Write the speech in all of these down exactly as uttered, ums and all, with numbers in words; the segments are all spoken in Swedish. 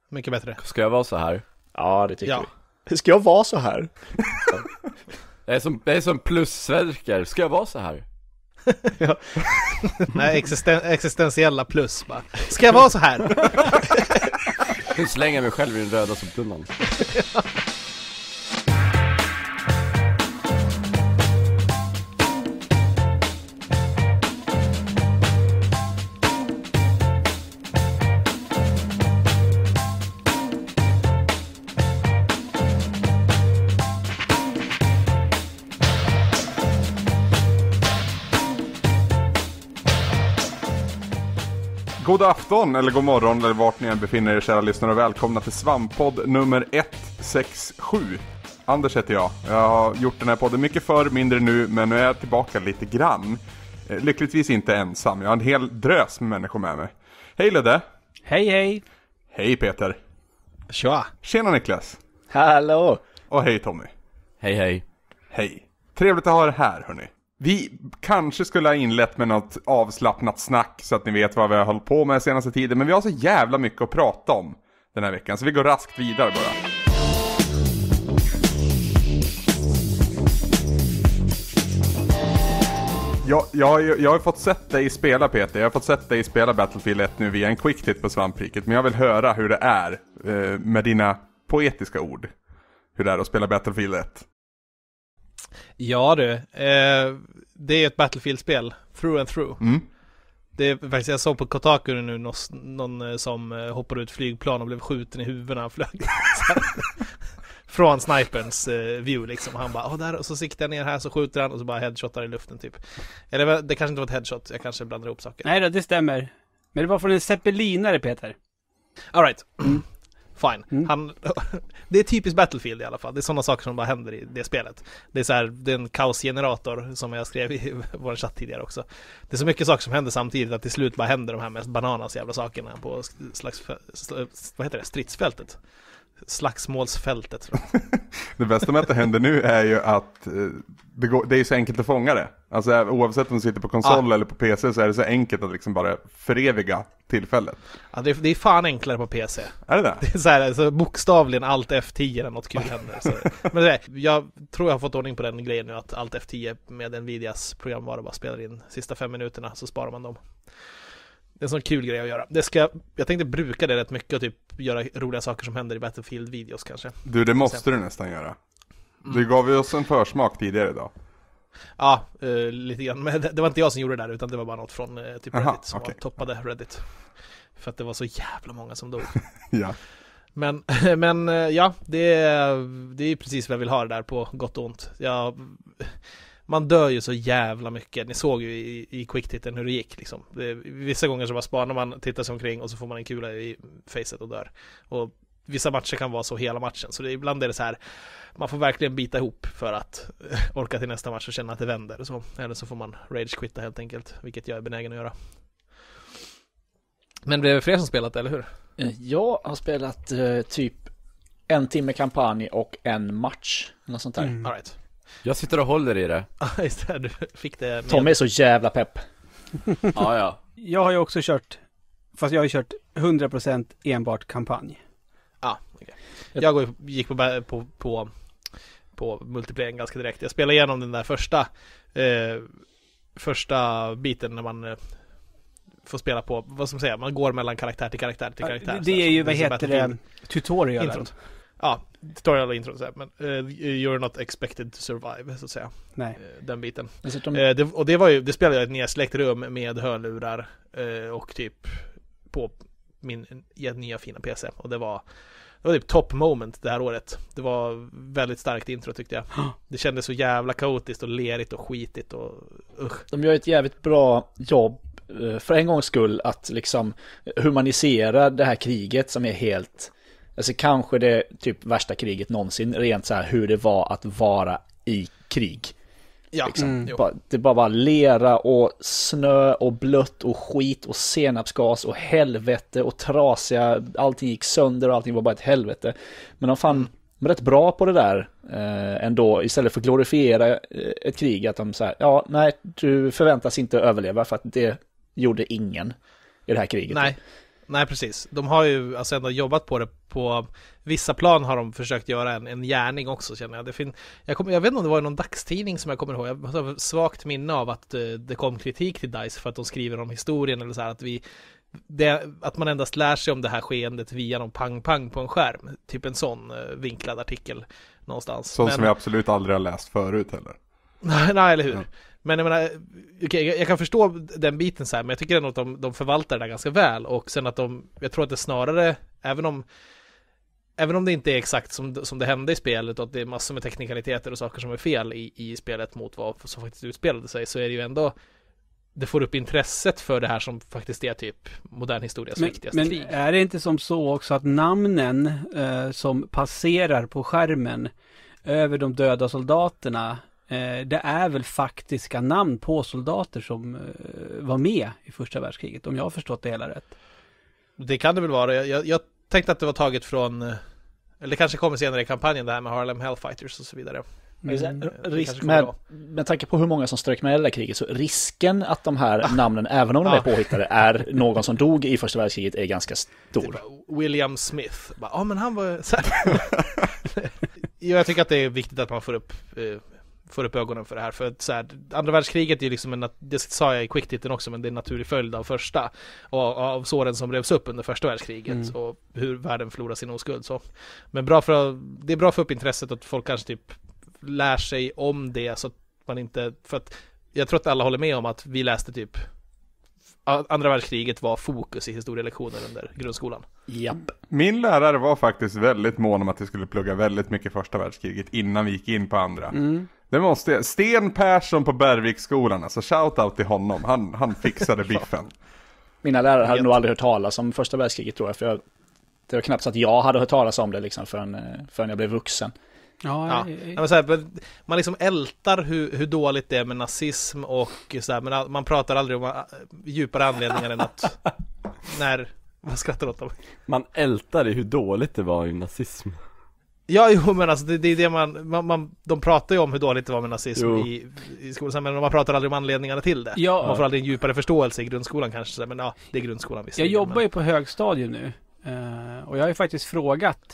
Mycket bättre. Ska jag vara så här? Ja, det tycker Ja. vi. Ska jag vara så här? Det är som, det är som plussverkar. Ska jag vara så här? Ja. Nej, existen- existentiella plus bara. Ska jag vara så här? Nu slänger jag mig själv i den röda soptunnan. God afton eller god morgon eller vart ni än befinner er, kära lyssnare, och välkomna till Svamppodd nummer ett sex sju. Anders heter jag. Jag har gjort den här podden mycket för mindre nu, men nu är jag tillbaka lite grann. Lyckligtvis inte ensam. Jag har en hel drös med människor med mig. Hej Ludde. Hej hej. Hej Peter. Tja. Tjena Niklas. Hallå. Och hej Tommy. Hej hej. Hej. Trevligt att ha er här, hörni. Vi kanske skulle ha inlett med något avslappnat snack så att ni vet vad vi har hållit på med senaste tiden. Men vi har så jävla mycket att prata om den här veckan, så vi går raskt vidare bara. Jag, jag, jag har fått sett dig spela, Peter. Jag har fått sett dig spela Battlefield ett nu via en quick hit på Svampriket. Men jag vill höra hur det är eh, med dina poetiska ord. Hur det är att spela Battlefield ett. Ja du, eh, det är ett Battlefield-spel, through and through. Mm. Det är faktiskt, jag såg på Kotaku nu någon, någon som hoppade ut flygplan och blev skjuten i huvudet och flög. Från sniperns eh, view liksom. Han bara, åh där, och så siktar jag ner här, så skjuter han och så bara headshotar i luften typ. Eller det kanske inte var ett headshot, jag kanske blandar ihop saker. Nej då, det stämmer. Men det var från en zeppelinare, Peter. All right. Fine. Mm. Han, det är typiskt Battlefield i alla fall. Det är sådana saker som bara händer i det spelet. Det är så här, det är en kaosgenerator som jag skrev i vår chatt tidigare också. Det är så mycket saker som händer samtidigt att till slut bara händer de här mest bananas jävla sakerna på slags, vad heter det? Stridsfältet. Slagsmålsfältet, tror jag. Det bästa med att det händer nu är ju att eh, det, går, det är så enkelt att fånga det. Alltså oavsett om du sitter på konsol ah. eller på P C, så är det så enkelt att liksom bara föreviga tillfället. Ja, det är, det är fan enklare på P C. Är det det? Det är så här, alltså, bokstavligen Alt F tio när något kul händer. Så. Men det är, jag tror jag har fått ordning på den grejen nu, att Alt F tio med Nvidias programvara bara spelar in sista fem minuterna, så sparar man dem. Det är en sån kul grej att göra. Det ska, jag tänkte bruka det rätt mycket och typ göra roliga saker som händer i Battlefield-videos kanske. Du, det måste du nästan göra. Du gav ju oss en försmak tidigare idag. Ja, uh, lite grann. Men det, det var inte jag som gjorde det där, utan det var bara något från uh, typ Aha, Reddit som okay. var, toppade Reddit. För att det var så jävla många som dog. Ja. Men, men uh, ja, det är, det är precis vad jag vill ha det där, på gott och ont. Jag... Man dör ju så jävla mycket. Ni såg ju i, i quick-titten hur det gick liksom. Det, vissa gånger så bara spanar man, tittar sig omkring och så får man en kula i facet och dör. Och vissa matcher kan vara så hela matchen. Så det, ibland är det så här, man får verkligen bita ihop för att orka till nästa match och känna att det vänder. Så, eller så får man rage-quitta helt enkelt, vilket jag är benägen att göra. Men det är fler som spelat, eller hur? Jag har spelat uh, typ en timme kampanj och en match. Något sånt där. Mm. All right. Jag sitter och håller i det. Ja, just det. Du fick det med. Tommy är så jävla pepp. Ja, ja. Jag har ju också kört, fast jag har ju kört hundra procent enbart kampanj. Ja, okej. Okay. Jag gick på, på, på, på multiplayer ganska direkt. Jag spelade igenom den där första eh, första biten när man eh, får spela på, vad ska man säga, man går mellan karaktär till karaktär till karaktär. Det, det är ju, vad det heter det, tutorialen. Introt. Ja, tutorial och intro, så här, men uh, you're not expected to survive, så att säga. Nej. Uh, den biten. Dessutom... Uh, det, och det var ju, det spelade jag i ett nedsläckt rum med hörlurar uh, och typ på min nya fina P C. Och det var, det var typ top moment det här året. Det var väldigt starkt intro, tyckte jag. Det kändes så jävla kaotiskt och lerigt och skitigt och usch. De gör ett jävligt bra jobb för en gångs skull att liksom humanisera det här kriget som är helt... Alltså kanske det typ värsta kriget någonsin, rent så här hur det var att vara i krig. Ja, liksom. mm, bara, det bara var lera och snö och blött och skit och senapsgas och helvete och trasiga, allting gick sönder och allting var bara ett helvete. Men de fann mm. rätt bra på det där eh, ändå, istället för att glorifiera eh, ett krig, att de säger, ja nej, du förväntas inte överleva för att det gjorde ingen i det här kriget. Nej. Nej, precis. De har ju alltså ändå jobbat på det. På vissa plan har de försökt göra en, en gärning också, känner jag. Det fin- jag, kom, jag vet inte om det var någon dagstidning som jag kommer ihåg. Jag har svagt minne av att uh, det kom kritik till DICE för att de skriver om historien eller så här, att vi det, att man endast lär sig om det här skeendet via någon pang-pang på en skärm. Typ en sån uh, vinklad artikel någonstans. Sån Men, som jag absolut aldrig har läst förut heller. nej, nej, eller hur? Ja. Men jag menar, okay, jag, jag kan förstå den biten så här, men jag tycker ändå att de, de förvaltar det där ganska väl. Och sen att de, jag tror att det snarare, även om även om det inte är exakt som, som det hände i spelet och att det är massor med teknikaliteter och saker som är fel i, i spelet mot vad som faktiskt utspelade sig, så är det ju ändå, det får upp intresset för det här som faktiskt är typ modern historias Men, viktigaste men krig. är det inte som så också att namnen eh, som passerar på skärmen över de döda soldaterna, eh, det är väl faktiska namn på soldater som eh, var med i första världskriget, om jag har förstått det hela rätt. Det kan det väl vara. Jag, jag, jag tänkte att det var taget från, eller det kanske kommer senare i kampanjen, det här med Harlem Hellfighters och så vidare. Mm. Det Risk, kanske med, kommer med tanke på hur många som strök med i det där kriget, så risken att de här namnen, även om de är påhittade, är någon som dog i första världskriget är ganska stor. Typ William Smith. Ja, ah, men han var så här. Jag tycker att det är viktigt att man får upp eh, får upp ögonen för det här. För att så här, andra världskriget är ju liksom en, det sa jag i Quicktitten också, men det är en naturlig följd av första och av såren som revs upp under första världskriget mm. och hur världen förlorar sin oskuld. Så. Men bra för, det är bra för upp intresset att folk kanske typ lär sig om det, så att man inte, för att jag tror att alla håller med om att vi läste typ andra världskriget var fokus i historielektioner under grundskolan. Japp. Min lärare var faktiskt väldigt mån om att vi skulle plugga väldigt mycket första världskriget innan vi gick in på andra. Mm. Det måste Sten Persson på Bergviksskolan, alltså shoutout till honom. Han, han fixade biffen. Mina lärare hade nog aldrig hört talas om första världskriget, tror jag, för jag, det var knappt så att jag hade hört talas om det liksom förrän, förrän jag blev vuxen. Ja, ja. Men så här, man liksom ältar hur, hur dåligt det är med nazism och så här, men man pratar aldrig om djupare anledningar än att när, vad skrattar du åt dem? Man ältar i hur dåligt det var i nazism. Ja, jo, men alltså det, det är det man, man, man de pratar ju om hur dåligt det var med nazism jo. i, i skolan, men man pratar aldrig om anledningarna till det. Ja. Man får aldrig en djupare förståelse i grundskolan kanske, men ja, det är grundskolan visst. Jag jobbar ju på högstadium nu och jag har ju faktiskt frågat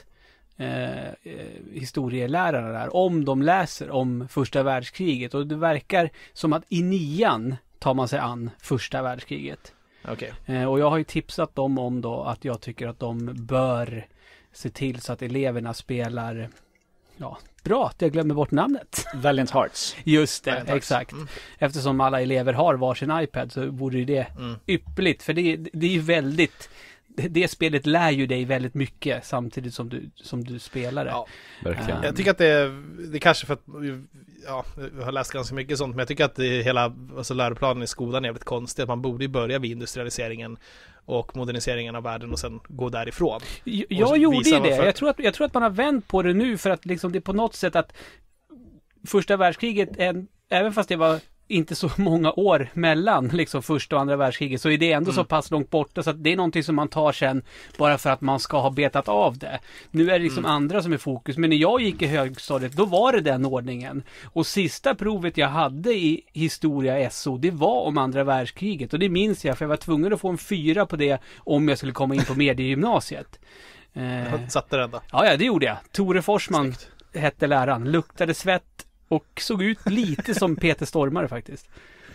Eh, historielärare där om de läser om första världskriget, och det verkar som att i nian tar man sig an första världskriget. Okay. Eh, och jag har ju tipsat dem om då att jag tycker att de bör se till så att eleverna spelar, ja, bra att jag glömmer bort namnet. Valiant Hearts. Just det, Valiant Hearts. exakt. Mm. Eftersom alla elever har varsin iPad så borde ju det Mm. ypperligt, för det, det är ju väldigt, det spelet lär ju dig väldigt mycket samtidigt som du, som du spelar det. Ja. Verkligen. Jag tycker att det är, det är kanske för att, ja, jag har läst ganska mycket sånt, men jag tycker att det är hela, alltså läroplanen i skolan är jävligt konstig, att man borde ju börja vid industrialiseringen och moderniseringen av världen och sen gå därifrån. Jag, jag gjorde ju det. Varför... Jag tror, att, jag tror att man har vänt på det nu, för att liksom det är på något sätt att första världskriget, är, även fast det var inte så många år mellan liksom första och andra världskriget, så är det ändå mm. så pass långt borta så att det är någonting som man tar sen bara för att man ska ha betat av det. Nu är det liksom mm. andra som är fokus, men när jag gick i högstadiet då var det den ordningen. Och sista provet jag hade i historia S O, det var om andra världskriget, och det minns jag för jag var tvungen att få en fyra på det om jag skulle komma in på mediegymnasiet. Eh, jag satte den då. Ja, ja, det gjorde jag. Tore Forsman Snyggt. Hette läraren, luktade svett och såg ut lite som Peter Stormare faktiskt.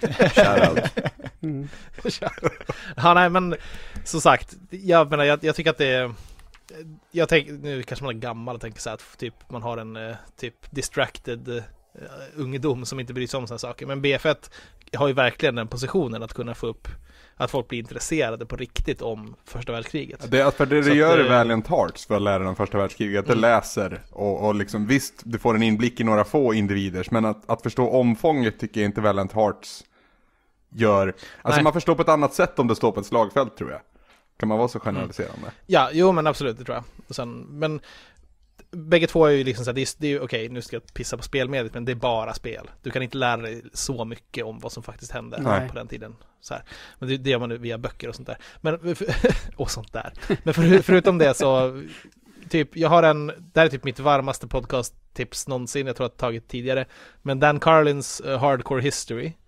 mm. Ja, nej, men som sagt, jag menar, jag, jag tycker att det är, jag tänker, nu kanske man är gammal och tänker så här att typ man har en uh, typ distracted uh, ungdom som inte bryr sig om sådana saker, men B F ett har ju verkligen den positionen att kunna få upp att folk blir intresserade på riktigt om första världskriget. Det är för det du gör att, i Valiant Hearts för att lära dem första världskriget, att mm. det läser och, och liksom, visst, du får en inblick i några få individers, men att, att förstå omfånget tycker jag inte Valiant Hearts gör. Alltså Nej. Man förstår på ett annat sätt om det står på ett slagfält, tror jag. Kan man vara så generaliserande? Mm. Ja, jo men absolut, det tror jag. Och sen, men bägge två är ju liksom så här, det är, det är ju okej, nu ska jag pissa på spelmediet, men det är bara spel. Du kan inte lära dig så mycket om vad som faktiskt hände Nej. På den tiden. Så här. Men det, det gör man via böcker och sånt där. Men, och sånt där. Men för, förutom det så, typ, jag har en, det här är typ mitt varmaste podcast-tips någonsin, jag tror att jag har tagit tidigare. Men Dan Carlins uh, Hardcore History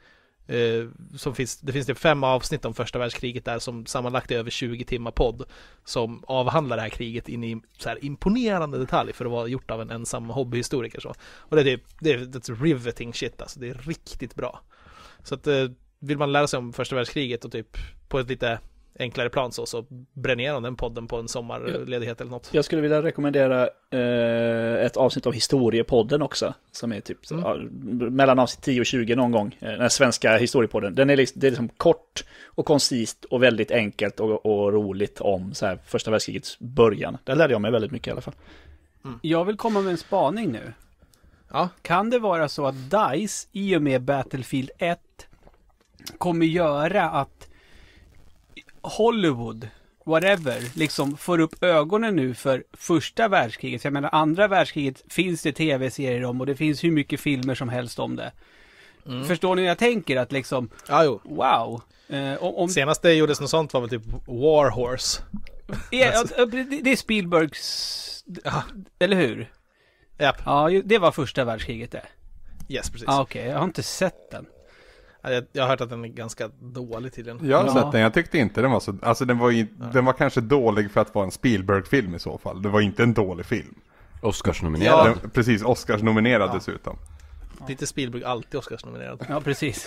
Eh, som finns, det finns det fem avsnitt om första världskriget där som sammanlagt är över tjugo timmar podd som avhandlar det här kriget in i så här imponerande detalj för att vara gjort av en ensam hobbyhistoriker. Så. Och det är, det är, det är riveting shit alltså, det är riktigt bra. Så att eh, vill man lära sig om första världskriget och typ på ett lite enklare plan så, så bränn igenom den podden på en sommarledighet eller något. Jag skulle vilja rekommendera eh, ett avsnitt av Historiepodden också, som är typ Mm. ja, mellan avsnitt tio och tjugo någon gång, eh, den svenska Historiepodden. Den är liksom, det är liksom kort och koncist och väldigt enkelt och, och roligt om så här, första världskrigets början. Där lärde jag mig väldigt mycket i alla fall. Jag vill komma med en spaning nu. Ja. Kan det vara så att DICE i och med Battlefield ett kommer göra att Hollywood, whatever, liksom får upp ögonen nu för första världskriget. Jag menar, andra världskriget finns det tv-serier om och det finns hur mycket filmer som helst om det. Mm. Förstår ni hur jag tänker? Att liksom, Ja, jo. wow. Eh, om, om, Senast det gjordes något sånt var väl typ War Horse. ja, det, det är Spielbergs, Ja. eller hur? Japp. Ja, ju- det var första världskriget det. Yes, precis. Ja, okej. Jag har inte sett den. Ja, Jag, jag har hört att den är ganska dålig tydligen. Jag har Ja. sett den, jag tyckte inte den var så... Alltså den var, ju, den var kanske dålig för att vara en Spielberg-film i så fall. Det var inte en dålig film. Oscarsnominerad. Ja. Den, precis, Oscars-nominerad Ja. dessutom. Lite Spielberg alltid Oscarsnominerad. Ja, precis.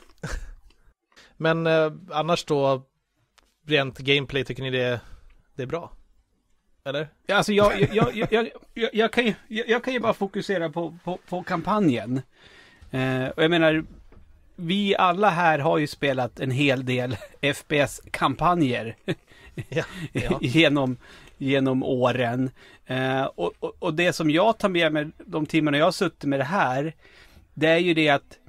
Men eh, annars då, rent gameplay, tycker ni det, det är bra? Eller? Ja, alltså jag, jag, jag, jag, jag, jag, kan ju, jag, jag kan ju bara fokusera på, på, på kampanjen. Eh, och jag menar, vi alla här har ju spelat en hel del F P S-kampanjer Ja. Ja. genom, genom åren. Eh, och, och, och det som jag tar med mig de timmarna jag har suttit med det här, det är ju det att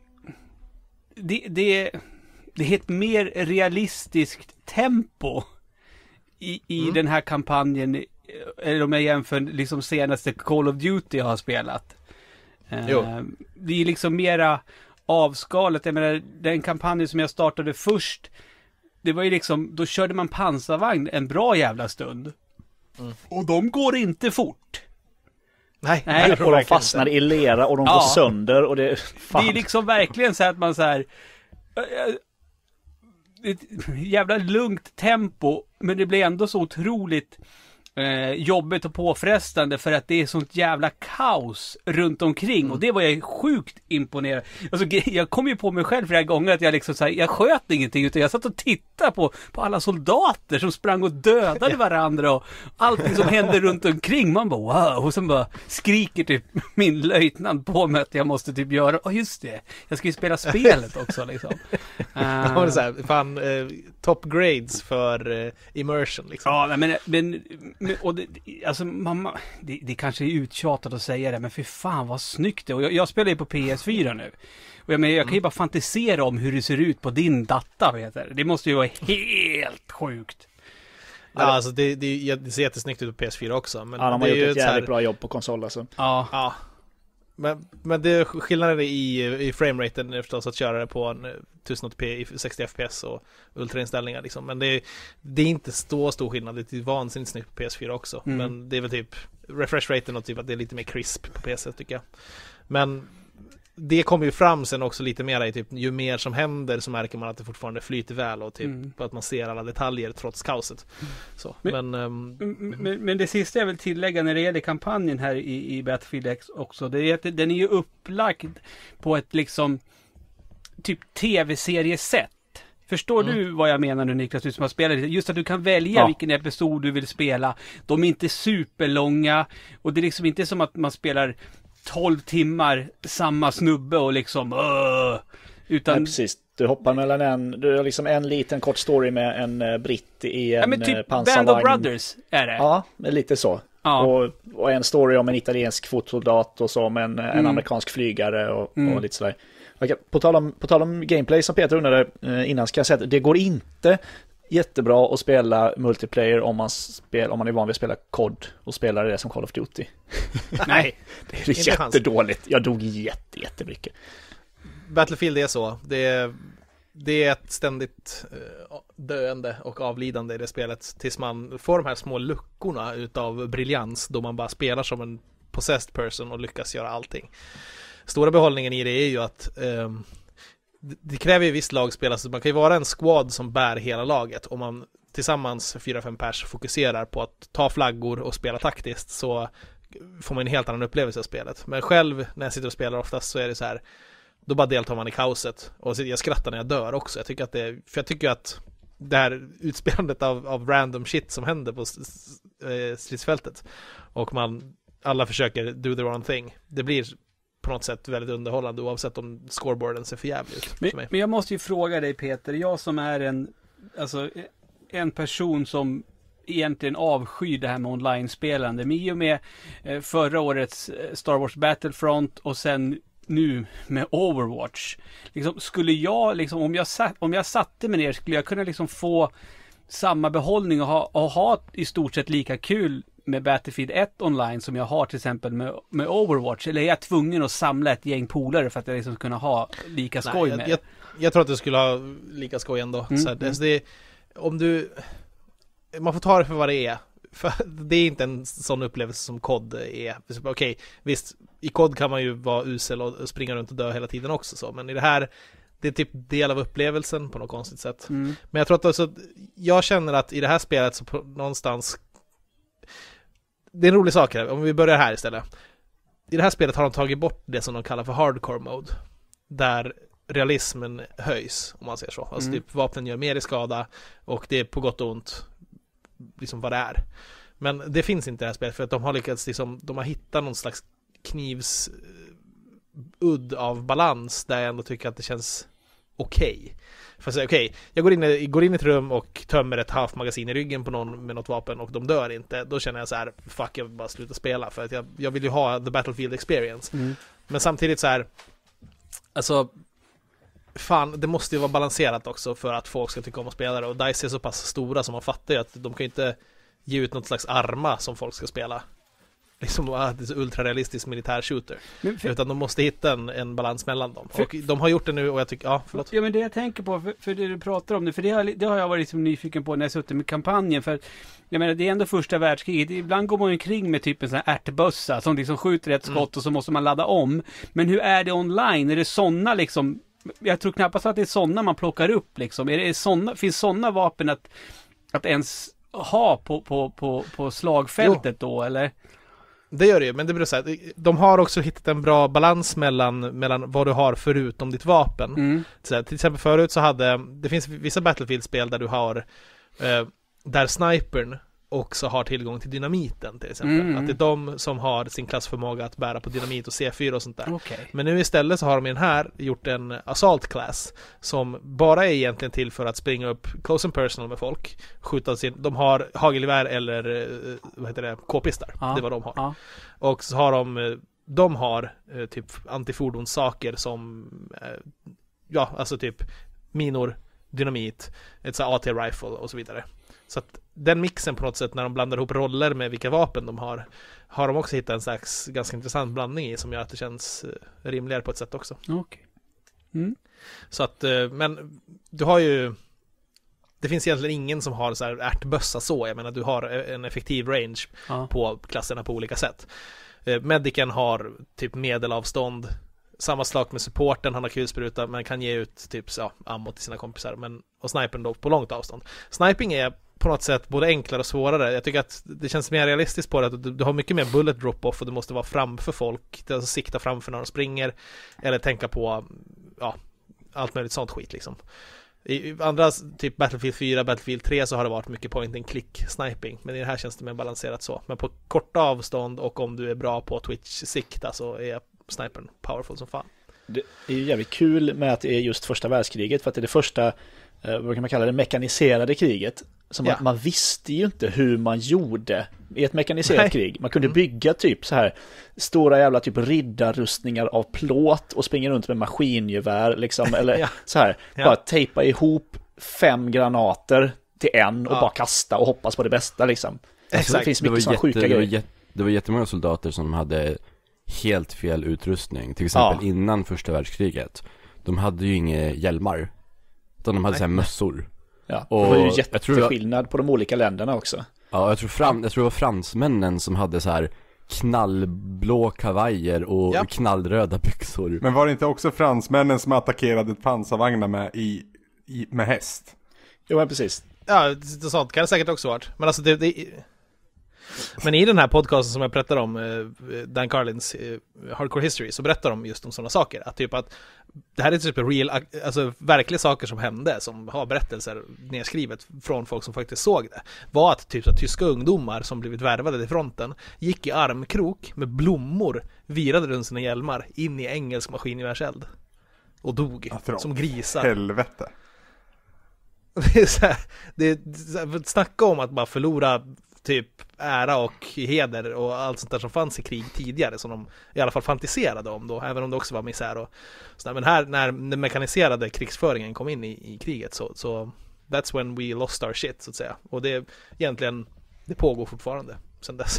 det, det, det är ett mer realistiskt tempo i, i Mm. den här kampanjen, eller om jag jämför liksom senaste Call of Duty jag har spelat. Eh, Jo. det är liksom mera avskalet. Jag menar, den kampanjen som jag startade först, det var ju liksom, då körde man pansarvagn en bra jävla stund. Mm. Och de går inte fort. Nej, Nej, jag Och tror de verkligen fastnar inte. i lera och de Ja. går sönder och det... Fan. Det är liksom verkligen så att man så här, äh, ett jävla lugnt tempo, men det blir ändå så otroligt eh, jobbigt och påfrestande för att det är sånt jävla kaos runt omkring. Mm. Och det var jag sjukt imponerad. Alltså, jag kom ju på mig själv flera gånger att jag liksom så här, jag sköt ingenting, utan jag satt och tittade på, på alla soldater som sprang och dödade varandra och allting som hände runt omkring. Man bara wow, och sen bara skriker typ min löjtnant på mig att jag måste typ göra, åh oh, just det, jag ska ju spela spelet också liksom. Ja, men det är så här, fan, eh, top grades för eh, immersion liksom. Ja, nej, men, men, men och det, alltså mamma, det, det kanske är uttjatat att säga det, men för fan vad snyggt det är. Och jag, jag spelar ju på P S fyra nu. Och jag, men, jag kan ju bara fantisera om hur det ser ut på din data, vet du. Det måste ju vara helt sjukt. Ja, alltså det, det, det ser jättesnyggt ut på P S fyra också. Men Ja, de har det är gjort ju ett så här- jävligt bra jobb på konsol alltså. Ja, Ja. Men, men det är skillnaden i, i frameraten är förstås att köra det på en tusen åttio p i sextio F P S och ultrainställningar liksom. Men det är, det är inte så stor skillnad. Det är vansinnigt snyggt på P S fyra också. Mm. Men det är väl typ refresh raten och typ att det är lite mer crisp på P C tycker jag. Men det kommer ju fram sen också lite mer i typ, ju mer som händer så märker man att det fortfarande flyter väl och typ Mm. på att man ser alla detaljer trots kaoset. Så, Men- men, ehm, M- men, men det sista jag vill tillägga när det gäller kampanjen här i, i Battlefield X också, det är att den är ju upplagd på ett liksom typ tv-seriesätt. Förstår Mm. du vad jag menar nu, Niklas, du som har spelat lite? Just att du kan välja Ja. vilken episod du vill spela. De är inte superlånga och det är liksom inte som att man spelar tolv timmar samma snubbe och liksom uh, utan Nej, precis. Du hoppar mellan en, du har liksom en liten kort story med en uh, britt i en ja, men eh, typ Band pansarvagn. of Brothers är det. Ja, lite så. Ja. Och, och en story om en italiensk fotsoldat och så om en, en Mm. amerikansk flygare och, Mm. och lite sådär. Okej, på, tal om, på tal om gameplay som Peter undrade eh, innan ska jag säga att det går inte jättebra att spela multiplayer om man, spel, om man är van vid att spela C O D och spelar det som Call of Duty. nej. Det är Inte chans. jättedåligt. Jag dog jätte, jättemycket. Battlefield är så. Det är, det är ett ständigt eh, döende och avlidande i det spelet tills man får de här små luckorna utav briljans då man bara spelar som en possessed person och lyckas göra allting. Stora behållningen i det är ju att eh, det, det kräver ju visst lagspel, alltså man kan ju vara en squad som bär hela laget om man tillsammans fyra fem pers fokuserar på att ta flaggor och spela taktiskt, så får man en helt annan upplevelse av spelet. Men själv när jag sitter och spelar oftast så är det så här, då bara deltar man i kaoset och jag skrattar när jag dör också. Jag tycker att det, för jag tycker att det här utspelandet av, av random shit som händer på stridsfältet och man alla försöker do the wrong thing, det blir på något sätt väldigt underhållande oavsett om scoreboarden ser för jävligt ut för men, mig. men jag måste ju fråga dig, Peter, jag som är en alltså en person som egentligen avskyr det här med online-spelande, men i och med eh, förra årets Star Wars Battlefront och sen nu med Overwatch, liksom, skulle jag liksom, om jag, satt, om jag satte mig ner, skulle jag kunna liksom få samma behållning och ha, och ha i stort sett lika kul med Battlefield ett online som jag har till exempel med, med Overwatch, eller är jag tvungen att samla ett gäng polare för att jag liksom ska kunna ha lika skoj? Nej, med jag, jag, jag tror att du skulle ha lika skoj ändå. Mm, så här, mm. det, om du man får ta det för vad det är. För det är inte en sån upplevelse som C O D är. Okej, okay, visst, i C O D kan man ju vara usel och springa runt och dö hela tiden också så, men i det här, det är typ del av upplevelsen på något konstigt sätt. Mm. Men jag tror att också, jag känner att i det här spelet så på, någonstans, det är en rolig sak här, om vi börjar här istället. I det här spelet har de tagit bort det som de kallar för hardcore mode, där realismen höjs, om man säger så. Alltså Mm. typ vapnen gör mer i skada och det är på gott och ont liksom vad det är. Men det finns inte i det här spelet för att de har lyckats liksom, de har hittat någon slags knivsudd av balans där jag ändå tycker att det känns okej. Okay. För att säga okej, okay, jag går in, i, går in i ett rum och tömmer ett halvmagasin i ryggen på någon med något vapen och de dör inte. Då känner jag så här, fuck, jag vill bara sluta spela för att jag, jag vill ju ha the Battlefield experience. Mm. Men samtidigt så här, alltså fan, det måste ju vara balanserat också för att folk ska tycka om att spela det. Och DICE är så pass stora som man fattar ju att de kan ju inte ge ut något slags arma som folk ska spela. Liksom att det är så ultrarealistisk militär shooter. Men för, utan de måste hitta en, en balans mellan dem. För, och de har gjort det nu och jag tycker, ja, förlåt. Ja, men det jag tänker på, för, för det du pratar om nu, för det har, det har jag varit liksom nyfiken på när jag suttit med kampanjen, för jag menar, det är ändå första världskriget. Ibland går man ju kring med typ en sån här ärtbössa som liksom skjuter ett skott mm. och så måste man ladda om. Men hur är det online? Är det såna liksom, jag tror knappast att det är såna man plockar upp liksom. Är det såna, finns såna vapen att, att ens ha på, på, på, på slagfältet jo. Då, eller? Det gör det ju, men det beror så här, de har också hittat en bra balans mellan, mellan vad du har förutom ditt vapen. Mm. Så här, till exempel förut så hade, det finns vissa Battlefield-spel där du har eh, där snipern också har tillgång till dynamiten till exempel. Mm. Att det är de som har sin klassförmåga att bära på dynamit och C fyra och sånt där. Okay. Men nu istället så har de i den här gjort en assault class som bara är egentligen till för att springa upp close and personal med folk. Skjuta sin, de har hagelgevär eller vad heter det, k-pistar. Ja. Det är vad de har. Ja. Och så har de de har typ antifordonssaker som ja, alltså typ minor, dynamit, ett så A T-rifle och så vidare. Så att den mixen på något sätt när de blandar ihop roller med vilka vapen de har, har de också hittat en slags ganska intressant blandning i som gör att det känns rimligare på ett sätt också. Okej. Okay. Mm. Så att, men du har ju, det finns egentligen ingen som har så här ärtbössa så, jag menar du har en effektiv range ja. På klasserna på olika sätt. Medicen har typ medelavstånd. Samma sak med supporten, han har kulspruta men kan ge ut typ så, ammo till sina kompisar, men och snipern då på långt avstånd. Sniping är på något sätt både enklare och svårare. Jag tycker att det känns mer realistiskt på det, att du, du har mycket mer bullet drop off och du måste vara framför folk, alltså sikta framför när de springer eller tänka på ja, allt möjligt sånt skit liksom. I andra typ Battlefield fyra, Battlefield tre så har det varit mycket point and click sniping, men i det här känns det mer balanserat så. Men på korta avstånd och om du är bra på Twitch-sikta så är snipern powerful som fan. Det är ju jävligt kul med att det är just första världskriget, för att det är det första, eh, vad kan man kalla det, mekaniserade kriget. Så man, ja. man visste ju inte hur man gjorde i ett mekaniserat Nej. krig. Man kunde mm. bygga typ så här stora jävla typ riddarrustningar av plåt och springa runt med maskingevär liksom, eller ja. så här, ja. bara tejpa ihop fem granater till en och ja. bara kasta och hoppas på det bästa liksom. Alltså, det finns mycket sådana sjuka det grejer. Var jätte, det var jättemånga soldater som hade helt fel utrustning. Till exempel ja. innan första världskriget. De hade ju inga hjälmar. Utan de hade så här mössor. Ja, och det var ju jätteskillnad på de olika länderna också. Ja, jag tror, fram, jag tror det var fransmännen som hade så här knallblå kavajer och Japp. knallröda byxor. Men var det inte också fransmännen som attackerade pansarvagnar med, i, i, med häst? Jo, men precis. Ja, sånt kan det säkert också varit. Men alltså det, det men i den här podcasten som jag berättar om, Dan Carlins Hardcore History, så berättar de just om sådana saker. Att typ att det här är typ real, alltså verkliga saker som hände, som har berättelser nedskrivet från folk som faktiskt såg det. Var att typ så att tyska ungdomar som blivit värvade till fronten gick i armkrok med blommor virade runt sina hjälmar in i engelsk maskingevärseld och dog som grisar. Helvete. Det är så här, det är, snacka om att bara förlora typ ära och heder och allt sånt där som fanns i krig tidigare, som de i alla fall fantiserade om då, även om det också var misär och sådär. Men här, när den mekaniserade krigsföringen kom in i, i kriget, så, så that's when we lost our shit, så att säga. Och det egentligen, det pågår fortfarande sedan dess.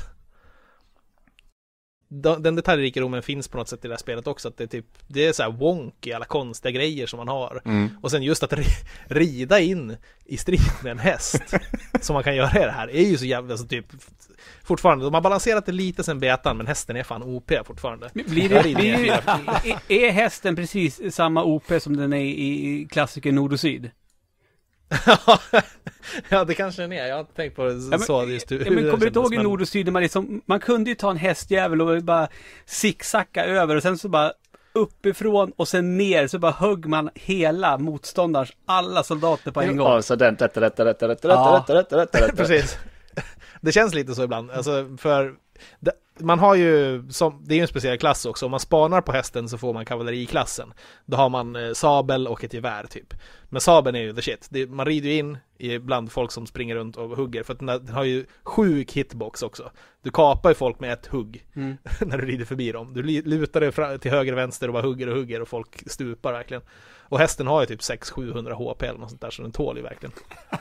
Den detaljrikedomen finns på något sätt i det här spelet också, att det är typ, det är så här wonky, alla konstiga grejer som man har. Mm. Och sen just att rida in i strid med en häst som man kan göra i det här är ju så jävla, alltså typ fortfarande, de har balanserat det lite sen betan, men hästen är fan O P fortfarande. Blir det, blir, är, är hästen precis samma O P som den är i klassiker Nord och Syd? Ja, det kanske den är. Jag har inte tänkt på det ja, så. Men, just hur, ja, men kommer du inte ihåg men... i Nord och Syd, man, liksom, man kunde ju ta en hästjävel och bara zigzacka över och sen så bara uppifrån och sen ner så bara högg man hela motståndarens alla soldater på en gång. Ja, så den rätt, rätt, rätt, rätt, rätt, rätt, rätt, rätt. Precis. Det känns lite så ibland. Alltså, för det, man har ju, som, det är ju en speciell klass också. Om man spanar på hästen så får man kavalleriklassen. Då har man eh, sabel och ett gevär typ. Men sabeln är ju the shit. Det, man rider ju in i bland folk som springer runt och hugger. För att den, den har ju sjuk hitbox också. Du kapar ju folk med ett hugg mm. när du rider förbi dem. Du lutar dig fram, till höger och vänster och bara hugger och hugger och folk stupar verkligen. Och hästen har ju typ sex till sjuhundra H P eller något sånt där, så den tål ju verkligen.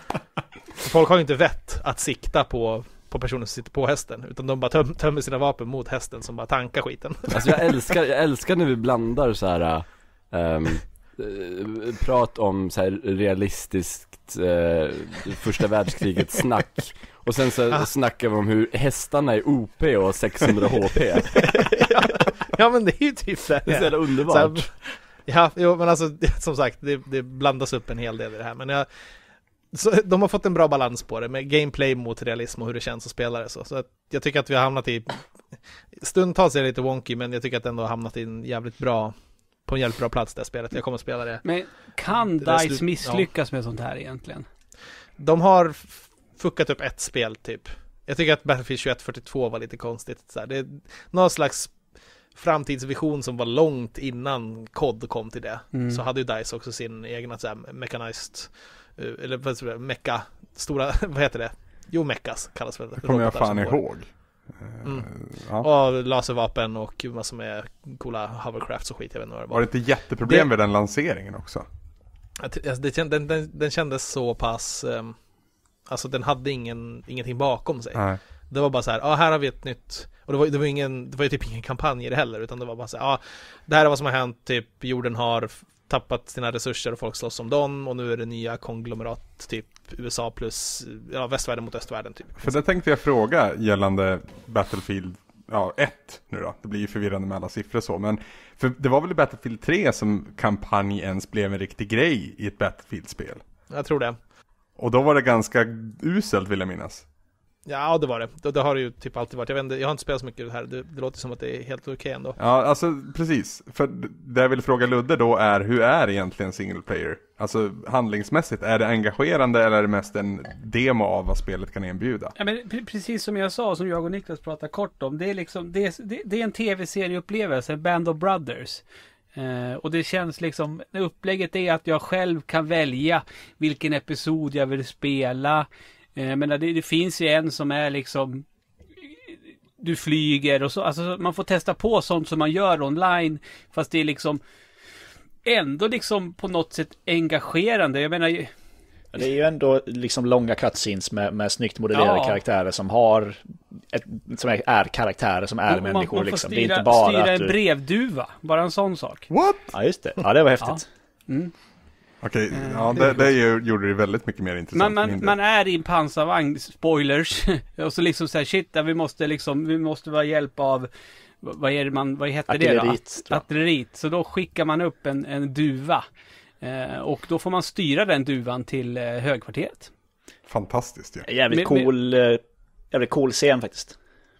Folk har ju inte vett att sikta på på personen som sitter på hästen, utan de bara töm, tömmer sina vapen mot hästen som bara tankar skiten. Alltså jag älskar, jag älskar när vi blandar så här um, uh, prat om så här realistiskt uh, första världskriget snack, och sen så ah. snackar vi om hur hästarna är O P och sexhundra H P. ja, ja, men det är ju typ det. Det är så jävla underbart. Så här, ja, jo, men alltså som sagt, det, det blandas upp en hel del i det här, men jag så de har fått en bra balans på det med gameplay mot realism och hur det känns att spela det så. Så att jag tycker att vi har hamnat i, stundtals är det lite wonky, men jag tycker att det ändå har hamnat i en jävligt bra, på en jävligt bra plats det spelet. Jag kommer att spela det. Men kan det DICE slu- misslyckas ja. med sånt här egentligen? De har fuckat upp ett spel typ. Jag tycker att Battlefield tjugoett fyrtiotvå var lite konstigt. Så här, det är någon slags framtidsvision som var långt innan C O D kom till det. Mm. Så hade ju DICE också sin egna så här, mechanized eller vad säger mecka stora, vad heter det? Jo, meckas kallas det. Det kommer jag fan ihåg. Mm. Ja. Och laservapen och massor med coola hovercrafts och skit, jag vet inte vad det var. Var det inte jätteproblem det... med den lanseringen också? Det, den, den, den kändes så pass um, alltså den hade ingen, ingenting bakom sig. Nej. Det var bara så här, ja ah, här har vi ett nytt, och det var, det var ingen, det var ju typ ingen kampanj i det heller, utan det var bara så här, ja ah, det här är vad som har hänt, typ jorden har tappat sina resurser och folk slåss om dem, och nu är det nya konglomerat typ U S A plus ja, västvärlden mot östvärlden typ. För det tänkte jag fråga gällande Battlefield ja, ett nu då. Det blir ju förvirrande med alla siffror så, men för det var väl i Battlefield tre som kampanj ens blev en riktig grej i ett Battlefield-spel. Jag tror det. Och då var det ganska uselt, vill jag minnas. Ja, det var det. Det, det har det ju typ alltid varit. Jag vet inte, jag har inte spelat så mycket det här. Det, det låter som att det är helt okej okay ändå. Ja, alltså precis. För det jag vill fråga Ludde då är, hur är egentligen single player? Alltså handlingsmässigt, är det engagerande eller är det mest en demo av vad spelet kan erbjuda? Ja, men precis som jag sa, som jag och Niklas pratade kort om, det är liksom, det är, det, det är en tv-serieupplevelse, Band of Brothers. Uh, och det känns liksom, upplägget är att jag själv kan välja vilken episod jag vill spela. Uh, men det, det finns ju en som är liksom, du flyger och så, alltså man får testa på sånt som man gör online, fast det är liksom ändå liksom på något sätt engagerande. Jag menar, det är ju ändå liksom långa cutscenes med, med snyggt modellerade ja. karaktärer som har ett, som är, är karaktärer som är man, människor. Man liksom. Styra, det är inte bara styra att en du... brevduva, bara en sån sak. What? Ja, just det. Ja, det var häftigt. Ja. Mm. Okej, Eh, ja, det är det, det ju- gjorde det väldigt mycket mer intressant. Man, man, mindre. man är i en pansarvagn, spoilers, och så liksom såhär, shit, vi måste liksom, vi måste vara hjälp av, vad är det man, vad heter det då? Artilleriet, tror jag. Artilleriet. Så då skickar man upp en, en duva. Eh, och då får man styra den duvan till eh, högkvarteret. Fantastiskt ju. Jävligt Men- cool, eh, jävligt cool scen faktiskt.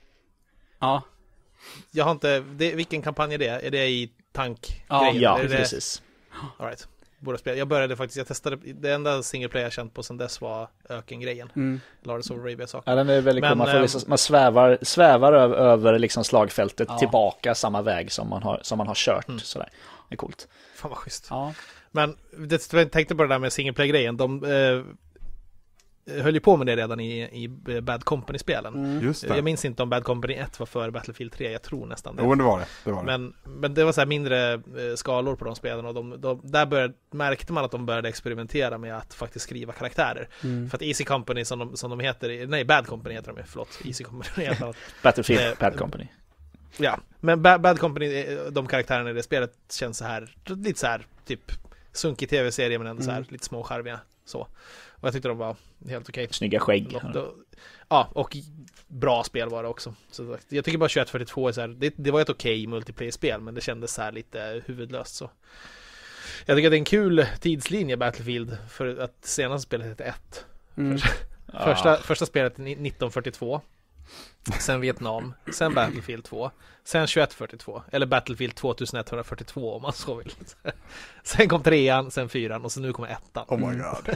Ja, Jag har inte, det, vilken kampanj är det? Är det i tank? Ja, Ja, är det, precis. all right. Borde spela. Jag började faktiskt, jag testade, det enda single player jag känt på sen dess var ökengrejen. mm. Lawrence of Arabia-sak. Ja, den är väldigt Men, cool. Man, får eh, liksom, man svävar, svävar över, över liksom slagfältet Ja. tillbaka samma väg som man har, som man har kört. Mm. Sådär. Det är coolt. Fan vad schysst. Ja. Men det, jag tänkte på det där med single player-grejen. De eh, höll ju på med det redan i, i Bad Company-spelen. Mm. Just det. Jag minns inte om Bad Company ett var för Battlefield tre, jag tror nästan det. Jo, det var det. det, var det. Men, men det var så här mindre eh, skalor på de spelen och de, de, där började, märkte man att de började experimentera med att faktiskt skriva karaktärer. Mm. För att Easy Company som de, som de heter, nej Bad Company heter de, förlåt, Easy Company heter de. Battlefield, Eh, Bad Company. Ja, men Bad, Bad Company, eh, de karaktärerna i det spelet känns så här, lite så här, typ sunkig tv-serie men ändå så här, Mm. lite små charmiga så. Och jag tyckte de var helt okej. Snygga skägg. Då- då- Ja, och bra spel var det också. Så jag tycker bara tjugoett fyrtiotvå är så här, det, det var ett okej multiplayer-spel, men det kändes så här lite huvudlöst så. Jag tycker att det är en kul tidslinje Battlefield, för att senaste spelet heter ett. Mm. Första, första spelet är nitton fyrtiotvå, sen Vietnam, sen Battlefield två, sen tjugoett fyrtiotvå, eller Battlefield tjugoetthundrafyrtiotvå om man så vill. Sen kom trean, sen fyran och så nu kommer ettan. Oh my god.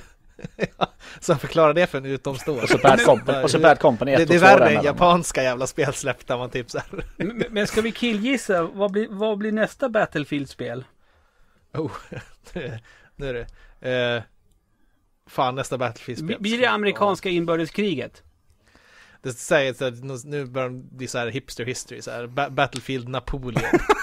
Så jag förklarar det för en utomstående. Och så Bad Company, och så Bad Company ett Det, och det är två värre än däremellan. japanska jävla spelsläpp där man typ så här. Men, men ska vi killgissa, vad blir, vad blir nästa Battlefield-spel? Oh, nu är det. Eh, fan, nästa Battlefield-spel. Blir det amerikanska inbördeskriget? Det säger så att nu börjar det bli så här hipster history, så här ba- Battlefield Napoleon,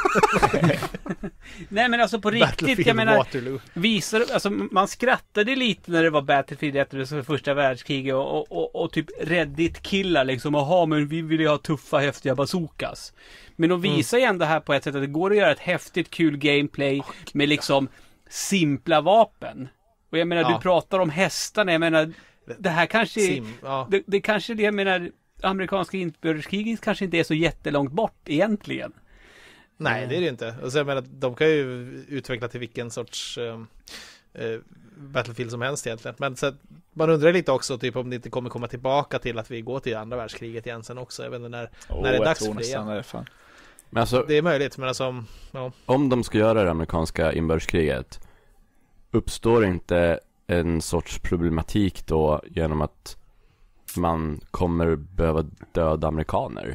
Nej men alltså på riktigt, Battlefield jag menar, Waterloo. visar, alltså man skrattade lite när det var Battlefield efter det första världskriget och, och, och, och typ Reddit-killar liksom, jaha men vi vill ju ha tuffa häftiga bazookas. Men de visar ju ändå här på ett sätt att det går att göra ett häftigt kul gameplay med liksom simpla vapen. Och jag menar, Ja. du pratar om hästarna, jag menar, det här kanske är, Sim, ja. det, det kanske det, jag menar, amerikanska inbördeskriget kanske inte är så jättelångt bort egentligen. Nej, det är det inte. Och så jag menar, de kan ju utveckla till vilken sorts eh, eh, Battlefield som helst egentligen. Men så att man undrar lite också typ om det inte kommer komma tillbaka till att vi går till andra världskriget igen sen också. Jag vet inte när, Åh, när det är jag dags tror för det nästan igen. det är fan. Men alltså, Det är möjligt, men alltså, ja. om de ska göra det amerikanska inbördeskriget, uppstår inte en sorts problematik då genom att man kommer behöva döda amerikaner?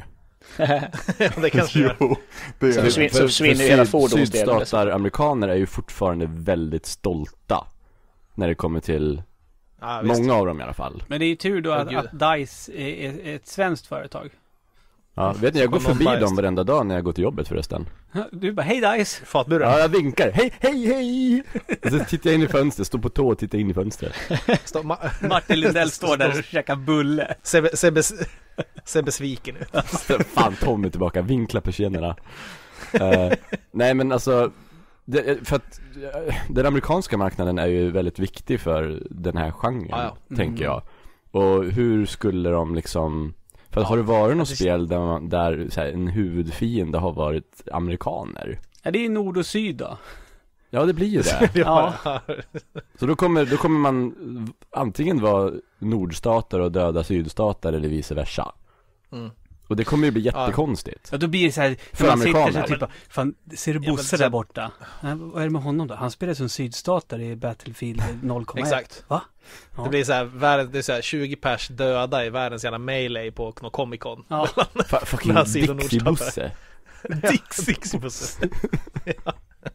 det kanske gör. Jo, det Så är försvinner- så försvinner ju hela fordonsdelen. Sydstater, amerikaner är ju fortfarande väldigt stolta när det kommer till Ja, visst. många av dem i alla fall. Men det är ju tur då Åh, att, gud. att DICE är, är ett svenskt företag. Ja, vet ni, jag går Som någon förbi biased. dem varenda dag när jag går till jobbet förresten. Du bara, hej DICE! Fatburen. Ja, jag vinkar. Hej, hej, hej! Och så tittar jag in i fönstret, står på tå och tittar in i fönstret. Stå, ma- Martin Lindell står där och käkar bulle. ser, be- ser, bes- ser besviken ut. Fan, Tom är tillbaka, vinkla persiennerna. uh, Nej men alltså det, för att uh, den amerikanska marknaden är ju väldigt viktig för den här genren, Ja, ja. tänker Mm. jag. Och hur skulle de liksom, för att har det varit något det- spel där, man, där så här, en huvudfiende har varit amerikaner? Ja, det är nord och syd då. Ja, det blir ju det. Ja. Så då kommer, då kommer man antingen vara nordstater och döda sydstater eller vice versa. Mm. Och det kommer ju bli jättekonstigt. Ja, då blir det så här, För man sitter så amerikaner. här, typ, fan, ser du Ja, men Bosse så- där borta? Ja, vad är det med honom då? Han spelar som sydstater i Battlefield noll komma ett. Exakt. Va? Ja. Det blir så här, värld, det är så här tjugo pers döda i världens jävla melee på någon Comic Con. Ja. Fa- fucking Mellan syd och Dixie-busse. Dixie-bussen. Ja.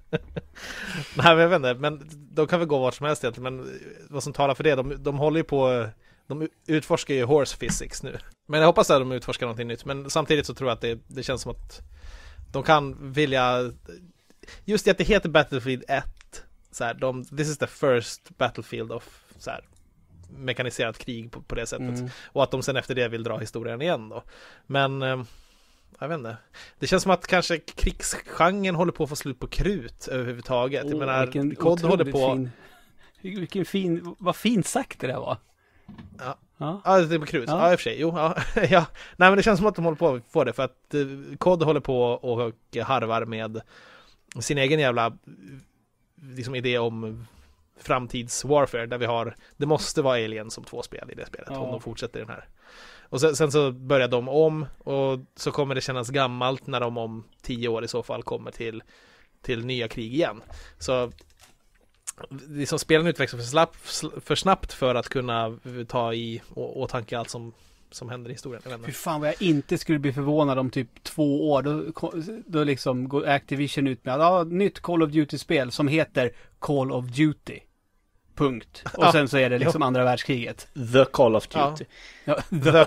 Nej men jag vet inte, men de kan väl gå vart som helst egentligen, men vad som talar för det, de, de håller ju på, de utforskar ju horse physics nu. Men jag hoppas att de utforskar någonting nytt, men samtidigt så tror jag att det, det känns som att de kan vilja, just det att det heter Battlefield ett, så här, de, this is the first battlefield of så här, mekaniserat krig på, på det sättet. Mm. Och att de sen efter det vill dra historien igen då. Men eh, jag vet inte. Det känns som att kanske krigsgenren håller på att få slut på krut överhuvudtaget. Jag Åh, menar, vilken C O D håller otroligt på fin- Vilken fin, vad fint sagt det där var. Ja. Ja. Ja, det är på krus. Ja. Ja, i och för sig. Jo, ja. ja. Nej, men det känns som att de håller på på det. För att eh, C O D håller på och harvar med sin egen jävla liksom, idé om framtids warfare. Där vi har, det måste vara Alien som två spel i det spelet. Ja. Om de fortsätter den här. Och sen, sen så börjar de om. Och så kommer det kännas gammalt när de om tio år i så fall kommer till, till nya krig igen. Så liksom spelen utvecklas för, slapp, för snabbt för att kunna ta i å, åtanke allt som, som händer i historien. Jag vet inte. Fy fan vad jag inte skulle bli förvånad om typ två år. Då, då liksom går Activision ut med ja, nytt Call of Duty-spel som heter Call of Duty. Punkt. Och Ja. sen så är det liksom andra världskriget. The Call of Duty. Ja, The,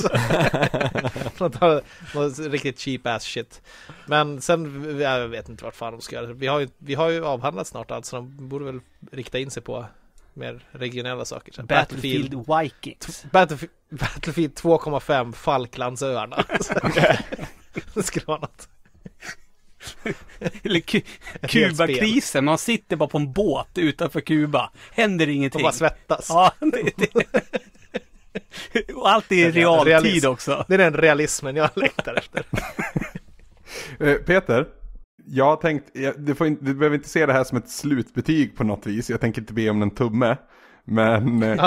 exakt. Något riktigt cheap ass shit. Men sen, jag vet inte vart fan de ska göra. Vi har ju, vi har ju avhandlat snart allt, så de borde väl rikta in sig på mer regionella saker. Så Battlefield Vikings. Battlefield, Battlefield två komma fem Falklandsöarna. Det skulle vara något. Eller Ku- Kuba-krisen. Man sitter bara på en båt utanför Kuba. Händer ingenting. De bara svettas. Ja, det, det. Och allt är i realtid Realism. också. Det är den realismen jag längtar efter. Eh, Peter, jag har tänkt, jag, du, får inte, du behöver inte se det här som ett slutbetyg på något vis. Jag tänker inte be om en tumme. Men eh,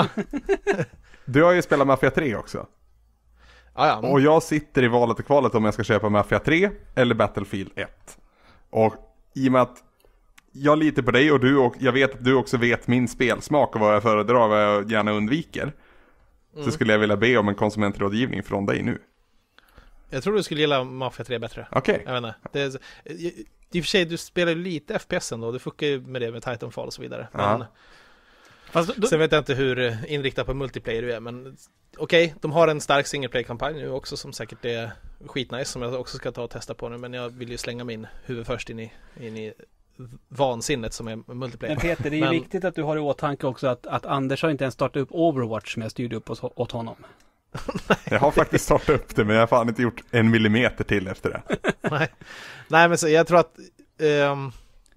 du har ju spelat Mafia tre också. Ja, ja. Och jag sitter i valet och kvalet om jag ska köpa Mafia tre eller Battlefield ett. Och i och med att jag litar på dig och du och jag vet att du också vet min spelsmak och vad jag föredrar och vad jag gärna undviker. Mm. Så skulle jag vilja be om en konsumentrådgivning från dig nu. Jag tror du skulle gilla Mafia tre bättre. Okej. Okay. Jag vet inte. Det är, i, I och för sig, du spelar ju lite F P S ändå. Du funkar ju med det med Titanfall och så vidare. Men, Fast då, sen vet jag inte hur inriktad på multiplayer du är. Men okej, okay, de har en stark singleplay-kampanj nu också som säkert är skitnice. Som jag också ska ta och testa på nu. Men jag vill ju slänga min huvud först in i, in i vansinnet som är multiplayer. Men Peter, det är ju men, viktigt att du har i åtanke också att, att Anders har inte ens startat upp Overwatch som jag styrde upp åt, åt honom. Jag har faktiskt startat upp det, men jag har fan inte gjort en millimeter till efter det. Nej, Nej men så jag tror att um,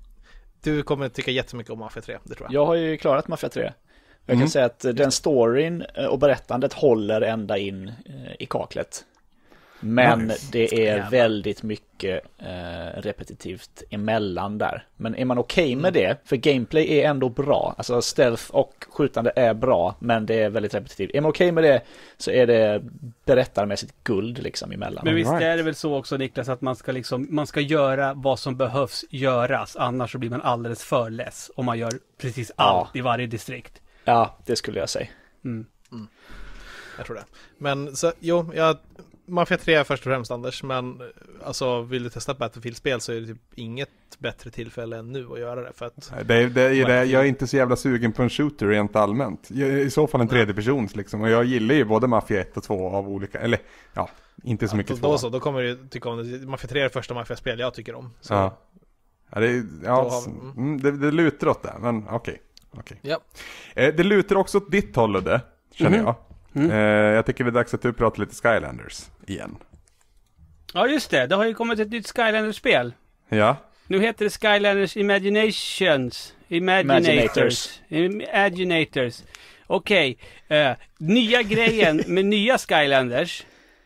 du kommer tycka jättemycket om Mafia tre, det tror jag. Jag har ju klarat Mafia tre. Jag Mm. kan säga att den storyn och berättandet håller ända in i kaklet. Men Nice. det är Jävlar. väldigt mycket eh, repetitivt emellan där. Men är man okej okay med det, för gameplay är ändå bra. Alltså stealth och skjutande är bra, men det är väldigt repetitivt. Är man okej okay med det så är det berättarmässigt guld liksom emellan. Men visst right. är det väl så också, Niklas, att man ska liksom, man ska göra vad som behövs göras. Annars så blir man alldeles för less om man gör precis allt Ja. i varje distrikt. Ja, det skulle jag säga. Mm. Jag tror det. Men så, jo, jag Mafia tre är först och främst, Anders, men alltså vill du testa ett Battlefield-spel så är det typ inget bättre tillfälle än nu att göra det, för att Det är, det är, det, jag är inte så jävla sugen på en shooter rent allmänt. Jag, I så fall en tredje persons liksom. Och jag gillar ju både Mafia ett och två av olika, eller ja, inte så mycket då, två. då så, då kommer du tycka om det. Mafia tre är det första Mafia-spel jag tycker om. Så. Ja. Ja, det, är- ja, Då har vi- s- mm, det, det lutar åt det, men okej. okej. Ja. Eh, det lutar också åt ditt håll, Ludde, känner Mhm. jag. Mm. Eh, jag tycker det är dags att du pratar lite Skylanders igen. Ja, just det. Det har ju kommit ett nytt Skylanders-spel. Ja, Nu heter det Skylanders Imaginations. Imaginators. Imaginators. Okej. eh, nya grejen med nya Skylanders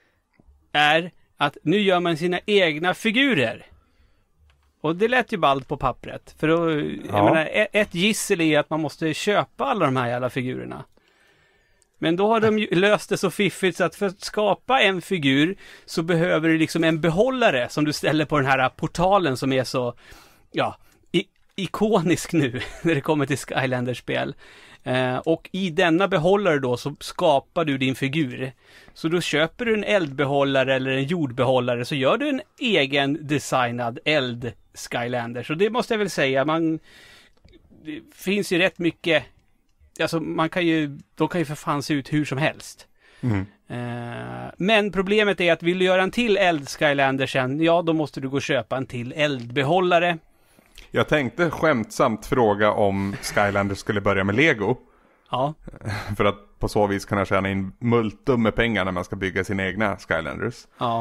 är att nu gör man sina egna figurer. Och det lät ju ballt på pappret. För då, jag Ja. menar, ett, ett gissel är att man måste köpa alla de här jävla figurerna. Men då har de ju löst det så fiffigt så att för att skapa en figur så behöver du liksom en behållare som du ställer på den här portalen som är så, ja, i, ikonisk nu när det kommer till Skylanders-spel. Eh, och i denna behållare då så skapar du din figur. Så då köper du en eldbehållare eller en jordbehållare så gör du en egen designad eld Skylanders. Och det måste jag väl säga, man, det finns ju rätt mycket. Alltså man kan ju, de kan ju för fan se ut hur som helst. mm. Eh, men problemet är att vill du göra en till eld Skylander sen, ja då måste du gå och köpa en till eldbehållare. Jag tänkte skämtsamt fråga om Skylanders skulle börja med Lego. Ja, För att på så vis kunna tjäna in multum med pengar när man ska bygga sina egna Skylanders. ja.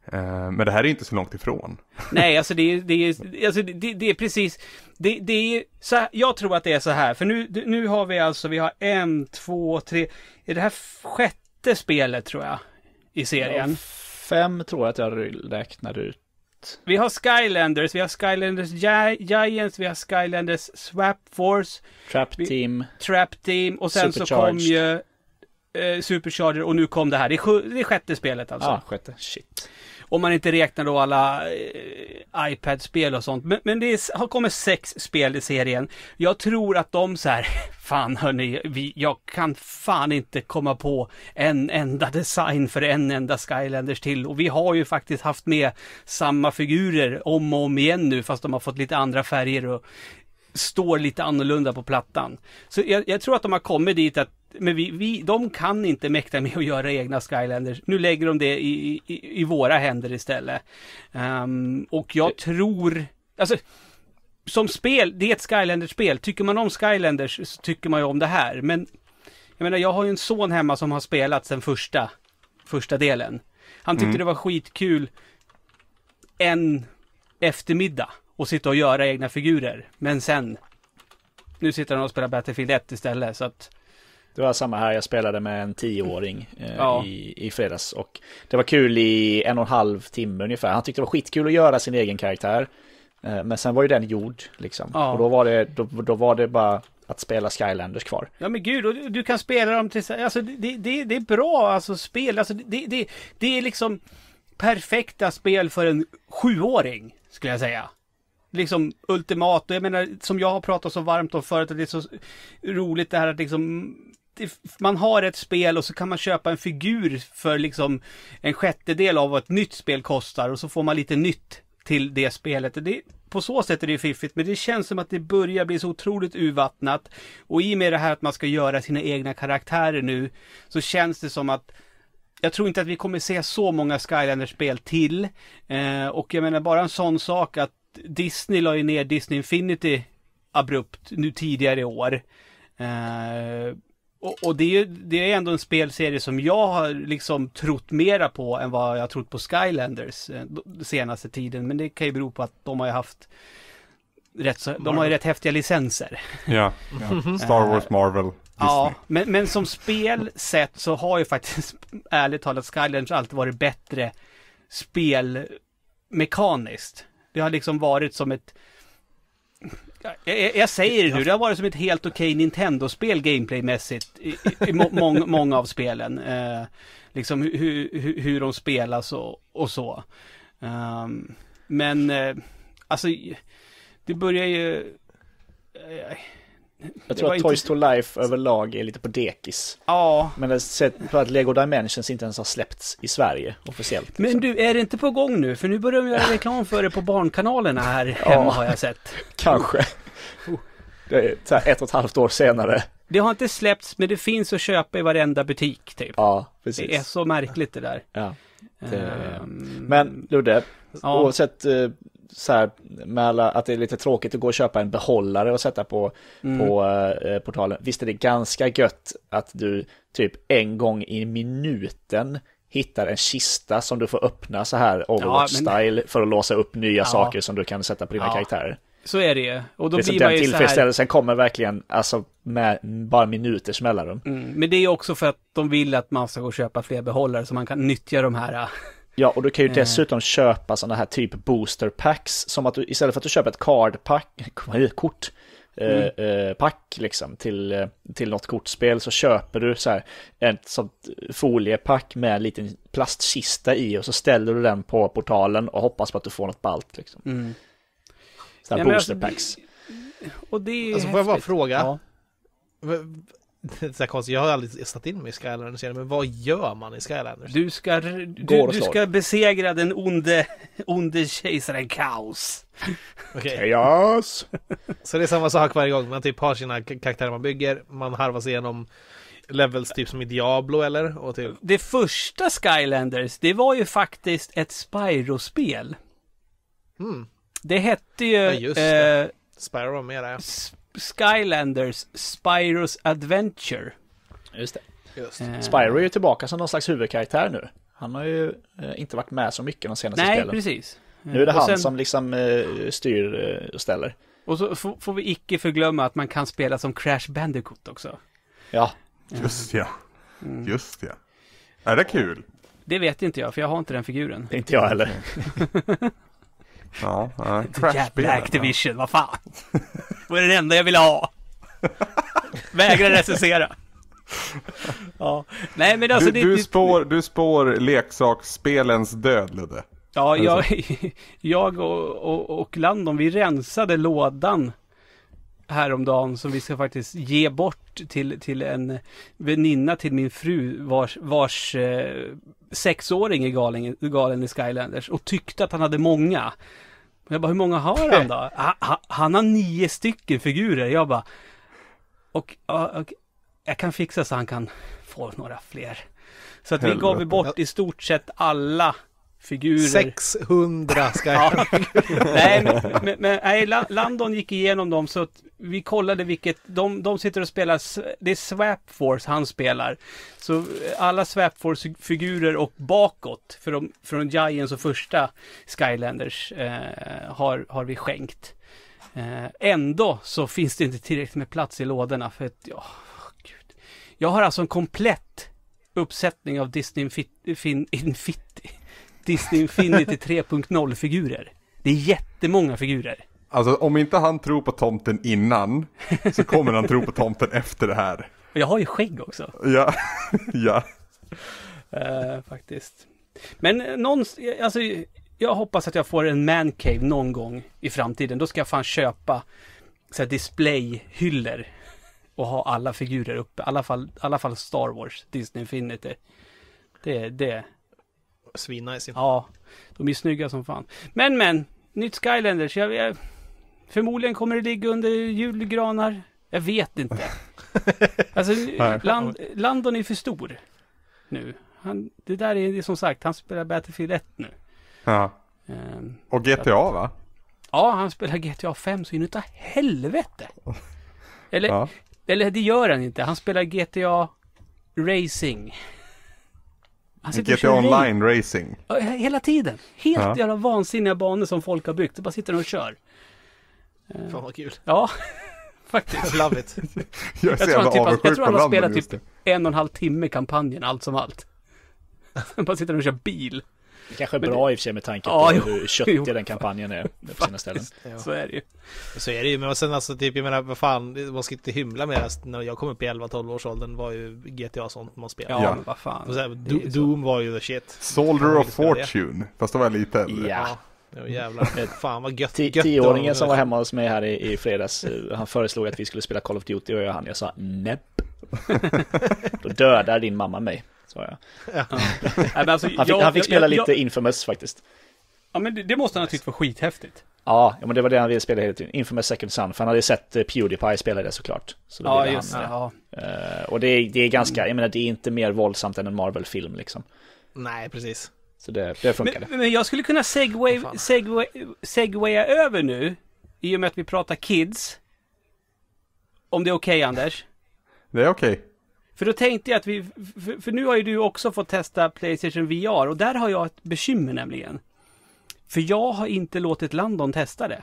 Eh, men det här är inte så långt ifrån. Nej, alltså det är, det är, alltså det, det är precis, det, det är så här, jag tror att det är så här, för nu, nu har vi alltså, vi har en, två, tre, är det här sjätte spelet tror jag, i serien? Ja, fem tror jag att jag räknar ut. Vi har Skylanders, vi har Skylanders Gi- Giants, vi har Skylanders Swap Force, Trap vi, Team. Trap Team och sen så kom ju eh, Supercharger och nu kom det här. Det är, sju, det är sjätte spelet alltså. Ja, sjätte. Shit. Om man inte räknar då alla eh, iPad-spel och sånt. Men, men det är, har kommit sex spel i serien. Jag tror att de så här, fan hörni, vi, jag kan fan inte komma på en enda design för en enda Skylanders till. Och vi har ju faktiskt haft med samma figurer om och om igen nu, fast de har fått lite andra färger och står lite annorlunda på plattan. Så jag, jag tror att de har kommit dit att men vi, vi, de kan inte mäkta med att göra egna Skylanders. Nu lägger de det i, i, i våra händer istället. Um, och jag tror... Alltså, som spel, det är ett Skylanders-spel. Tycker man om Skylanders så tycker man ju om det här. Men jag menar, jag har ju en son hemma som har spelat sen första, första delen. Han tyckte mm. det var skitkul en eftermiddag och sitta och göra egna figurer. Men sen, nu sitter han och spelar Battlefield ett istället. Så att det var samma här, jag spelade med en tioåring eh, ja. i, i fredags och det var kul i en och en halv timme ungefär. Han tyckte det var skitkul att göra sin egen karaktär, eh, men sen var ju den gjord liksom. Ja. Och då var, det, då, då var det bara att spela Skylanders kvar. Ja men gud, och du, du kan spela dem till, alltså det, det, det är bra alltså spel, alltså det, det, det är liksom perfekta spel för en sjuåring skulle jag säga. Liksom ultimat, och jag menar som jag har pratat så varmt om förut att det är så roligt det här att liksom man har ett spel och så kan man köpa en figur för liksom en sjättedel av vad ett nytt spel kostar och så får man lite nytt till det spelet. Det, på så sätt är det fiffigt, men det känns som att det börjar bli så otroligt urvattnat och i och med det här att man ska göra sina egna karaktärer nu så känns det som att jag tror inte att vi kommer se så många Skylanders-spel till eh, och jag menar bara en sån sak att Disney la ju ner Disney Infinity abrupt nu tidigare i år. Eh, och, och det är ju det är ändå en spelserie som jag har liksom trott mera på än vad jag har trott på Skylanders eh, senaste tiden. Men det kan ju bero på att de har ju haft rätt, så, de har ju rätt häftiga licenser. Ja, ja. Star Wars, Marvel, Disney. Ja, men, men som spelsätt så har ju faktiskt ärligt talat Skylanders alltid varit bättre spelmekaniskt. Det har liksom varit som ett jag, jag säger det nu, det har varit som ett helt okej Nintendo-spel gameplaymässigt i, i må, må, många av spelen. Eh, liksom hur, hur, hur de spelas och, och så. Um, men eh, alltså det börjar ju eh, jag tror att inte... Toys to Life överlag är lite på dekis. Ja. Men det är sett på att Lego Dimensions inte ens har släppts i Sverige officiellt. Liksom. Men du, är det inte på gång nu? För nu börjar de göra reklam för det på barnkanalerna här hemma ja, har jag sett. Kanske. Det är så här ett och ett halvt år senare. Det har inte släppts, men det finns att köpa i varenda butik typ. Ja, precis. Det är så märkligt det där. Ja. Det... Um... Men Ludde, ja. oavsett så här, med alla, att det är lite tråkigt att gå och köpa en behållare och sätta på, mm. på uh, portalen. Visst är det ganska gött att du typ en gång i minuten hittar en kista som du får öppna så här Overwatch-style ja, men... för att låsa upp nya ja. saker som du kan sätta på dina ja. karaktärer. Så är det ju. Och då det är blir den man ju tillfredsställelsen så här... kommer verkligen alltså med bara minuters mellanrum. Mm. Men det är också för att de vill att man ska gå och köpa fler behållare så man kan nyttja de här. Ja, och du kan ju dessutom eh. köpa sådana här typ booster packs som att du istället för att du köper ett card pack kort mm. eh, pack liksom till till något kortspel så köper du så här ett sånt foliepack med en liten plastkista i och så ställer du den på portalen och hoppas på att du får något ballt liksom. Mm. Så här ja, booster alltså, packs. Och det är alltså får jag bara fråga? Ja. Det är så här konstigt. Jag har aldrig satt in mig i Skylanders, men vad gör man i Skylanders? Du ska du, du ska besegra den onde onde kejsaren Kaos. Okej. Okay. Yes. Så det är samma sak varje gång. Man typ har sina karaktärer man bygger, man harvar sig igenom levels typ som i Diablo eller och typ. Det första Skylanders, det var ju faktiskt ett Spyro-spel. Mm. Det hette ju ja, just det. Eh, Spyro var med där. Skylanders Spyro's Adventure. Just det. Just. Uh, Spyro är ju tillbaka som någon slags huvudkaraktär nu. Han har ju eh, inte varit med så mycket de senaste Nej, spelen. precis. Nu är det Och han sen- som liksom eh, styr eh, och ställer. Och så får, får vi icke förglömma att man kan spela som Crash Bandicoot också. Ja, Just ja. Mm. Just ja. Är det kul? Det vet inte jag, för jag har inte den figuren. det är inte jag heller. Ja, ja. Jävla Crash-spelen, Activision, vad fan. Det var den enda jag ville ha. Vägrar recensera. Ja, nej men ja. alltså Du, det, du, det, spår, du spår leksaksspelens död, Ludde. Ja, jag, jag och, och, och Landon, vi rensade lådan häromdagen som vi ska faktiskt ge bort till, till en väninna till min fru vars, vars eh, sexåring är galen, galen i Skylanders och tyckte att han hade många. Jag bara, hur många har han då? Ha, ha, han har nio stycken figurer. Jag bara, och, och, och jag kan fixa så han kan få några fler. Så att vi Helvete. gav vi bort i stort sett alla figurer. sexhundra ska jag... Ja. Nej, men, men, men nej, La- Landon gick igenom dem så att vi kollade vilket, de, de sitter och spelar, s- det är Swap Force han spelar. Så eh, alla Swap Force-figurer och bakåt för de, från Giants och första Skylanders eh, har, har vi skänkt. Eh, ändå så finns det inte tillräckligt med plats i lådorna för att, ja, gud. Jag har alltså en komplett uppsättning av Disney Infi- fin- Infinity Disney Infinity tre punkt noll-figurer. Det är jättemånga figurer. Alltså om inte han tror på tomten innan så kommer han tro på tomten efter det här. Och jag har ju skägg också. Ja, ja. Uh, faktiskt. Men eh, någon, alltså, jag hoppas att jag får en man cave någon gång i framtiden. Då ska jag fan köpa så här displayhyllor och ha alla figurer uppe. I alla fall, i alla fall Star Wars, Disney Infinity. Det, det. Svinnice. Ja, de är snygga som fan. Men, men, nytt Skylanders. Jag, jag, förmodligen kommer det ligga under julgranar. Jag vet inte. Alltså, land, Landon är för stor nu. Han, det där är, det är som sagt, han spelar Battlefield ett nu. Ja. Um, Och G T A va? ja, han spelar G T A fem så in utav helvete. Eller, Ja. eller det gör han inte. Han spelar G T A Racing. Han sitter G och T kör A race. Online Racing. Ja, hela tiden. Helt Ja. jävla vansinniga banor som folk har byggt. Så bara sitter de och kör. Fan vad kul. Ja, faktiskt. Love it. Jag är så Jag tror han, jävla typ, jag avundsjuk tror på han har Landon spelat just typ det. en och en halv timme kampanjen, allt som allt. Han bara sitter och kör bil. Det kanske är Men bra i och för sig med tanke Ja, på jo. hur köttig Jo. den kampanjen är på sina ställen. Ja. Så är det ju. Så är det ju, men sen alltså typ, jag menar, vad fan, man ska inte hymla med det. När jag kom upp i elva tolv års åldern var ju G T A sånt man spelade. Ja, Ja. men vad fan. Och så här, Det är Do- ju så. Doom var ju the shit. Soldier Ja, of det spelar det. Fortune. Fast då var jag lite äldre. Ja. Ja, jävlar. Fan vad gött. Ti- gött Tioåringen att- som var hemma hos mig här i, i fredags, eh, han föreslog att vi skulle spela Call of Duty och jag han, jag sa näpp. Då dödar din mamma mig, sa jag. Nej, men alltså, Han fick, jag- han fick jag- spela jag- lite jag- Infamous faktiskt. Ja, men det, det måste han ha tyckt var skithäftigt. Ja, ja, men det var det han ville spela hela tiden. Infamous Second Son, för han hade ju sett eh, Pewdiepie spela det såklart. Så då Ja, ville just det. han, Ja. eh, och det är, det är ganska, jag menar det är inte mer våldsamt än en Marvel-film liksom. Nej, precis. Så det, det funkade. Men, men jag skulle kunna segway, Fan. segway, segwaya över nu, i och med att vi pratar kids. Om det är okej, Anders? Det är okej. För då tänkte jag att vi, för, för nu har ju du också fått testa PlayStation V R och där har jag ett bekymmer nämligen. För jag har inte låtit Landon testa det.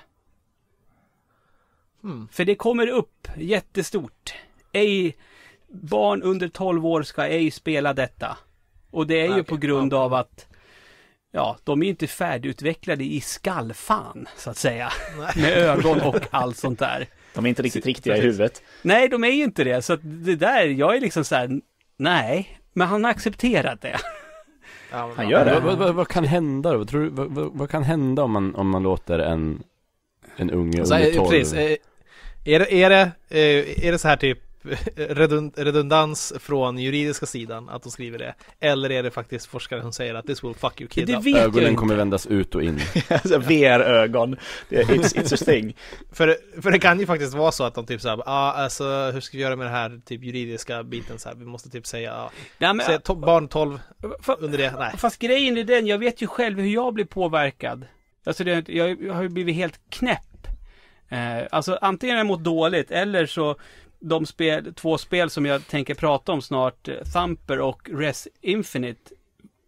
Hmm. För det kommer upp jättestort. Ej, barn under tolv år ska ej spela detta. Och det är ju Okej, på grund ja. av att ja, de är inte färdigutvecklade i skallfan, så att säga. Nej. Med ögon och allt sånt där. De är inte riktigt riktiga i Precis. huvudet. Nej, de är ju inte det. Så att det där, jag är liksom så här, nej. Men han har accepterat det. Ja, men Han bra. gör det. Vad, vad, vad, vad kan hända då? Vad, tror du, vad, vad, vad kan hända om man, om man låter en, en unge Så, under eh, tolv? precis, eh, är, det, är, det, eh, är det så här typ redund, redundans från juridiska sidan att de skriver det? Eller är det faktiskt forskare som säger att this will fuck you kid Det up? vet jag Ögonen inte. kommer vändas ut och in. Alltså, V R-ögon. Det är- It's, it's a thing. För, för det kan ju faktiskt vara så att de typ såhär, ja ah, alltså hur ska vi göra med det här typ juridiska biten så här? Vi måste typ säga, ja, Nej, men, säga to- barn tolv fa- under det, nej. Fast grejen är den, jag vet ju själv hur jag blir påverkad. Alltså det, jag, jag har ju blivit helt knäpp. Eh, alltså antingen har jag mått dåligt eller så de spel, två spel som jag tänker prata om snart, eh, Thumper och Res Infinite,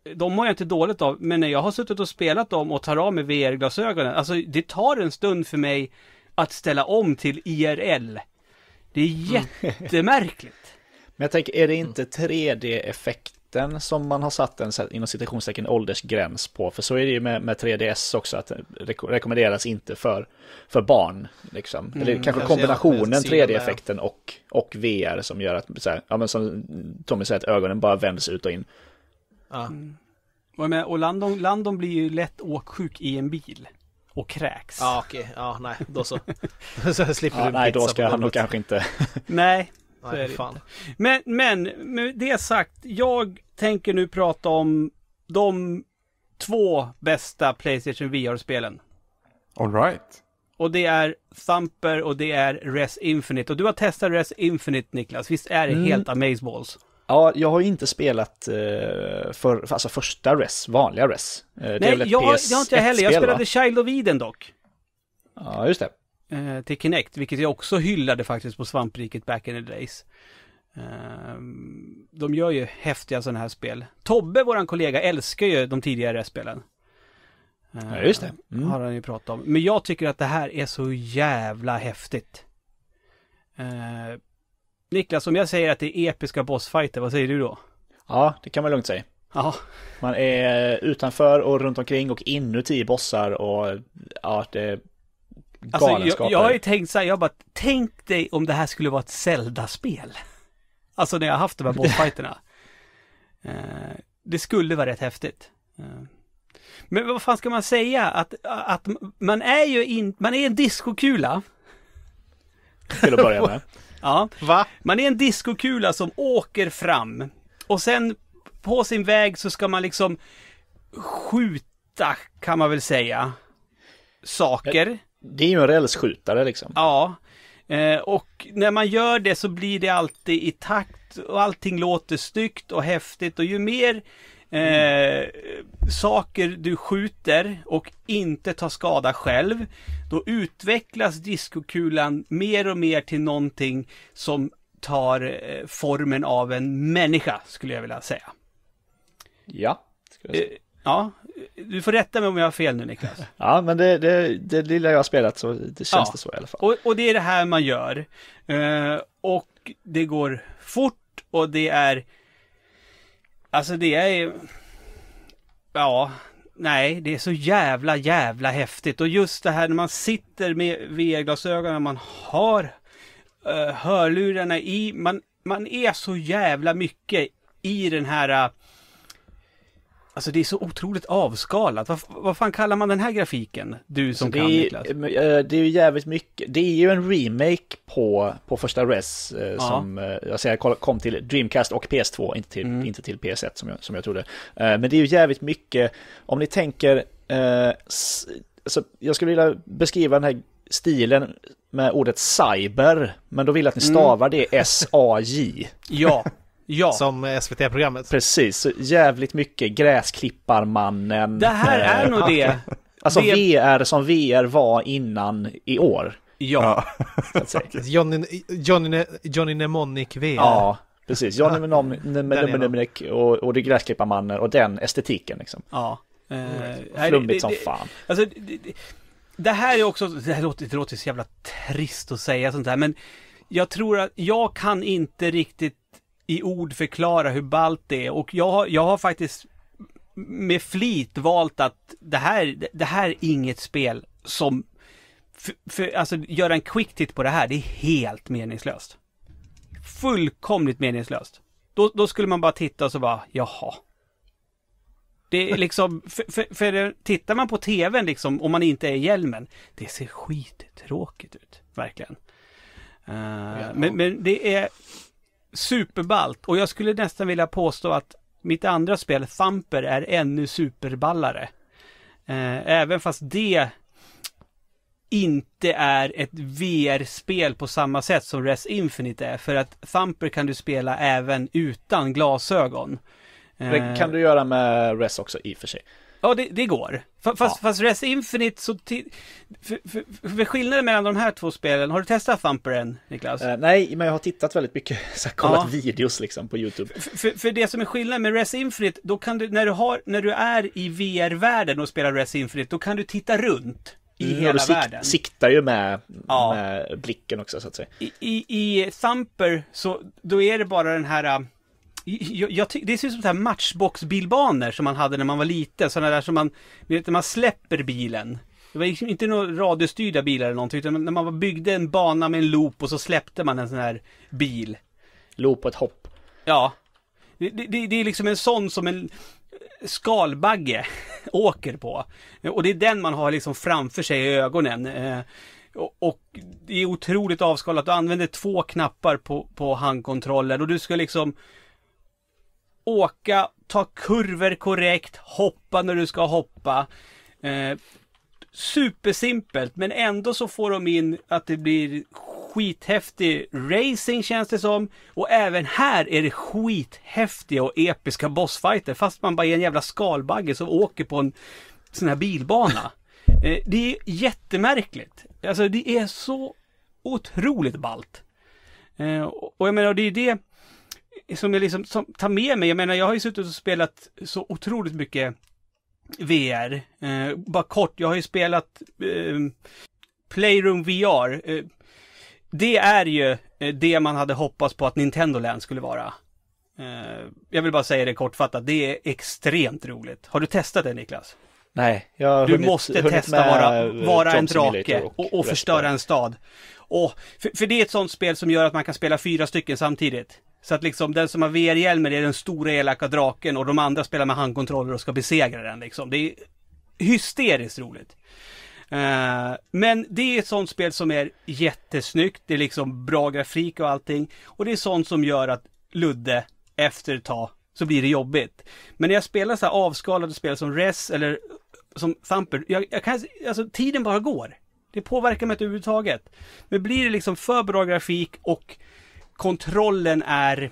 de mår jag inte dåligt av, men när jag har suttit och spelat dem och tar av med V R-glasögonen, alltså det tar en stund för mig att ställa om till I R L. Det är jättemärkligt. Men jag tänker, är det inte tre D-effekten som man har satt en inom citationstecken åldersgräns på? För så är det ju med, med tre D S också, att det rekommenderas inte för, för barn. Liksom. Mm, Eller kanske kombinationen tre D-effekten och, och V R som gör att, så här, ja, men som Tommy säger, att ögonen bara vänds ut och in. Ja. Mm. Och, med, och Landon, Landon blir ju lätt åksjuk i en bil. Och kräks. Ja, okej. Okay. Ja, nej. Då så. Så slipper ja, du nej, då ska han nog kanske inte. Nej. Så nej, är det fan. Inte. Men, men med det sagt, jag tänker nu prata om de två bästa PlayStation V R-spelen. All right. Och det är Thumper och det är Res Infinite. Och du har testat Res Infinite, Niklas. Visst är det mm. helt amazeballs? Ja, jag har ju inte spelat uh, för, för alltså första Res, vanliga Res. Uh, det Nej, är väl jag, P S jag har inte heller. Jag spel, spelade va? Child of Eden dock. Ja, just det. Uh, till Kinect, vilket jag också hyllade faktiskt på Svampriket back in the days. Uh, de gör ju häftiga sådana här spel. Tobbe, våran kollega, älskar ju de tidigare spelen. Uh, ja, just det. Mm. Har han ju pratat om. Men jag tycker att det här är så jävla häftigt. Uh, Niklas, om jag säger att det är episka bossfighter, vad säger du då? Ja, det kan man lugnt säga. Ja. Man är utanför och runt omkring och inuti bossar och ja, det är galenskaper. Alltså, jag, jag har ju tänkt så här, jag bara, tänk dig om det här skulle vara ett Zelda-spel. Alltså när jag har haft de här bossfighterna. uh, det skulle vara rätt häftigt. Uh. Men vad fan ska man säga? Att, att man är ju in, man är en diskokula. Till att börja med. Ja, Va? Man är en diskokula som åker fram. Och sen på sin väg så ska man liksom skjuta, kan man väl säga, saker. Det är ju en rälsskjutare liksom. Ja, eh, och när man gör det så blir det alltid i takt och allting låter styggt och häftigt. Och ju mer eh, saker du skjuter och inte tar skada själv, då utvecklas diskokulan mer och mer till någonting som tar eh, formen av en människa, skulle jag vilja säga. Ja, ska jag säga. Eh, ja, du får rätta mig om jag har fel nu, Niklas. Ja, men det, det, det lilla jag har spelat så det känns Ja. det så i alla fall. Och, och det är det här man gör. Eh, och det går fort och det är... Alltså det är... Ja, nej, det är så jävla, jävla häftigt. Och just det här när man sitter med V R-glasögonen, man har uh, hörlurarna i, man, man är så jävla mycket i den här... Uh, alltså det är så otroligt avskalat. Vad, vad fan kallar man den här grafiken? Du som det kan, är, Niklas. Det är ju jävligt mycket. Det är ju en remake på, på första Res eh, Ja. som eh, jag säger kom till Dreamcast och P S två, inte till, Mm. inte till P S ett som jag, som jag trodde. Eh, men det är ju jävligt mycket, om ni tänker, eh, s, alltså, jag skulle vilja beskriva den här stilen med ordet cyber, men då vill jag att ni stavar det S A J. Ja, ja. Som S V T-programmet. Precis, så jävligt mycket Gräsklipparmannen. Det här är eh, nog det. Alltså det... V R som V R var innan i år. Ja. Så att säga. Johnny, Johnny, Johnny Mnemonic V R. Ja, precis. Johnny Den Mnemonic och, och det Gräsklipparmannen och den estetiken liksom. Ja. Eh, Flummigt det- det- som det- fan. Alltså, det, det, det här är också, det här låter, det låter så jävla trist att säga sånt här, men jag tror att jag kan inte riktigt i ord förklara hur ballt det är, och jag har, jag har faktiskt med flit valt att det här, det här är inget spel som, för, för, alltså göra en quick titt på det här, det är helt meningslöst. Fullkomligt meningslöst. Då, då skulle man bara titta och så bara, jaha. Det är liksom, för, för, för tittar man på tvn liksom, om man inte är i hjälmen, det ser skittråkigt ut, verkligen. Uh, Ja. men, men det är superballt, och jag skulle nästan vilja påstå att mitt andra spel, Thumper, är ännu superballare. Uh, även fast det inte är ett V R-spel på samma sätt som Res Infinite är, för att Thumper kan du spela även utan glasögon. Det kan du göra med Res också i och för sig. Ja, det, det går. Fast, ja. fast Res Infinite så... T- för, för, för skillnaden mellan de här två spelen, har du testat Thumper än, Niklas? Uh, nej, men jag har tittat väldigt mycket, så här, kollat ja. videos liksom på YouTube. För, för, för det som är skillnaden med Res Infinite, då kan du, när du, har, när du är i V R-världen och spelar Res Infinite, då kan du titta runt i mm, hela du världen. Sik- siktar ju med, ja. med blicken också, så att säga. I, i, i Thumper, så då är det bara den här... Jag, jag ty- det ser ut som så här matchbox-bilbanor som man hade när man var liten. Sådana där som man, vet, när man släpper bilen. Det var liksom inte några radiostyrda bilar eller någonting, utan när man byggde en bana med en loop och så släppte man en sån här bil. Loop och ett hopp. Ja. Det, det, det är liksom en sån som en skalbagge åker på. Och det är den man har liksom framför sig i ögonen. Eh, och, och det är otroligt avskalat. Du använder två knappar på, på handkontrollen och du ska liksom åka, ta kurvor korrekt, hoppa när du ska hoppa. Eh, supersimpelt, men ändå så får de in att det blir skithäftig racing, känns det som. Och även här är det skithäftiga och episka bossfighter, fast man bara är en jävla skalbagge som åker på en sån här bilbana. Eh, det är jättemärkligt. Alltså det är så otroligt ballt. Eh, och jag menar, det är det som jag liksom som tar med mig. Jag menar, jag har ju suttit och spelat så otroligt mycket V R. Eh, bara kort, jag har ju spelat eh, Playroom V R. Eh, det är ju eh, det man hade hoppats på att Nintendo Land skulle vara. Eh, jag vill bara säga det kortfattat. Det är extremt roligt. Har du testat det, Niklas? Nej, jag har Du hunnit, måste hunnit testa vara, vara en drake och, och, och förstöra en stad. Och, för, för det är ett sånt spel som gör att man kan spela fyra stycken samtidigt. Så att liksom den som har V R-hjälmen är den stora elaka draken och de andra spelar med handkontroller och ska besegra den liksom. Det är hysteriskt roligt. Uh, men det är ett sånt spel som är jättesnyggt. Det är liksom bra grafik och allting. Och det är sånt som gör att Ludde efter ett tag så blir det jobbigt. Men när jag spelar så här avskalade spel som Res eller som Thumper, jag, jag kan, alltså tiden bara går. Det påverkar mig inte överhuvudtaget. Men blir det liksom för bra grafik och kontrollen är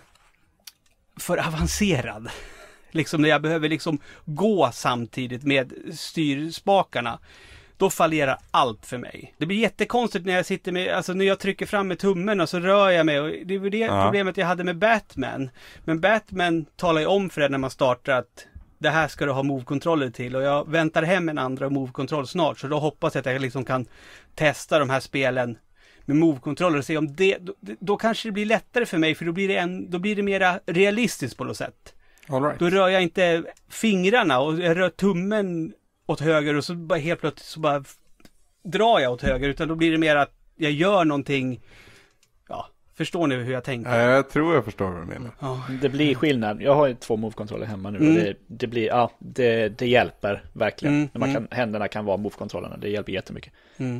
för avancerad. Liksom när jag behöver liksom gå samtidigt med styrspakarna. Då fallerar allt för mig. Det blir jättekonstigt när jag sitter med, alltså när jag trycker fram med tummen och så rör jag mig. Och det var det ja. problemet jag hade med Batman. Men Batman talar ju om för det när man startar att det här ska du ha move-kontroller till. Och jag väntar hem en andra move-kontroll snart. Så då hoppas jag att jag liksom kan testa de här spelen med move-kontroller och se om det, då, då kanske det blir lättare för mig, för då blir det, en, då blir det mera realistiskt på något sätt. All right. Då rör jag inte fingrarna och jag rör tummen åt höger och så bara helt plötsligt så bara drar jag åt höger, utan då blir det mer att jag gör någonting. Ja, förstår ni hur jag tänker? Ja, jag tror jag förstår vad du menar. Ja. Det blir skillnad. Jag har ju två move-kontroller hemma nu. Mm. Och det, det blir, ja, det, det hjälper verkligen. Mm, När man kan, mm. händerna kan vara move-kontrollerna. Det hjälper jättemycket. Mm.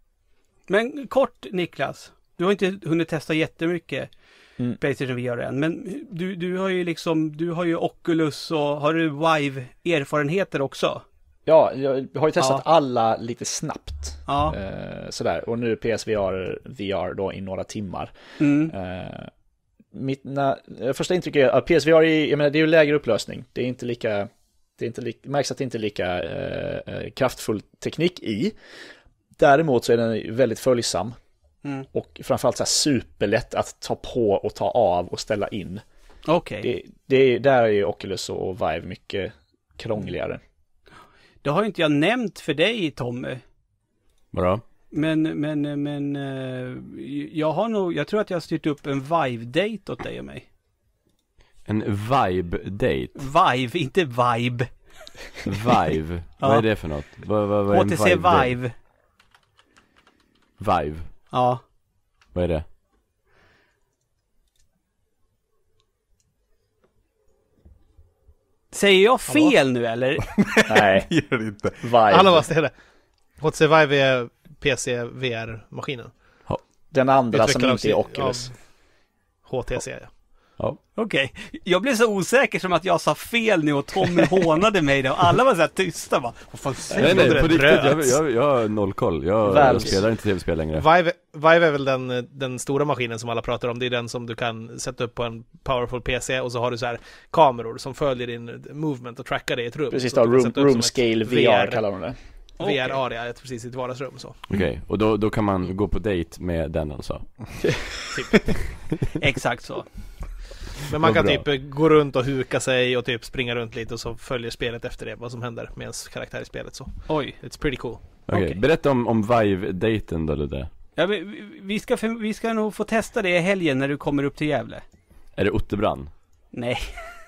Men kort, Niklas, du har inte hunnit testa jättemycket mm. PlayStation V R än, men du, du har ju liksom, du har ju Oculus och har du Vive-erfarenheter också? Ja, jag har ju testat ja. alla lite snabbt. Ja. Eh, sådär. Och nu P S V R, V R då i några timmar. Mm. Eh, mitt na, första intryck är att P S V R är, jag menar, det är ju lägre upplösning. Det är inte lika, det är inte lika, märks att det inte är lika eh, kraftfull teknik i. Däremot så är den väldigt följsam. Mm. Och framförallt så här superlätt att ta på och ta av och ställa in. Okej. Okay. Det, det, där är ju Oculus och Vive mycket krångligare. Det har inte jag nämnt för dig, Tommy. Vadå? Men, men, men jag har nog, jag tror att jag har styrt upp en Vive-date åt dig och mig. En Vibe-date? Vive, inte Vibe. Vive? Ja. Vad är det för något? Vad, vad, vad är H T C Vive? Vive. Vive? Ja. Vad är det? Säger jag fel Hallå? nu eller? Nej, det gör det inte. Vive. Hallå, vad säger det? H T C Vive är P C V R-maskinen. Den andra Utvecklad som inte är Oculus. H T C, ja. Ja. Okej, jag blev så osäker som att jag sa fel nu och Tommy hånade mig då. Alla var så här tysta bara. Vad fan säger Nej, du? nej, på riktigt, jag, jag, jag har noll koll. Jag, jag spelar inte tv-spel längre. Vive, Vive är väl den, den stora maskinen som alla pratar om. Det är den som du kan sätta upp på en powerful P C och så har du så här kameror som följer din movement och trackar det i ett rum. Precis, så då, room, room scale V R kallar de det. V R-area, precis i ett vardagsrum så. Okej, okay. Och då, då kan man gå på dejt med den alltså? Typ. Exakt så. Men man kan typ gå runt och huka sig och typ springa runt lite och så följer spelet efter det, vad som händer med ens karaktär i spelet så. Oj. It's pretty cool. Okej, okay. Berätta om, om Vive-daten då, Ludde. Ja, vi, vi, ska, vi ska nog få testa det i helgen när du kommer upp till Gävle. Är det Otterbrand? Nej.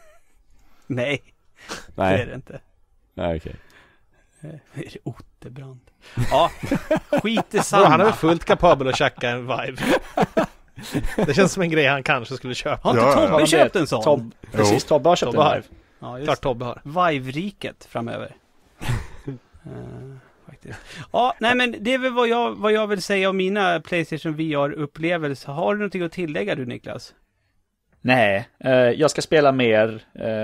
Nej. Nej. Det är det inte. Nej, okej. Okay. Är det Otterbrand? Ja, skit i samma. Han är väl fullt kapabel att tjacka en Vive. Det känns som en grej han kanske skulle köpa. Har inte ja, Tobbe ja. köpt en sån? Tob, precis, Tobbe har köpt Tobbe en har. Vive. Ja, just. Klart Tobbe har. Vive-riket framöver. uh, faktiskt. Ja, nej men det är väl vad jag, vad jag vill säga om mina PlayStation V R-upplevelser. Har du någonting att tillägga du, Niklas? Nej, eh, jag ska spela mer.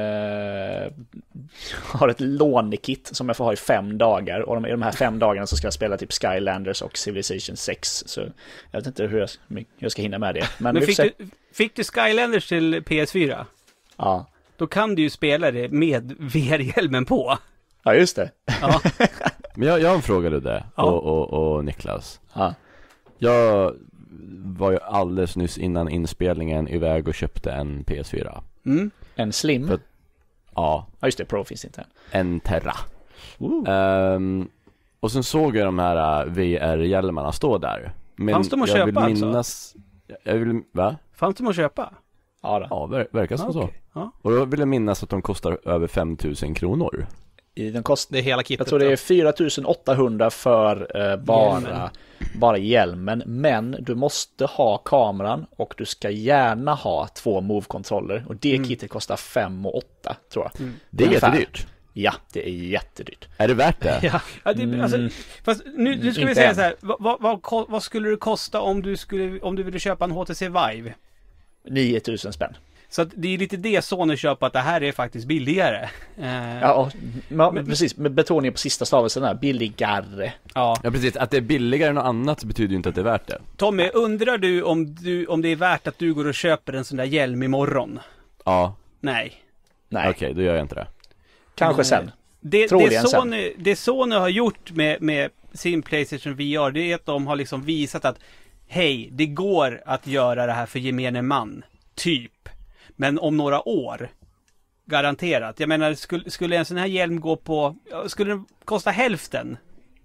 Eh, har ett lånekit som jag får ha i fem dagar. Och de, i de här fem dagarna så ska jag spela typ Skylanders och Civilization sex. Så jag vet inte hur jag, hur jag ska hinna med det. Men, Men vi fick, får se. du, fick du Skylanders till P S fyra? Ja. Då kan du ju spela det med V R-hjälmen på. Ja, just det. Ja. Men jag, jag har en fråga, Ludde Ja. och, och, och Niklas. Ja. Jag var ju alldeles nyss innan inspelningen iväg och köpte en P S fyra. Mm. En Slim. För- Ja, Ja, just det. Pro finns inte än. en Terra. Ooh. Um, och sen såg jag de här uh, V R-hjälmarna stå där. Men Fanns de att jag köpa vill alltså? minnas, jag vill, va? Fanns de att köpa? Ja, då. Ja, ver- verkar som Ja, så. okej. Ja. Och jag vill minnas att de kostar över fem tusen kronor. I den kost, Det är hela kittet. jag tror det är fyra tusen åttahundra för eh, bara, Hjälmen. bara hjälmen. Men du måste ha kameran och du ska gärna ha två move-kontroller. Och det Mm. kittet kostar fem och åtta tror jag. Mm. Det är Ungefär. jättedyrt. Ja, det är jättedyrt. Är det värt det? Ja. Ja, det, alltså, Mm. fast nu, nu ska vi Inte säga än. så här. Vad, vad, vad, ko- vad skulle det kosta om du, skulle, om du ville köpa en H T C Vive? nio tusen spänn. Så att det är lite det Sony köper, att det här är faktiskt billigare. Eh, Ja, och, men, precis. Med betoning på sista stavelsen där. Billigare. ja. Ja, precis. Att det är billigare än något annat betyder ju inte att det är värt det. Tommy, undrar du om, du om det är värt att du går och köper en sån där hjälm imorgon? Ja, Nej. Nej, okej, då gör jag inte det. kanske sen. Det, det, Troligen Sony, det Sony har gjort med, med sin PlayStation V R, det är att de har liksom visat att hej, det går att göra det här för gemene man. Typ. Men om några år, garanterat. Jag menar, skulle, skulle en sån här hjälm gå på, skulle den kosta hälften,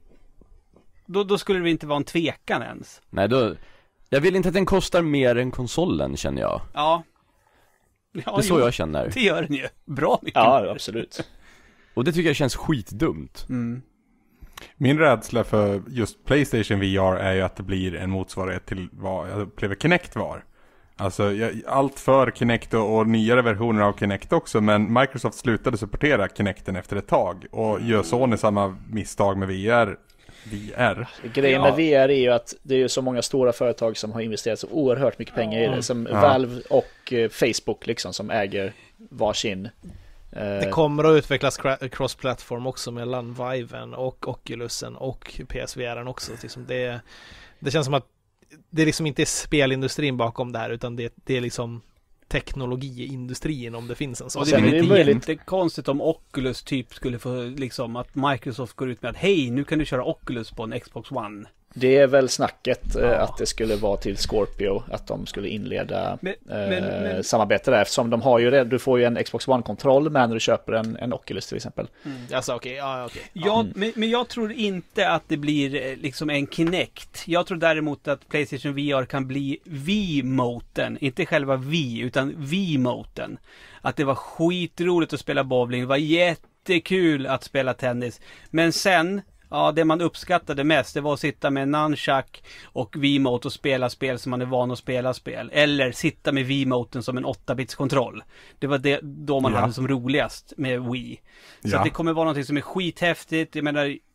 då, då skulle det inte vara en tvekan ens. Nej, då... Jag vill inte att den kostar mer än konsolen, känner jag. Ja. Ja, Det är så jo, jag känner. det gör den ju. Bra mycket. Ja, absolut. Och det tycker jag känns skitdumt. Mm. Min rädsla för just PlayStation V R är ju att det blir en motsvarighet till vad jag upplever Kinect var. Alltså, jag, allt för Kinect och, och nyare versioner av Kinect också, men Microsoft slutade supportera Kinecten efter ett tag och gör Sony samma misstag med V R. V R. Grejen Ja. med V R är ju att det är ju så många stora företag som har investerat så oerhört mycket pengar i det. Som Ja. Valve och eh, Facebook liksom, som äger varsin. Eh, Det kommer att utvecklas cra- cross-platform också mellan Viven och Oculusen och P S V R också. Liksom det, det känns som att det liksom inte är spelindustrin bakom det här, utan det, det är liksom teknologiindustrin, om det finns en sån. Och det Sen är är det väl möjligt- inte konstigt om Oculus typ skulle få liksom att Microsoft går ut med att hej, nu kan du köra Oculus på en Xbox One. Det är väl snacket eh, Ja. att det skulle vara till Scorpio, att de skulle inleda Men- eh, men- men- samarbete där, eftersom de har ju redan, du får ju en Xbox One-kontroll med när du köper en, en Oculus till exempel. Alltså okej, ja okej. Ja, Mm. men, men jag tror inte att det blir eh, liksom en Kinect. Jag tror däremot att PlayStation V R kan bli V-moten. Inte själva V, utan V-moten. Att det var skitroligt att spela bowling. Det var jättekul att spela tennis. Men sen, ja, det man uppskattade mest, det var att sitta med en nunchuck och V-mote och spela spel som man är van att spela spel. Eller sitta med V-moten som en åtta-bits kontroll. Det var det då man Ja. hade som roligast med Wii. Så Ja. att det kommer vara något som är skithäftigt. Jag menar,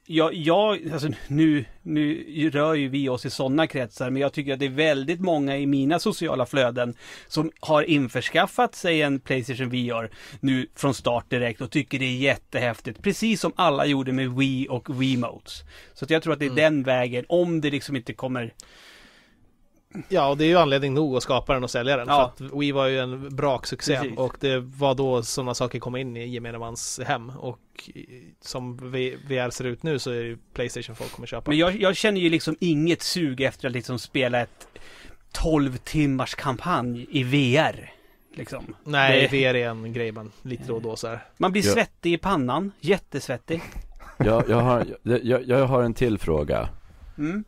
jag, jag alltså nu, nu rör ju vi oss i sådana kretsar, men jag tycker att det är väldigt många i mina sociala flöden som har införskaffat sig en PlayStation V R nu från start direkt och tycker det är jättehäftigt. Precis som alla gjorde med Wii och Wiimotes. Så att jag tror att det är mm. den vägen, om det liksom inte kommer... Ja, och det är ju anledning nog att skapa den och sälja den. Ja. För att Wii var ju en braksuccé. Precis. Och det var då sådana saker kom in i gemene mans hem. Och som V R ser ut nu så är det ju PlayStation folk kommer köpa. Men jag, jag känner ju liksom inget sug efter att liksom spela ett tolv timmars kampanj i V R. Liksom. Nej, det... V R är en grej man lite då och då så här. Man blir Ja. svettig i pannan, jättesvettig. jag, jag, har, jag, jag har en till fråga. Mm.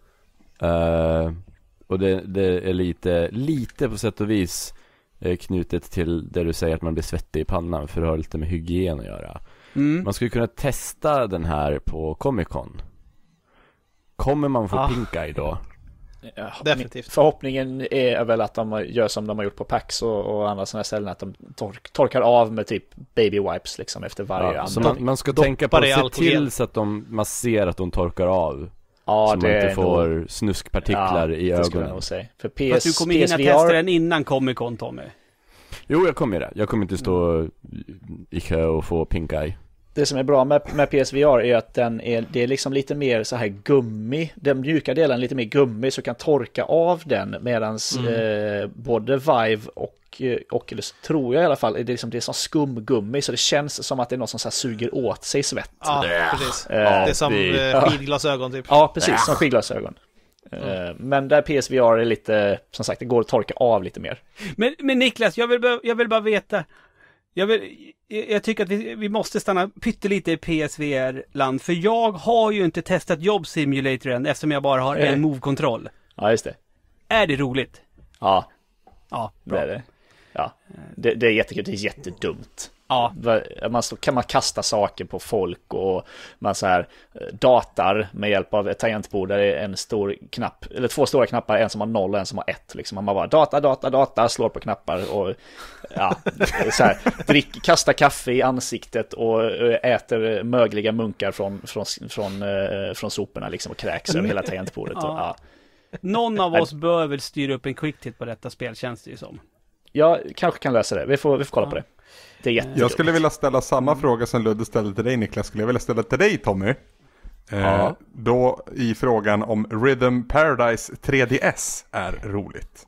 Uh, och det, det är lite, lite på sätt och vis eh, knutet till det du säger att man blir svettig i pannan, för det har lite med hygien att göra. Mm. Man skulle kunna testa den här på Comic-Con. Kommer man få Ah. pink eye då? Ja, Definitivt. Förhoppningen är väl att de gör som de har gjort på PAX och, och andra sådana ställen, att de tork, torkar av med typ baby wipes liksom efter varje Ja, så andning. man, man ska Doppa tänka på det i att se alkohol. till så att de, man ser att de torkar av. Ja, så man det inte är får nog, snuskpartiklar i det skulle jag ögonen. nog säga. För Fast du PS, kommer hinna P S V testa R, den innan Comic-Con, Tommy. Jo, jag kommer det. Jag kommer inte stå i kö och få pink eye. det som är bra med, med P S V R är att den är, det är liksom lite mer så här gummi, den mjuka delen är lite mer gummi, så kan torka av den, medans Mm. eh, både Vive och Oculus, tror jag i alla fall, är det liksom, det är som skumgummi, så det känns som att det är något som så här suger åt sig svett. Ja, precis. Eh, Det är som det- eh, skidglasögon typ. Ja, precis, som skidglasögon. Eh, Men där P S V R är lite, som sagt, det går att torka av lite mer. Men, men Niklas, jag vill, bara- jag vill bara veta. Jag, vill, jag, jag tycker att vi, vi måste stanna pyttelite i P S V R-land. För jag har ju inte testat Job Simulator än, eftersom jag bara har Eh. en move-kontroll. Ja, just det. Är det roligt? Ja, Ja, det bra. är det. Ja, det, det är jättekul, det är jättedumt. Ja, Man står, kan man kasta saker på folk och man så här eh, datar med hjälp av ett tangentbord där det är en stor knapp, eller två stora knappar, en som har noll och en som har ett liksom. Man bara data, data, data, slår på knappar och ja, så här, drick, kasta kaffe i ansiktet och eh, äter mögliga munkar från, från, från, eh, från soporna liksom, och kräks över hela tangentbordet. Och, ja. någon av oss bör väl styra upp en quick hit på detta spel, känns det ju som. Jag kanske kan lösa det, vi får, vi får kolla på det. Det är jättedumt. Jag skulle vilja ställa samma fråga som Ludde ställde till dig, Niklas. Skulle jag vilja ställa till dig, Tommy. Eh, Ja. Då i frågan om Rhythm Paradise tre D S är roligt.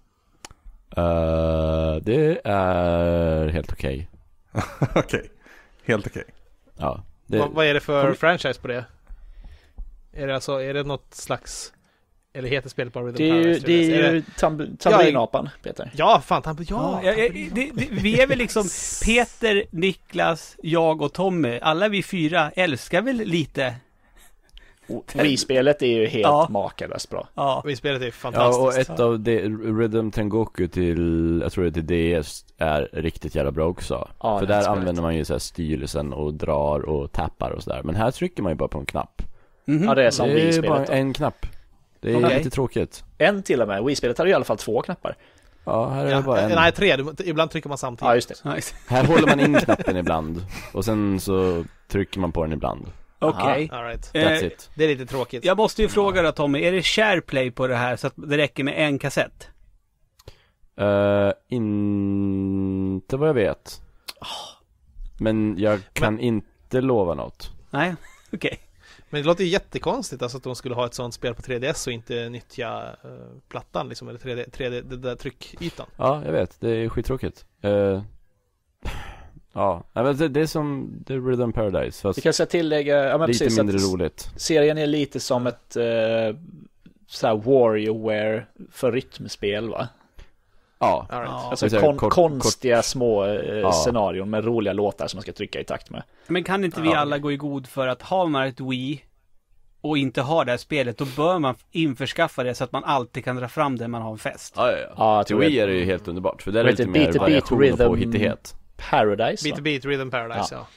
Uh, det är helt okej. Okej, helt okej. Ja. Det, Vad, vad är det för Kom- franchise på det? Är det alltså, är det något slags, eller heter spelet bara Rhythm Det är ju, Paradise? det är Är ju det- tam- tamburinapan, Peter. Ja, fan, tam- Ja, ja, ja, ja, det, det, vi är väl liksom Peter, Niklas, jag och Tommy. Alla vi fyra älskar väl lite. Wii-spelet är ju helt Ja. makalöst bra. Ja, vi spelet är ja, fantastiskt. och ett av de, Rhythm Tengoku till, jag tror det är till D S, är riktigt jävla bra också. Ja, För det är där spelet. använder man ju så här styrelsen och drar och tappar och sådär. Men här trycker man ju bara på en knapp. mhm. Ja, det är som Det är bara Wii-spelet då. en knapp. Det är Okej. lite tråkigt. En till och med. Wii-spelet har ju i alla fall två knappar. Ja, här är Ja, det bara en. nej, tre. Du, ibland trycker man samtidigt. Ja, just det. Nice. Här håller man in knappen ibland. Och sen så trycker man på den ibland. Okej. All right. That's Eh, it. Det är lite tråkigt. jag måste ju fråga då Tommy, är det SharePlay på det här så att det räcker med en kassett? Uh, inte vad jag vet. Men jag kan inte lova något. Nej, okej. Men det låter ju jättekonstigt alltså, att de skulle ha ett sånt spel på tre D S och inte nyttja uh, plattan liksom, eller tre D, tre D, det där tryckytan. Ja, jag vet. Det är skittråkigt. Uh, ja, nej, men det, det är som The Rhythm Paradise. Fast Vi kan säga tillägga, ja, men lite precis, mindre att roligt. serien är lite som ett uh, så här WarioWare för rytmspel, va? Ja, All right. Ja. Alltså Jag säger kon- kort- konstiga små uh, Ja. scenarion med roliga låtar som man ska trycka i takt med. Men kan inte vi Ja. alla gå i god för att har man ett Wii och inte har det här spelet, då bör man införskaffa det så att man alltid kan dra fram det när man har en fest. ja, ja, ja. Ja, jag Till tror Wii det. är det ju helt underbart. För där är Vad det heter lite mer Beat the Beat variation och Rhythm? påhittighet. Paradise, Beat va? to Beat, Rhythm Paradise, ja.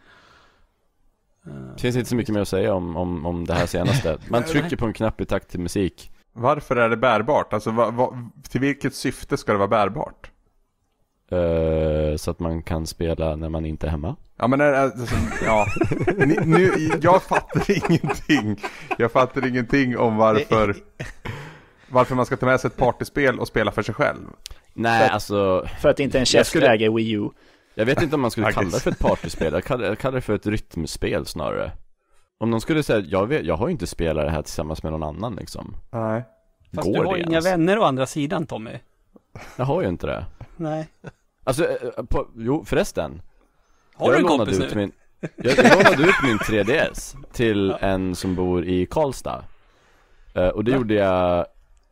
Det finns inte så mycket mer att säga om, om, om det här senaste. Man trycker på en knapp i takt till musik. Varför är det bärbart? Alltså, va, va, till vilket syfte ska det vara bärbart? Uh, så att man kan spela när man inte är hemma. Ja, men alltså, ja. Ni, nu, jag fattar ingenting. Jag fattar ingenting om varför varför man ska ta med sig ett partyspel och spela för sig själv. Nej, för att, alltså... För att inte en chef skulle äga Wii U. Jag vet inte om man skulle kalla det för ett partyspel. Jag kallar, jag kallar det för ett rytmspel snarare. Om någon skulle säga, jag, vet, jag har ju inte spelat det här tillsammans med någon annan liksom. Nej. Fast Går du har det inga ens? vänner å andra sidan, Tommy. Jag har ju inte det. Nej. Alltså, på, jo förresten. Har du en lånade kompis ut nu? Min, jag, jag lånade ut min tre D S till en som bor i Karlstad. uh, Och det ja. gjorde jag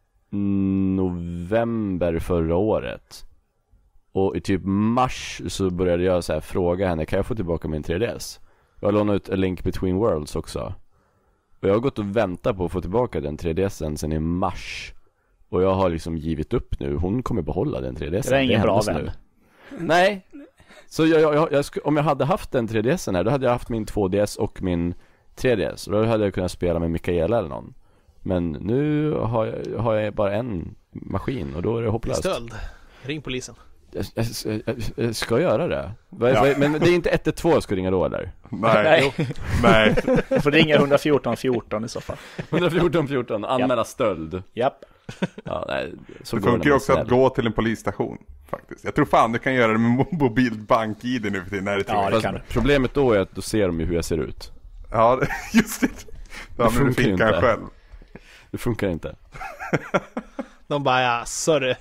november förra året. Och i typ mars så började jag så här fråga henne, kan jag få tillbaka min tre D S? Jag lånade ut A Link Between Worlds också. Och jag har gått och väntat på att få tillbaka den tre D S:en sen i mars. Och jag har liksom givit upp nu. Hon kommer behålla den tre D S:en. Det är ingen bra vän. Nu. Nej. Så jag, jag, jag, jag sk- om jag hade haft den tre D S:en här, då hade jag haft min två D S och min tre D S. Och då hade jag kunnat spela med Mikaela eller någon. Men nu har jag, har jag bara en maskin och då är det hopplöst. Stöld. Ring polisen. Jag, jag, jag, jag ska göra det. Ja. Men det är inte ett ett två jag ska ringa då eller? Nej. Nej. Du får ringa ett fjorton fjorton i så fall. ett fjorton fjorton, anmäla Japp. stöld. Japp. Ja, nej, så det går funkar ju också snäll. att gå till en polisstation faktiskt. Jag tror fan du kan göra det med mobilt bank-I D nu för tiden. När det Ja, det kan du. Problemet då är att då ser de ju hur jag ser ut. Ja, just det. Då Det blir du funkar ju finkan inte. själv. Det funkar inte. De bara, ja, sorry.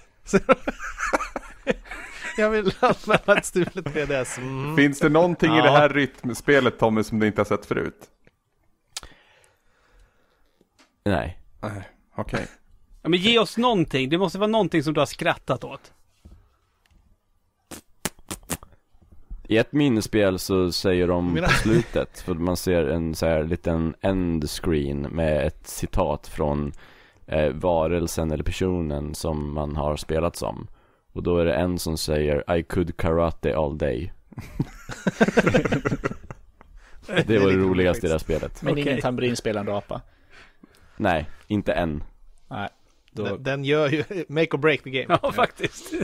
Jag vill använda ett stulet tre D S. Mm. Finns det någonting Ja. i det här rytmspelet, Tommy, som du inte har sett förut? Nej. Nej, okej. Ja, men ge oss någonting. Det måste vara någonting som du har skrattat åt. I ett minispel så säger de Mina- på slutet, för man ser en så här liten end screen med ett citat från eh, varelsen eller personen som man har spelat som. Och då är det en som säger I could karate all day. Det var det roligaste i det här spelet. Men Okej. ingen tamburinspelande apa. Nej, inte än. Nej. Då... Den, den gör ju make or break the game. Ja, faktiskt.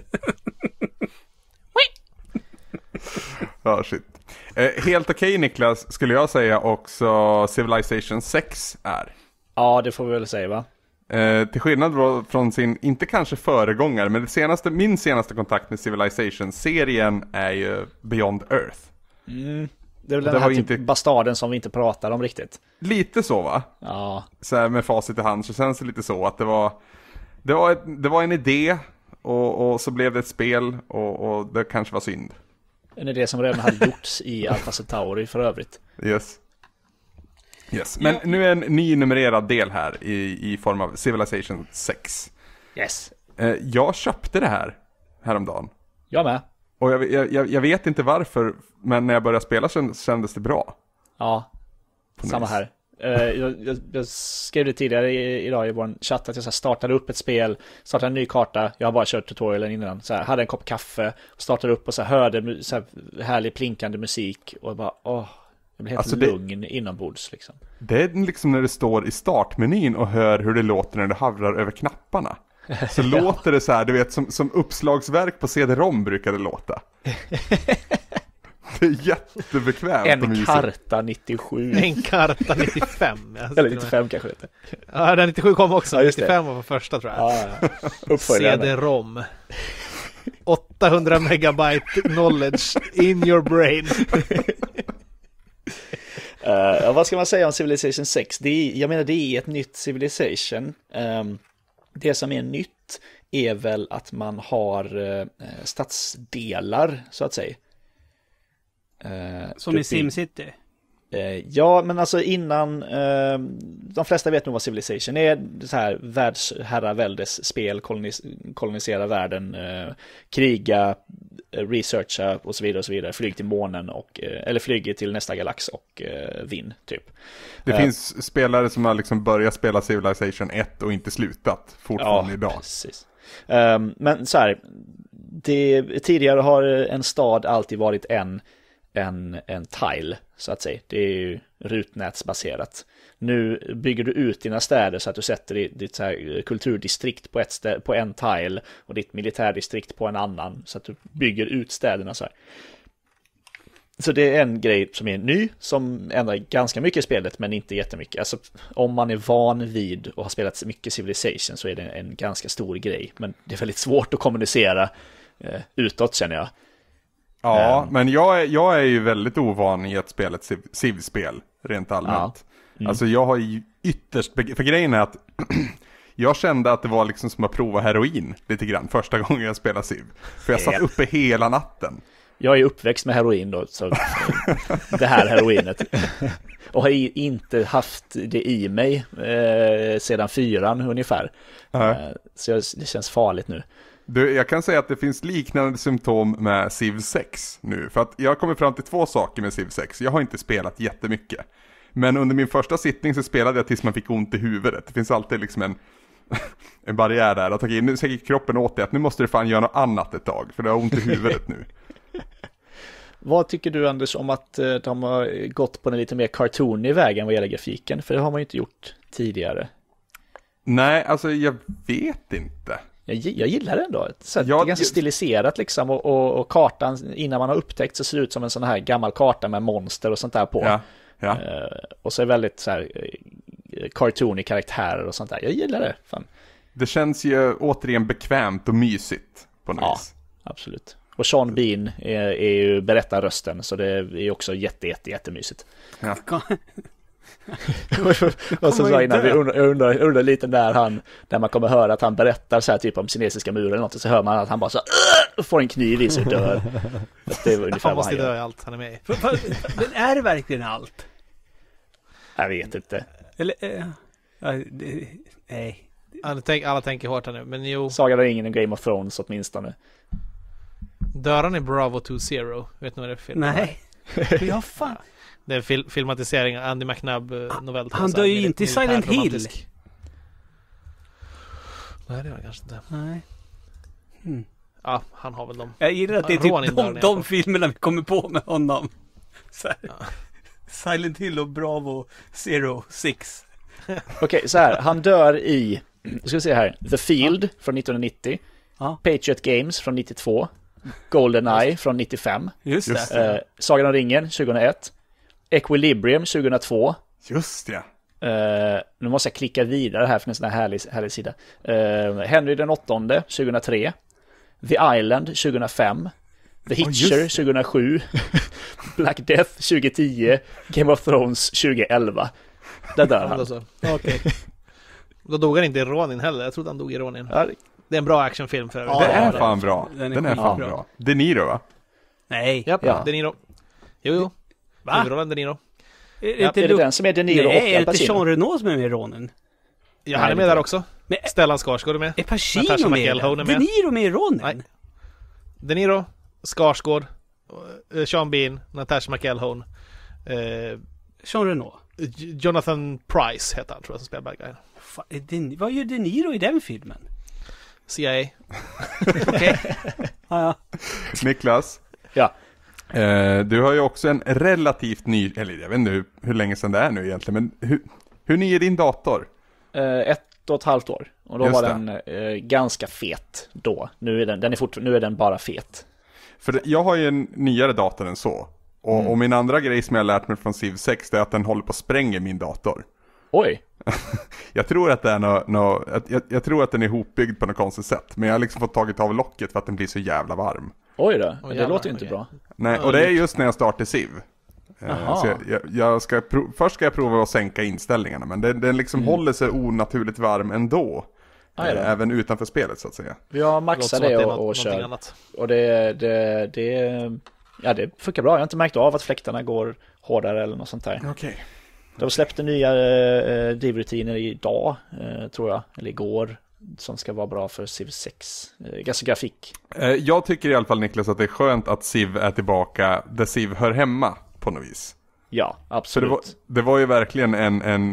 Ja, shit. Eh, helt okej, Niklas, skulle jag säga också Civilization sex är. Ja, det får vi väl säga, va? Eh, till skillnad då från sin, inte kanske föregångare, men det senaste, min senaste kontakt med Civilization-serien är ju Beyond Earth. Mm. Det är väl Det den var här inte- typ bastarden som vi inte pratar om riktigt. Lite så, va? Ja. Så här med facit i hand så känns det lite så att det var det var, ett, det var en idé och, och så blev det ett spel och, och det kanske var synd. En idé som redan hade gjorts i Alpha Centauri för övrigt. Yes. Yes. Men nu är en ny numrerad del här i, i form av Civilization sex. Yes. Eh, jag köpte det här häromdagen. Jag med. Och jag, jag, jag vet inte varför, men när jag började spela känd- kändes det bra. Ja. På Samma nice. här. Eh, jag, jag, jag skrev det tidigare i, idag i vår chatt att jag så här startade upp ett spel, startade en ny karta, jag har bara kört tutorialen innan, så här, hade en kopp kaffe, startade upp och så här, hörde mu- så här, härlig plinkande musik och bara, åh, jag blev helt Alltså det- lugn inombords liksom. Det är liksom när det står i startmenyn och hör hur det låter när du havrar över knapparna. Så låter det så här, du vet, som, som uppslagsverk på C D-ROM brukar det låta. Det är jättebekvämt. och En mysigt. karta nittiosju. En karta nittiofem. Eller nittiofem kanske det heter. Ja, den nittiosju kom också. Ja, just det. nittiofem var på första, tror jag. Ja, ja. Uppföljaren. C D-ROM. åttahundra megabyte knowledge in your brain. Uh, ja, vad ska man säga om Civilization sex? Det är, jag menar, det är ett nytt Civilization. Um, det som är nytt är väl att man har uh, stadsdelar, så att säga. Uh, Som i uppbyggd- SimCity. Eh, ja, men alltså innan, eh, de flesta vet nog vad Civilization är, det så här världsherraväldes spel, kolonis kolonisera världen, eh, kriga, eh, researcha och så vidare och så vidare, flyg till månen och, eh, eller flyg till nästa galax och eh, vinn typ. Det Eh, finns spelare som har liksom börjat spela Civilization ett och inte slutat fortfarande idag. Precis. Um, men så här, det, tidigare har en stad alltid varit en En, en tile, så att säga. Det är ju rutnätsbaserat. Nu bygger du ut dina städer så att du sätter ditt så här kulturdistrikt på, ett stä- på en tile och ditt militärdistrikt på en annan, så att du bygger ut städerna så här. Så det är en grej som är ny, som ändrar ganska mycket i spelet, men inte jättemycket. Alltså, om man är van vid och har spelat mycket Civilization så är det en ganska stor grej. Men det är väldigt svårt att kommunicera eh, utåt, känner jag. Ja, um, men jag är, jag är ju väldigt ovan i att spela ett Civ-spel, rent allmänt. Ja. Mm. Alltså jag har ju ytterst, för grejen är att jag kände att det var liksom som att prova heroin lite grann första gången jag spelade Civ. För jag satt uppe hela natten. Jag är uppväxt med heroin då, så det här heroinet. Och har inte haft det i mig eh, sedan fyran ungefär. Ja. Eh, så det känns farligt nu. Du, jag kan säga att det finns liknande symptom med Civ sex nu. För att jag kommer fram till två saker med Civ sex. Jag har inte spelat jättemycket. Men under min första sittning så spelade jag tills man fick ont i huvudet. Det finns alltid liksom en, en barriär där. Att okej, nu säger kroppen åt dig att nu måste du fan göra något annat ett tag. För du har ont i huvudet nu. Vad tycker du, Anders, om att eh, de har gått på en lite mer cartoonig vägen vad gäller grafiken? För det har man ju inte gjort tidigare. Nej, alltså jag vet inte. Jag, jag gillar det ändå. Så Ja, det är ganska jag- stiliserat liksom. Och, och, och kartan, innan man har upptäckt, så ser det ut som en sån här gammal karta med monster och sånt där på. Ja, ja. Eh, och så är det väldigt så här eh, cartoony karaktärer och sånt där. Jag gillar det. Fan. Det känns ju återigen bekvämt och mysigt på något Ja. vis. Absolut. Och Sean Bean är, är ju berättarrösten, så det är också jätte, jätte, jättemysigt. Och så så innan vi undrar, undrar, undrar lite när han, när man kommer höra att han berättar så här typ om kinesiska muren eller något, så hör man att han bara så här, får en kniv i sig och dör. Det var ungefär Han vad måste han dö gör. i allt han är med i. För- för- Men är det verkligen allt? Jag vet inte. Eller, eh, ja, det, nej. Alla, tänk, alla tänker hårt här nu, men jo, Sagan om ringen och Game of Thrones åtminstone. dör han i Bravo two zero? Vet ni vad det är för film? Nej. Ja, fan. Det är en fil- filmatisering av Andy McNabb-novell. Han dör ju inte i Silent Hill. Nej, det var kanske inte. Nej. Hmm. Ja, han har väl dem. Jag gillar att det är Ronin typ dör de, ner de på. filmerna vi kommer på med honom. Så här. Silent Hill och Bravo Zero Six. Okej, så här. Han dör i, nu ska vi se här, The Field från nittonhundranittio, Ja, Patriot Games från nittiotvå, GoldenEye från nittiofem, just, Just det. eh, Sagan om ringen tjugohundraett, Equilibrium tjugohundratvå. Just ja. Uh, nu måste jag klicka vidare här för en sån här härlig, härlig sida. Uh, Henry den åttonde tjugohundratre, The Island tjugohundrafem, The Oh, just Hitcher det. tjugohundrasju, Black Death tjugohundratio, Game of Thrones tjugoelva. Där dör Ja, han. då så. Okej. Då dog han inte i Ronin heller. Jag trodde han dog i Ronin. Ja, Det är en bra actionfilm för övrigt. Det Ja, är det- fan bra. den är Den är skitbra. fan bra. De Niro, va? Nej. Japp, Ja. De Niro. Jo, jo. Va? Huvudrollen De Niro. Är, Ja, det inte Är det Lu- den som är De Niro och Nej, är Al det inte Pacino? Jean Reno som är med i Ronin? Ja, Nej, han är det med är där det. också. Men Stellan Skarsgård är med. är Pacino Natasha med? McElhone är De med. Niro med i Ronin? Nej. De Niro, Skarsgård, eh, Sean Bean, Natasha McElhone, eh, Jean Reno. J- Jonathan Price heter han, tror jag, som spelar bad guy. Fan, är De, vad gör De Niro i den filmen? C I A. Okej. Ja, ja. Niklas, Ja, eh, du har ju också en relativt ny, eller jag vet inte hur, hur länge sedan det är nu egentligen, men hur, hur ny är din dator? eh, ett och ett halvt år. Och då Just var det. den eh, ganska fet då. Nu är den, den är fort, nu är den bara fet. För det, jag har ju en nyare dator än så. Och, Mm. och min andra grej som jag har lärt mig från Civ sex, det är att den håller på att spränga min dator. Oj, Jag tror att det är nå, nå, att, jag, jag tror att den är ihopbyggd på något konstigt sätt. Men jag har liksom fått tagit av locket för att den blir så jävla varm. oj då. det jävlar, låter ju inte okej. bra. Nej, och det är just när jag startar Civ. Eh, Jaha. Så jag, jag, jag ska pro- först ska jag prova att sänka inställningarna, men den, den liksom håller sig onaturligt varm ändå. Aj då. Eh, även utanför spelet så att säga. Vi har Låter maxat som att det är och, något- och någonting kör. annat. Och det, det, det, ja, det funkar bra. Jag har inte märkt av att fläktarna går hårdare eller något sånt där. Okej. De släppte nya eh, drivrutiner idag, eh, tror jag, eller igår, som ska vara bra för Civ sex. Eh, alltså grafik. Eh, jag tycker i alla fall, Niklas, att det är skönt att Civ är tillbaka där Civ hör hemma på något vis. Ja, Så det absolut. var, det var ju verkligen en, en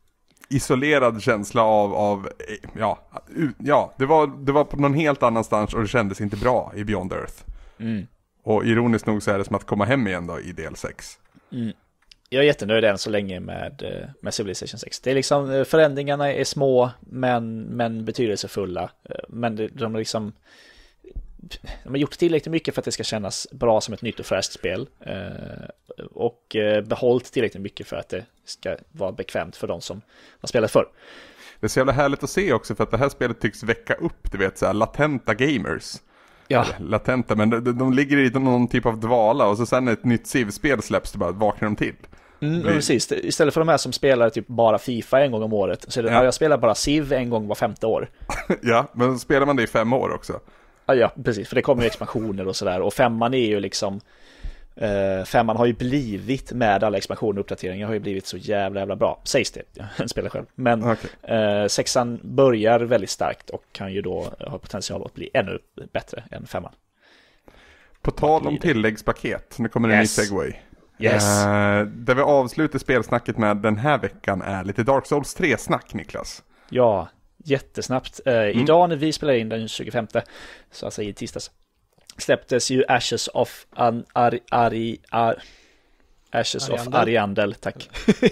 isolerad känsla av, av eh, ja, u- ja det, var, det var på någon helt annanstans och det kändes inte bra i Beyond Earth. Mm. Och ironiskt nog så är det som att komma hem igen då i del sex. Mm. Jag är jättenöjd än så länge med, eh, med Civilization sex. Det är liksom, eh, förändringarna är små men, men betydelsefulla. Eh, Men det, de är liksom, de har gjort tillräckligt mycket för att det ska kännas bra som ett nytt och fräscht spel. Eh, och eh, behållit tillräckligt mycket för att det ska vara bekvämt för de som har spelat förr. Det är så jävla härligt att se också för att det här spelet tycks väcka upp, du vet, så här latenta gamers. Ja. Latenta, men de, de ligger i någon typ av dvala och så sen när ett nytt Civ-spel släpps, då bara vaknar de till. Mm, precis, istället för de här som spelar typ bara FIFA en gång om året, så är det, ja. jag spelar bara Civ en gång var femte år. Ja, men så spelar man det i fem år också. Ja, ja, precis, för det kommer ju expansioner och sådär. Och femman är ju liksom eh, femman har ju blivit, med alla expansioner och uppdateringar, har ju blivit så jävla jävla bra, sägs det, jag spelar själv. Men okay. eh, sexan börjar väldigt starkt och kan ju då ha potential att bli ännu bättre än femman. På tal om tilläggspaket, nu kommer det yes. en ny segway. Yes. Eh, där vi avslutar spelsnacket med den här veckan är lite Dark Souls tre-snack, Niklas. Ja, jättesnabbt. Eh, mm. Idag när vi spelar in den tjugofemte, så alltså i tisdags, släpptes ju Ashes of an, Ari, Ari, Ar, Ashes Ariandel. of Ariandel, tack.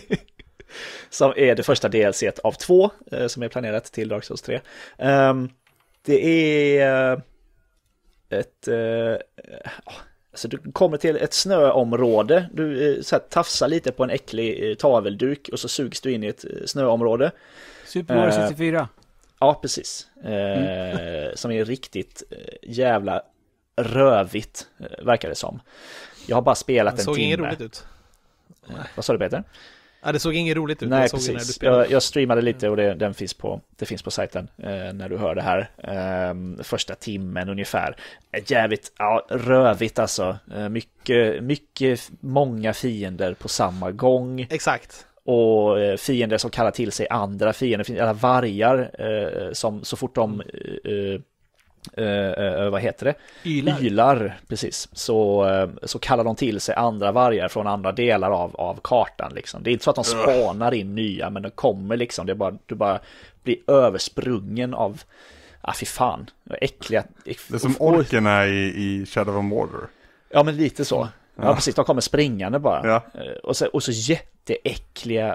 Som är det första D L C av två eh, som är planerat till Dark Souls tre. Um, det är uh, ett... Uh, alltså du kommer till ett snöområde, du uh, så här, tafsar lite på en äcklig uh, tavelduk och så sugs du in i ett uh, snöområde. Super Mario Uh, sextiofyra. Ja, precis. Eh, mm. Som är riktigt eh, jävla rövigt, eh, verkar det som. Jag har bara spelat det en timme. såg inget roligt ut. Eh, vad sa du, Peter? Ja, det såg inget roligt ut. Nej, jag såg när du precis. spelade. Jag, jag streamade lite och det, den finns på, det finns på sajten eh, när du hör det här. Eh, första timmen ungefär. Jävligt ja, rövigt alltså. Eh, mycket, mycket, många fiender på samma gång. Exakt. Och eh, fiender som kallar till sig andra fiender, eller vargar eh, som så fort de eh, eh, eh, vad heter det? Ylar. Ylar, precis. Så, eh, så kallar de till sig andra vargar från andra delar av, av kartan liksom. Det är inte så att de spanar in nya, men de kommer liksom, det är bara, du bara blir översprungen av, ah fy fan, äckliga. Äck, det är som orkerna i, i Shadow of Mordor. Ja, men lite så. Ja, ja precis, de kommer springande bara. Ja. Och, så, och så jätteäckliga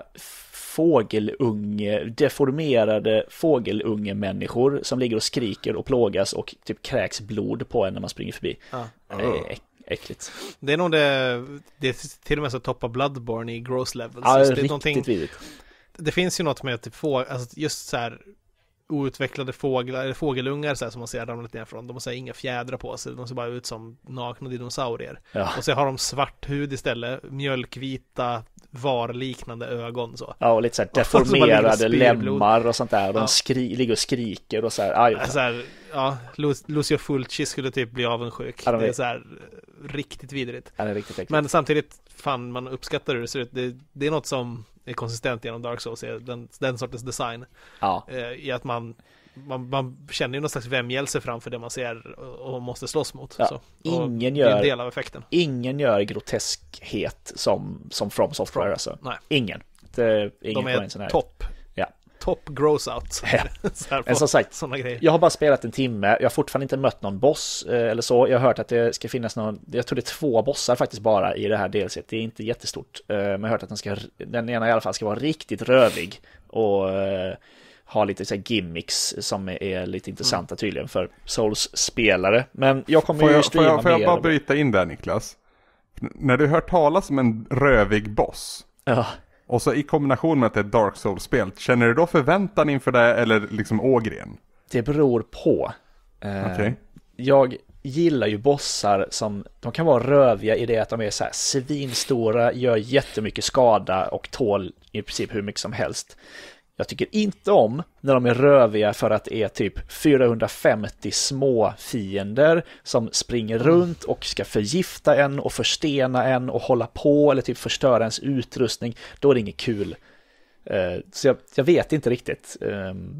fågelunge, deformerade fågelunge-människor som ligger och skriker och plågas och typ kräks blod på en när man springer förbi. Ja. Det är äck, äckligt. Det är nog det, det är till och med så toppa Bloodborne i gross levels. Ja, det är riktigt någonting, vidrigt. Det finns ju något med typ få, alltså just så här outvecklade fåglar, eller fågelungar så här, som man ser ramlat ner från. De har så här, inga fjädrar på sig, de ser bara ut som nakna dinosaurier. Ja. Och så har de svart hud istället, mjölkvita varliknande ögon så. Ja, och lite så här deformerade lemmar och sånt där. Och de ja. skri- ligger och skriker och så här. Aj, så här ja, Lucio Fulci skulle typ bli avundsjuk. Ja, de det är så här riktigt vidrigt. Ja, det är riktigt äckligt. Men samtidigt, fan, man uppskattar hur det ser ut. Det, det är något som är konsistent genom Dark Souls, den, den sortens design. Ja. Eh, I att man, man, man känner ju någon slags vämjelse framför det man ser och, och måste slåss mot. Ja. Så. Ingen det gör, är en del av effekten. Ingen gör groteskhet som, som From Software. From. Alltså. Nej. Ingen. Det, ingen De är topp. Ja. Top gross out. Ja. Men som sagt, grejer. Jag har bara spelat en timme. Jag har fortfarande inte mött någon boss eh, eller så. Jag har hört att det ska finnas någon, jag tror det är två bossar faktiskt bara i det här D L C. Det är inte jättestort. Eh, men jag har hört att den, ska, den ena i alla fall ska vara riktigt rövig och eh, ha lite så här gimmicks som är, är lite intressanta mm. tydligen för Souls-spelare. Men jag kommer får ju jag, streama får jag, får jag mer. bara bryta in där, Niklas? N- när du hör talas om en rövig boss, ja. och så i kombination med att det är ett Dark Souls-spel, känner du då förväntan inför det eller liksom ågren? Det beror på. Eh, okay. Jag gillar ju bossar som, de kan vara röviga i det att de är så här svinstora, gör jättemycket skada och tål i princip hur mycket som helst. Jag tycker inte om när de är röviga för att det är typ fyrahundrafemtio små fiender som springer mm. runt och ska förgifta en och förstena en och hålla på eller typ förstöra ens utrustning. Då är det inget kul. Uh, så jag, jag vet inte riktigt um,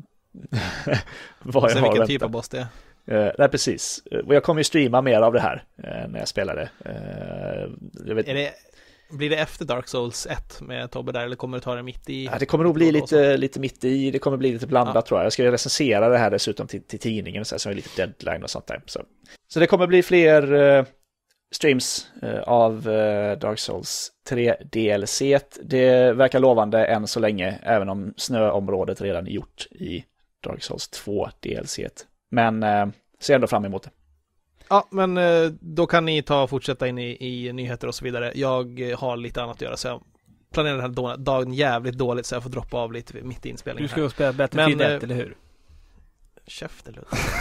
vad jag har vilken väntat. typ av boss det är. Uh, nej, precis. Uh, och jag kommer ju streama mer av det här uh, när jag spelar det. Uh, jag vet... Är det. Blir det efter Dark Souls ett med Tobbe där, eller kommer det ta det mitt i? Ja, det kommer nog bli lite, lite mitt i. Det kommer bli lite blandat ja. tror jag. Jag ska recensera det här dessutom till, till tidningen så här, så är lite deadline och sånt där. Så, så det kommer bli fler uh, streams uh, av uh, Dark Souls tre D L C. Det verkar lovande än så länge, även om snöområdet redan är gjort i Dark Souls två D L C. Men uh, ser ändå fram emot det. Ja, men eh, då kan ni ta och fortsätta in i, i nyheter och så vidare. Jag eh, har lite annat att göra, så jag planerar den här dagen jävligt dåligt, så jag får droppa av lite mitt i inspelningen. Du ska ju spela Battlefield ett, eller hur? Käften,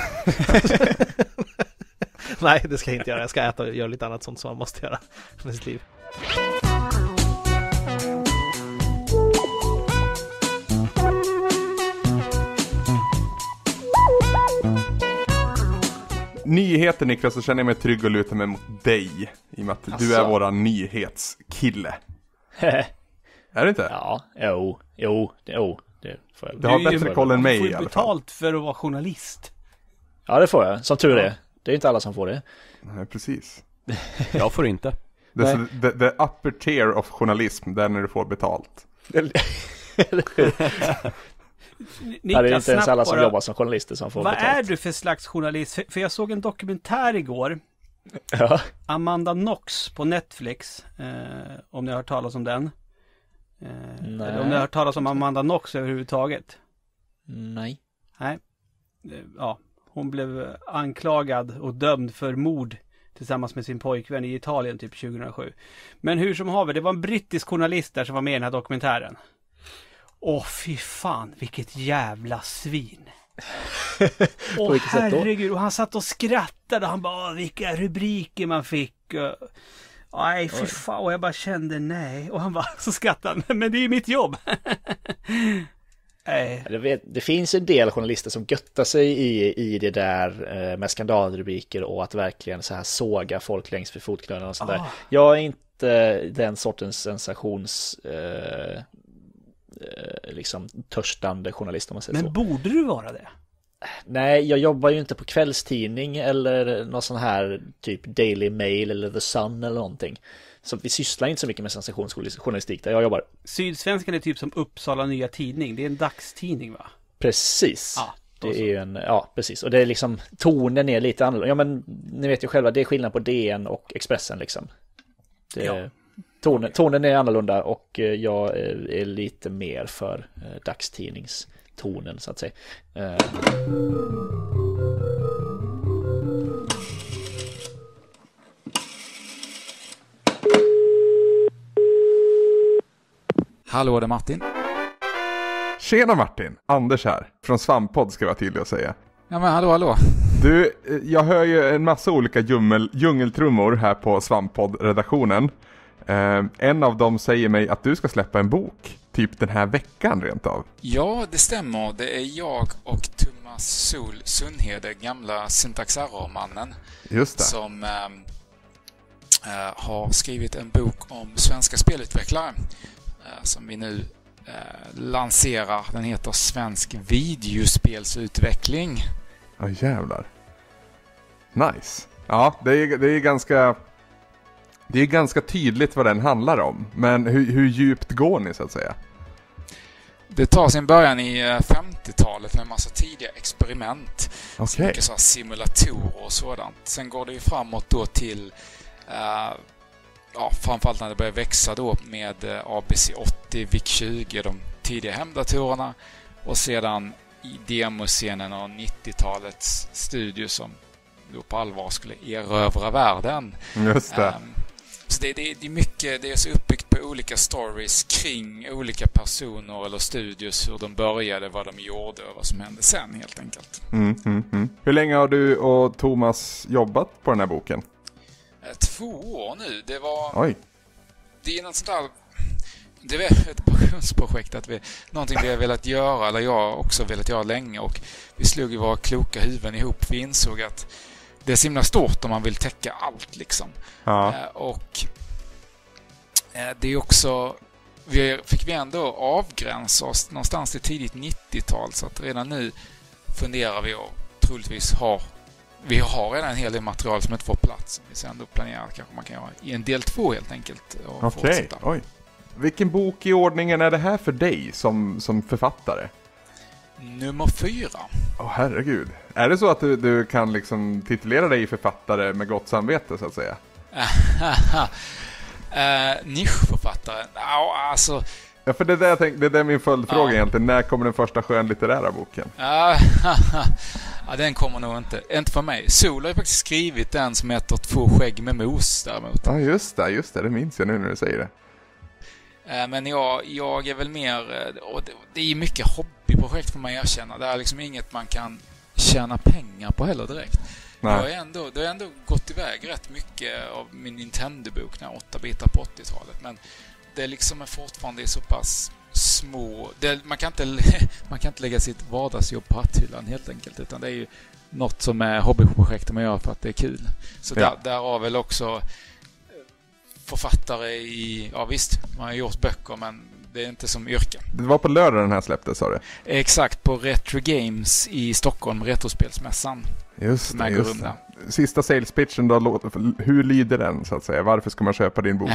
Nej, det ska jag inte göra. Jag ska äta och göra lite annat sånt som man måste göra med sitt liv. Nyheter, Niklas, så känner jag mig trygg och lutar mig mot dig. I och med att Asså. du är våra nyhetskille. Är det inte? Ja, jo, jo, jo. Det får jag. Du har Du är ju- bättre koll än mig Du får i ju alla fall. betalt för att vara journalist. Ja, det får jag. Som tur är. Det är inte alla som får det. Nej, precis. Jag får inte. The, Nej. the, the upper tier of journalism, där när du får betalt. Niklas, Ja, det är inte ens snabbt alla som bara. jobbar som journalister som får Vad betalt. är du för slags journalist? För, för jag såg en dokumentär igår. Ja. Amanda Knox på Netflix. Eh, om ni har hört talas om den. Eh, Nej. eller om ni har hört talas om Amanda Knox överhuvudtaget. Nej. Nej. Eh, ja, hon blev anklagad och dömd för mord tillsammans med sin pojkvän i Italien typ tjugohundrasju. Men hur som haver, det var en brittisk journalist där som var med i den här dokumentären. Åh, fy fan, vilket jävla svin. Åh, vilket sätt då? herregud, och han satt och skrattade och han bara, "Åh, vilka rubriker man fick." Och, nej, fy Oj. fan, och jag bara kände nej. Och han bara, så skrattade han, men det är ju mitt jobb. Nej. Det, vet, det finns en del journalister som göttar sig i, i det där eh, med skandalrubriker och att verkligen så här såga folk längs vid fotknölarna och sånt Ah. där. Jag är inte den sortens sensations eh, eh, liksom törstande journalist, om man säger så. Men borde du vara det? Nej, jag jobbar ju inte på kvällstidning eller någon sån här typ Daily Mail eller The Sun eller någonting. Så vi sysslar inte så mycket med sensationsjournalistik där jag jobbar. Sydsvenskan är typ som Uppsala Nya Tidning. Det är en dagstidning, va? Precis. Ja, då Det så. är ju en, ja precis. Och det är liksom, tonen är lite annorlunda. Ja, men ni vet ju själva, det är skillnad på D N och Expressen liksom. Det, Ja. tonen, tonen är annorlunda och eh, jag är, är lite mer för eh, dagstidningstonen så att säga. Eh, Hallå, det är Martin. Tjena Martin, Anders här. Från Svamppodd ska jag vara tydlig att säga. Ja men hallå, hallå. Du, eh, jag hör ju en massa olika djungel, djungeltrummor här på Svamppodd-redaktionen. Eh, en av dem säger mig att du ska släppa en bok, typ den här veckan rent av. Ja, det stämmer. Det är jag och Thomas Sol Sundhede, gamla Syntax Error-mannen, Just det. som eh, eh, har skrivit en bok om svenska spelutvecklare eh, som vi nu eh, lanserar. Den heter Svensk videospelsutveckling. Ja, jävlar. Nice. Ja, det är, det är ganska... Det är ganska tydligt vad den handlar om. Men hur, hur djupt går ni så att säga? Det tar sin början i eh, femtiotalet med en massa tidiga experiment. Så Okej. mycket så här simulatorer och sådant. Sen går det ju framåt då till uh, ja, framförallt när det börjar växa då med uh, A B C åttio, V I C tjugo, de tidiga hemdatorerna, och sedan i demoscenen och nittiotalets studio som då på allvar skulle erövra världen. Just det. Um, så det, det, det är mycket, det är så uppbyggt på olika stories kring olika personer eller studios, hur de började, vad de gjorde och vad som hände sen helt enkelt. Mm, mm, mm. Hur länge har du och Thomas jobbat på den här boken? Eh, Två år nu. Det var... Oj. Det är något sånt där... Det är ett passionsprojekt, att vi, någonting vi har velat göra, eller jag också velat göra länge, och vi slog ju våra kloka huvuden ihop. Vi insåg att det är så himla stort om man vill täcka allt liksom. Ja. Eh, och eh, det är också... Vi fick vi ändå avgränsa oss någonstans till tidigt nittiotal, så att redan nu funderar vi och troligtvis har... Vi har redan en hel del material som inte får plats. Vi ser ändå planerar att kanske man kan göra i en del två helt enkelt. och Okej, fortsätta. oj. Vilken bok i ordningen är det här för dig som, som författare? Nummer fyra. Åh herregud. Är det så att du, du kan liksom titulera dig författare med gott samvete så att säga? uh, nischförfattare? Ja, alltså... Ja, för det är det jag tänkte, det är det min följdfråga Ja. egentligen. När kommer den första skönlitterära boken? Uh, Ja, den kommer nog inte. Inte för mig. Sol har ju faktiskt skrivit den som heter Två skägg med mos däremot. Ja, just det. Just det. Det minns jag nu när du säger det. Men jag, jag är väl mer... Och det, det är ju mycket hobbyprojekt för mig att erkänna. Det är liksom inget man kan tjäna pengar på heller direkt. Nej. Jag har ändå, det har ändå gått iväg rätt mycket av min Nintendo-bok när åtta bitar på åttiotalet. Men det liksom är fortfarande så pass små... Det, man, kan inte, man kan inte lägga sitt vardagsjobb på hatthyllan helt enkelt. Utan det är ju något som är hobbyprojekt man gör för att det är kul. Så ja. där, där har väl också författare i... Ja visst, man har gjort böcker men det är inte som yrke. Det var på lördag den här släpptes, sa du? Exakt, på Retro Games i Stockholm, Retrospelsmässan. Just det, just det. Sista sales pitchen då, hur lyder den så att säga? Varför ska man köpa din bok?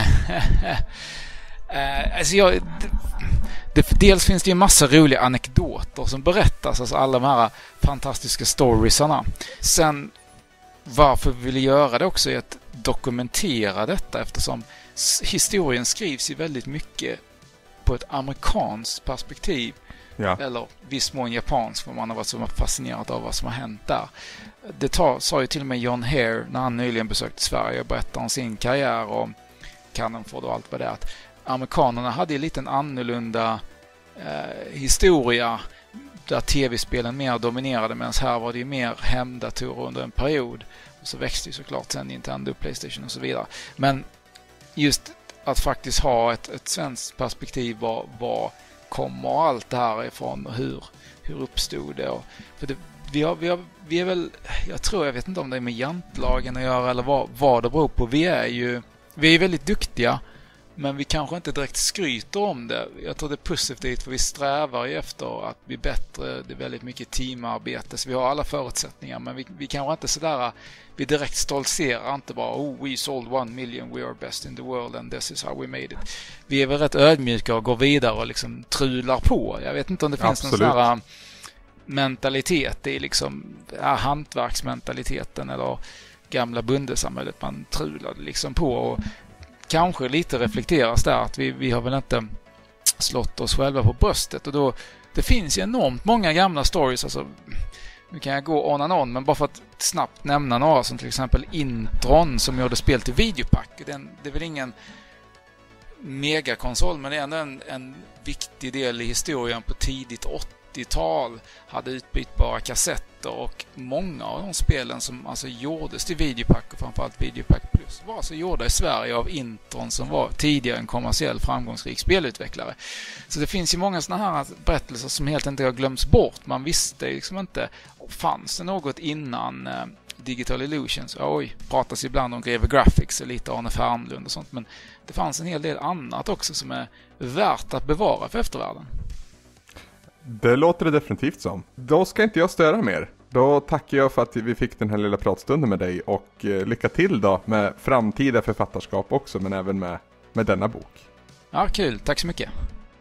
Uh, alltså jag, det, det, dels finns det ju en massa roliga anekdoter som berättas, alltså alla de här fantastiska storiesarna. Sen varför vi vill göra det också är att dokumentera detta, eftersom historien skrivs ju väldigt mycket på ett amerikanskt perspektiv. Ja. Eller viss mån japansk, för man har varit så fascinerad av vad som har hänt där. Det tar, sa ju till och med John Hare när han nyligen besökte Sverige och berättade om sin karriär och Canonford och allt vad det är. Att amerikanerna hade en liten annorlunda eh, historia där tv-spelen mer dominerade, medan här var det ju mer hemdatorer under en period. Och så växte ju såklart sen Nintendo, PlayStation och så vidare. Men just att faktiskt ha ett, ett svenskt perspektiv, var, var kommer allt det här ifrån och hur, hur uppstod det? Och, för det, vi, har, vi, har, vi är väl, jag tror, jag vet inte om det är med jantlagen att göra eller vad, vad det beror på. Vi är ju vi är väldigt duktiga, men vi kanske inte direkt skryter om det. Jag tror det är positivt, för vi strävar ju efter att bli bättre. Det är väldigt mycket teamarbete, så vi har alla förutsättningar. Men vi, vi kanske inte sådär, vi direkt stoltserar inte bara oh, we sold one million, we are best in the world and this is how we made it. Vi är väl rätt ödmjuka och går vidare och liksom trular på. Jag vet inte om det finns Absolut. någon sån här mentalitet i liksom ja, hantverksmentaliteten eller gamla bundesamhället. Man trulade liksom på och kanske lite reflekteras där att vi, vi har väl inte slått oss själva på bröstet, och då det finns ju enormt många gamla stories, alltså nu kan jag gå on and on, men bara för att snabbt nämna några, som till exempel Intron som gjorde spel till Videopack. Den, det är väl ingen megakonsol, men det är ändå en, en viktig del i historien. På tidigt åttiotal hade utbytbara kassetter, och många av de spelen som alltså gjordes till Videopack och framförallt Videopack Plus var alltså gjorda i Sverige av Intron, som var tidigare en kommersiell framgångsrik spelutvecklare. Så det finns ju många sådana här berättelser som helt inte har glömts bort. Man visste liksom inte, fanns det något innan eh, Digital Illusions? Oj, pratas ibland om Greve Graphics och lite Arne Färnlund och sånt, men det fanns en hel del annat också som är värt att bevara för eftervärlden. Det låter det definitivt som. Då ska inte jag störa mer. Då tackar jag för att vi fick den här lilla pratstunden med dig, och eh, lycka till då med framtida författarskap också, men även med, med denna bok. Ja, kul. Tack så mycket.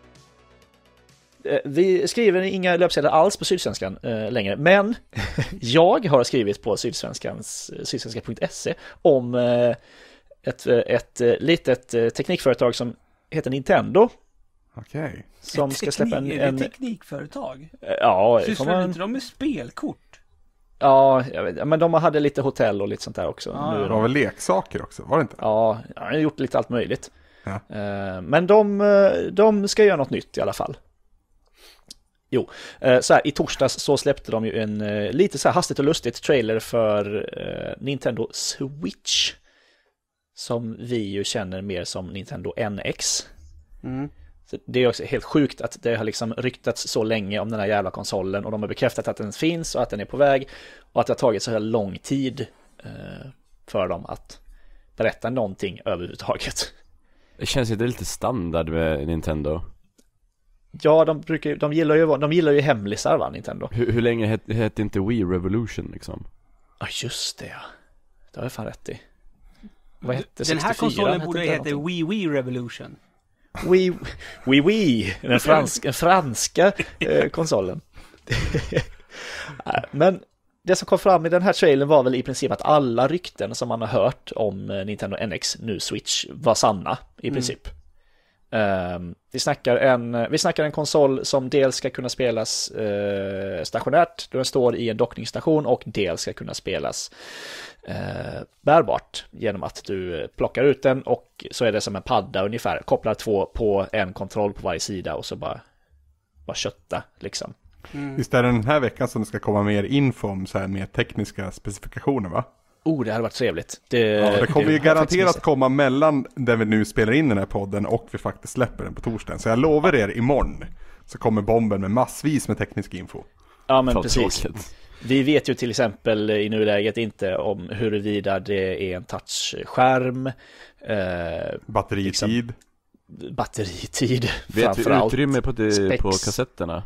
Vi skriver inga löpsedlar alls på Sydsvenskan eh, längre, men jag har skrivit på Sydsvenskans, sydsvenska punkt se om eh, ett, ett, ett litet teknikföretag som heter Nintendo. Okej. Okay. Som ska släppa en, en... teknikföretag? Ja, sysslar man... inte de med spelkort? Ja, jag vet, men de hade lite hotell och lite sånt där också. Ah, nu de har väl leksaker också, var det inte? Ja, jag har gjort lite allt möjligt. Ja. Men de, de ska göra något nytt i alla fall. Jo, så här, i torsdags så släppte de ju en lite så här hastigt och lustigt trailer för Nintendo Switch, som vi ju känner mer som Nintendo N X. Mm. Så det är också helt sjukt att det har liksom ryktats så länge om den här jävla konsolen, och de har bekräftat att den finns och att den är på väg, och att det har tagit så här lång tid eh, för dem att berätta någonting överhuvudtaget. Det känns ju lite standard med Nintendo. Ja, de brukar de gillar ju de gillar ju hemlisar, va, Nintendo. Hur, hur länge hette het inte Wii Revolution liksom? Ja, just det, ja. Det har jag fan rätt i. Vad hette den här konsolen borde heta Wii Wii Revolution. Wii Wii Wii, den franska, franska eh, konsolen. Men det som kom fram i den här trailern var väl i princip att alla rykten som man har hört om Nintendo N X, nu Switch, var sanna i princip. Um, vi, snackar en, vi snackar en konsol som dels ska kunna spelas uh, stationärt, då den står i en dockningsstation, och dels ska kunna spelas uh, bärbart genom att du plockar ut den, och så är det som en padda ungefär, kopplar två på en kontroll på varje sida och så bara, bara kötta liksom. Mm. Visst är det den här veckan som det ska komma mer info om så här mer tekniska specifikationer, va? Oh, det hade varit trevligt. Det, ja, det kommer det ju garanterat komma mellan där vi nu spelar in den här podden och vi faktiskt släpper den på torsdagen. Så jag lovar er, imorgon så kommer bomben med massvis med teknisk info. Ja, men precis. Vi vet ju till exempel i nuläget inte om huruvida det är en touchskärm. Eh, batteritid. Liksom, batteritid. Vet vi utrymme på, det, på kassetterna?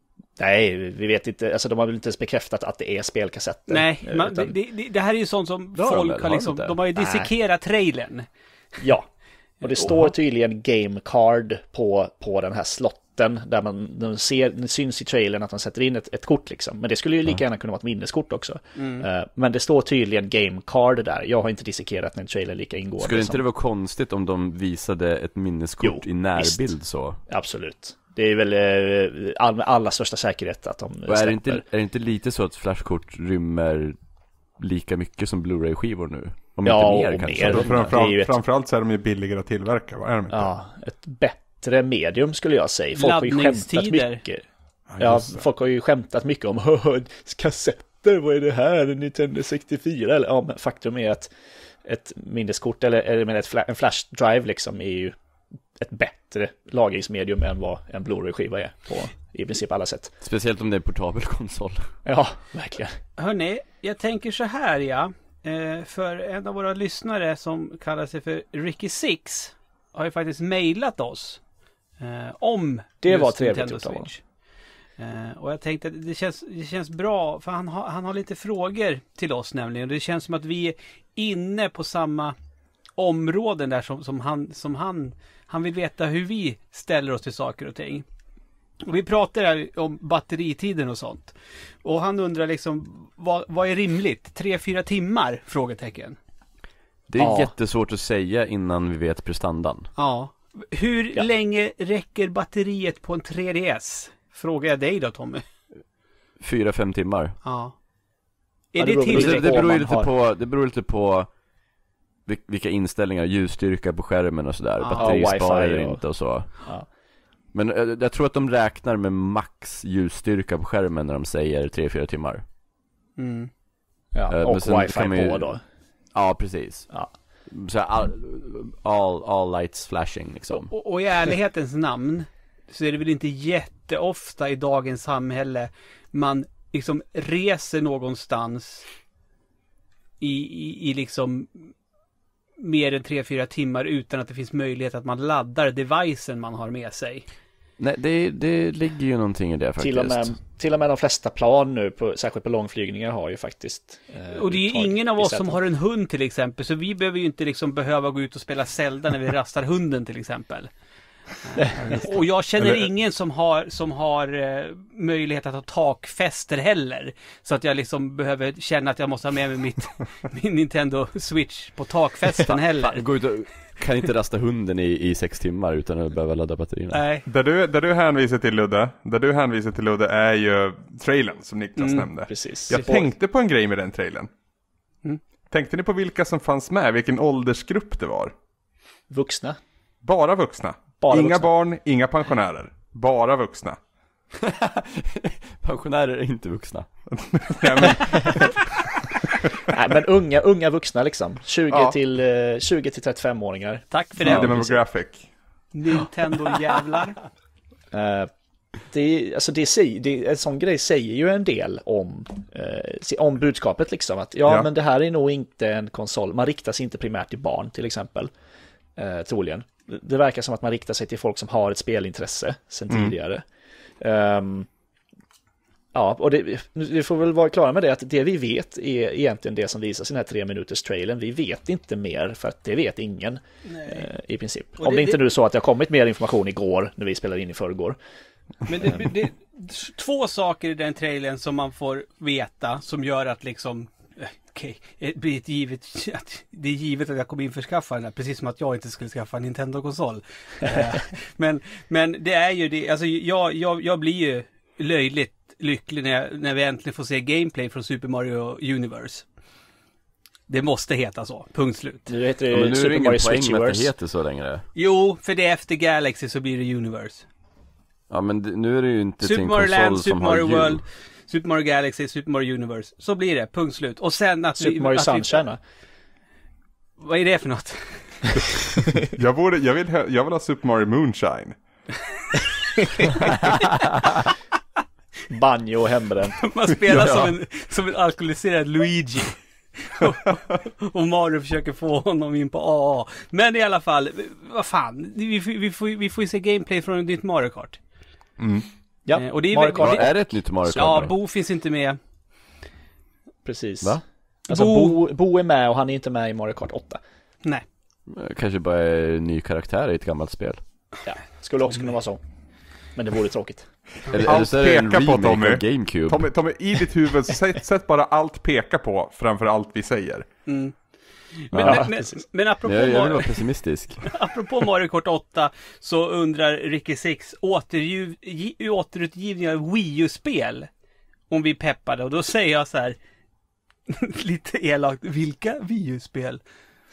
Nej, vi vet inte. Alltså de har väl inte ens bekräftat att det är spelkassetter. Nej, man, utan... det, det, det här är ju sånt som ja, folk har liksom, de har ju dissekerat trailern. Ja, och det står tydligen game card på, på den här slotten där man de ser, det syns i trailern att man sätter in ett, ett kort liksom. Men det skulle ju lika gärna kunna vara ett minneskort också. Mm. Uh, men det står tydligen game card där. Jag har inte dissekerat när trailer lika ingående. Skulle inte som... det vara konstigt om de visade ett minneskort jo, i närbild visst. Så? Absolut. Det är väl eh, all, alla största säkerhet att de och är det, inte, är det inte lite så att flashkort rymmer lika mycket som Blu-ray-skivor nu? Om ja, inte mer kanske. Mer. Framförallt, ett... framförallt så är de ju billigare att tillverka. Vad är de inte? Ja, ett bättre medium skulle jag säga. Folk har ju skämtat mycket. Ja, ja folk har ju skämtat mycket om kassetter, vad är det här? Nintendo sextiofyra? Eller, ja, men faktum är att ett minneskort eller, eller ett fla- en flash drive liksom är ju ett bättre lagringsmedium än vad en Blu-ray-skiva är på i princip alla sätt. Speciellt om det är en portabel konsol. Ja, verkligen. Hörrni, jag tänker så här, ja. Eh, för en av våra lyssnare som kallar sig för Ricky Six har ju faktiskt mejlat oss eh, om det var trevligt utav honom. Eh, och jag tänkte att det känns, det känns bra, för han har, han har lite frågor till oss nämligen. Det känns som att vi är inne på samma områden där som, som han som han han vill veta hur vi ställer oss till saker och ting. Och vi pratar här om batteritiden och sånt. Och han undrar liksom vad, vad är rimligt? Tre, fyra timmar? Frågetecken. Det är ja. jättesvårt att säga innan vi vet prestandan. Ja. Hur ja. länge räcker batteriet på en tre D S? Frågar jag dig då, Tommy. Fyra, fem timmar. Ja. Är ja, det, det tillräckligt? Det, det, beror lite på, det beror lite på vilka inställningar, ljusstyrka på skärmen och sådär, ah, batterispar eller och... inte och så. Ah. Men jag, jag tror att de räknar med max ljusstyrka på skärmen när de säger tre fyra timmar. Mm. Ja, uh, och wifi ju... på då. Ja, precis. Ja. Så all, all, all lights flashing liksom. Och, och i ärlighetens namn så är det väl inte jätteofta i dagens samhälle man liksom reser någonstans i, i, i liksom mer än tre fyra timmar utan att det finns möjlighet att man laddar devicen man har med sig. Nej, det, det ligger ju någonting i det faktiskt. Till och med, till och med de flesta plan nu, på, särskilt på långflygningar, har ju faktiskt... Eh, och det är ingen av oss som har en hund till exempel, så vi behöver ju inte liksom behöva gå ut och spela Zelda när vi rastar hunden till exempel. Och jag känner ingen som har som har eh, möjlighet att ha takfäster heller, så att jag liksom behöver känna att jag måste ha med mig mitt min Nintendo Switch på takfästen heller. Gå ut och, kan inte rasta hunden i, i sex timmar utan att behöva ladda batterierna. Nej. Där du, där du hänvisar till Ludde, där du hänvisar till Ludde är ju trailern som Niklas mm, nämnde. Precis. Jag precis. tänkte på en grej med den trailern. Mm. Tänkte ni på vilka som fanns med, vilken åldersgrupp det var? Vuxna. Bara vuxna. Bara inga vuxna. barn, inga pensionärer. Bara vuxna. Pensionärer är inte vuxna. Nej, men... Nej, men unga, unga vuxna liksom. tjugo, ja. till, eh, tjugo till trettiofem-åringar. Tack för det. Ja, demographic. Nintendo-jävlar. uh, det, alltså det, säger, det, en sån grej säger ju en del om, eh, om budskapet liksom. Att ja, ja, men det här är nog inte en konsol. Man riktar sig inte primärt till barn till exempel. Eh, troligen. Det verkar som att man riktar sig till folk som har ett spelintresse sedan mm. tidigare. Um, ja, och det, vi får väl vara klara med det, att det vi vet är egentligen det som visas i den här tre minuters trailern. Vi vet inte mer, för att det vet ingen uh, i princip. Och Om det, det inte det... nu är så att det har kommit mer information igår när vi spelar in i förrgår. Men det, det, två saker i den trailern som man får veta som gör att liksom okej, det blir ett givet att det är givet att jag kommer införskaffa den här, precis som att jag inte skulle skaffa en Nintendo-konsol. Eh, men, men det är ju det, alltså jag, jag, jag blir ju löjligt lycklig när, jag, när vi äntligen får se gameplay från Super Mario Universe. Det måste heta så, punkt slut. Nu heter det Ja, men nu är Super det ingen Mario poäng med att det Switchverse. heter så längre. Jo, för det är efter Galaxy så blir det Universe. Ja, men det, nu är det ju inte till Super en Mario konsol Land, Super som Mario har World, hjul. Super Mario Galaxy, Super Mario Universe. Så blir det, punkt slut. Och sen att Super vi, Mario att vi, Sunshine. vad är det för något? Jag, borde, jag, vill, hö- jag vill ha Super Mario Moonshine. Banjo och hembränt. Man spelar Ja. som, en, som en alkoholiserad Luigi. Och Mario försöker få honom in på A A. Men i alla fall, vad fan, vi, vi, vi, får, vi får ju se gameplay från ett nytt Mario Kart. Mm. Ja, Eh, och det är Mario väl- Kart. Ja, är det ett nytt Mario Kart? Ja, nu? Bo finns inte med. Precis. Va? Alltså Bo- Bo... Bo är med och han är inte med i Mario Kart åtta. Nej. Kanske bara är en ny karaktär i ett gammalt spel. Ja, skulle också kunna vara så. Men det vore tråkigt. Eller, eller Allt så är det en pekar på remake Tommy. av GameCube. Tommy, Tommy, i ditt huvud, så sätt, sätt bara allt peka på framför allt vi säger. Mm. Men, Ja, men, men, precis. men apropå, jag, jag vill Mario, vara pessimistisk. apropå Mario Kart åtta så undrar Ricky Six återgiv, gi- återutgivning av Wii U-spel om vi peppade. Och då säger jag så här lite elakt, vilka Wii U-spel?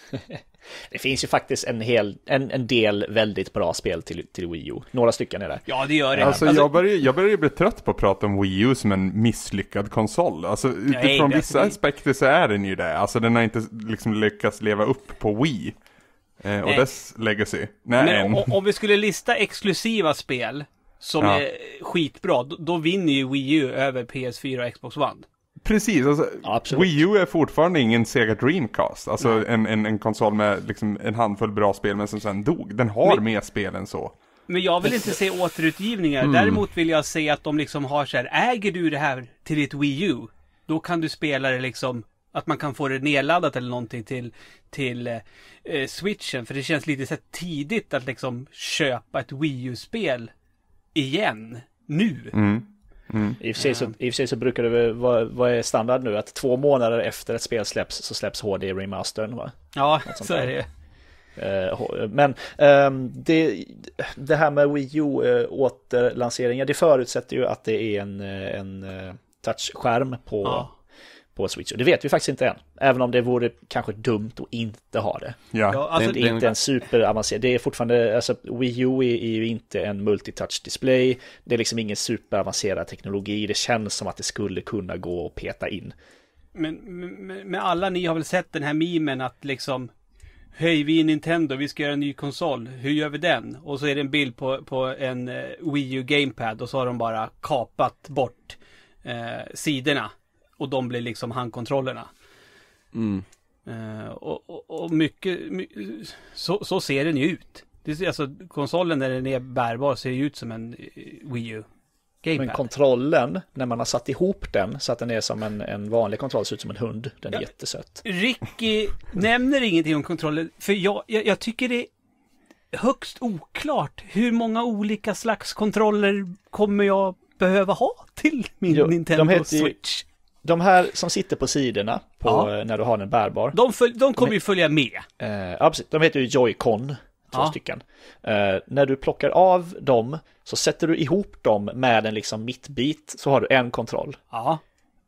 Det finns ju faktiskt en, hel, en, en del väldigt bra spel till, till Wii U. Några stycken är det. Ja, det gör det. Alltså, Alltså, jag, börjar, jag börjar ju bli trött på att prata om Wii U som en misslyckad konsol. Alltså utifrån det- vissa det- aspekter så är den ju det. Alltså den har inte liksom lyckats leva upp på Wii. Eh, och Nej. dess legacy. Nej, men än. o- om vi skulle lista exklusiva spel som Ja. är skitbra, då, då vinner ju Wii U över P S fyra och Xbox One. Precis, alltså, Ja, absolut. Wii U är fortfarande ingen Sega Dreamcast. Alltså en, en, en konsol med liksom en handfull bra spel men som sen dog. Den har Men- mer spel än så. Men jag vill inte se återutgivningar. Mm. Däremot vill jag se att de liksom har så här, äger du det här till ditt Wii U, då kan du spela det liksom, att man kan få det nedladdat eller någonting till, till eh, Switchen. För det känns lite så här tidigt att liksom köpa ett Wii U-spel igen, nu. Mm. Mm. I och för sig så, i och för sig så brukar det väl vara, vad är standard nu? Att två månader efter ett spel släpps så släpps H D-remastern, va? Ja, sånt så är där. det. Eh, Men ehm, det, det här med Wii U eh, återlanseringar, det förutsätter ju att det är en, eh, en eh, touchskärm på, Ja. på Switch. Och det vet vi faktiskt inte än. Även om det vore kanske dumt att inte ha det. Ja. Ja, alltså, Det är inte en superavancerad. Det är fortfarande, alltså Wii U är, är ju inte en multitouch display. Det är liksom ingen superavancerad teknologi. Det känns som att det skulle kunna gå att peta in. Men, men, men alla ni har väl sett den här memen att liksom, hej, vi är Nintendo, vi ska göra en ny konsol. Hur gör vi den? Och så är det en bild på, på en eh, Wii U Gamepad och så har de bara kapat bort eh, sidorna. Och de blir liksom handkontrollerna. Mm. Eh, och, och, och mycket, my, så, så ser den ju ut. Det ser, alltså, konsolen när den är bärbar ser ju ut som en eh, Wii U Gamepad. Men kontrollen, när man har satt ihop den så att den är som en, en vanlig kontroll, ser ut som en hund. Den är Ja. jättesöt. Ricky nämner ingenting om kontrollen, för jag, jag, jag tycker det är högst oklart hur många olika slags kontroller kommer jag behöva ha till min Jo, de Nintendo heter ju- Switch. De här som sitter på sidorna på, Ja. eh, när du har den bärbar. De, följ, de kommer Men- ju följa med. Eh, ja, precis. De heter ju Joy-Con, två Ja. stycken. Eh, när du plockar av dem så sätter du ihop dem med en liksom mittbit, så har du en kontroll. Ja.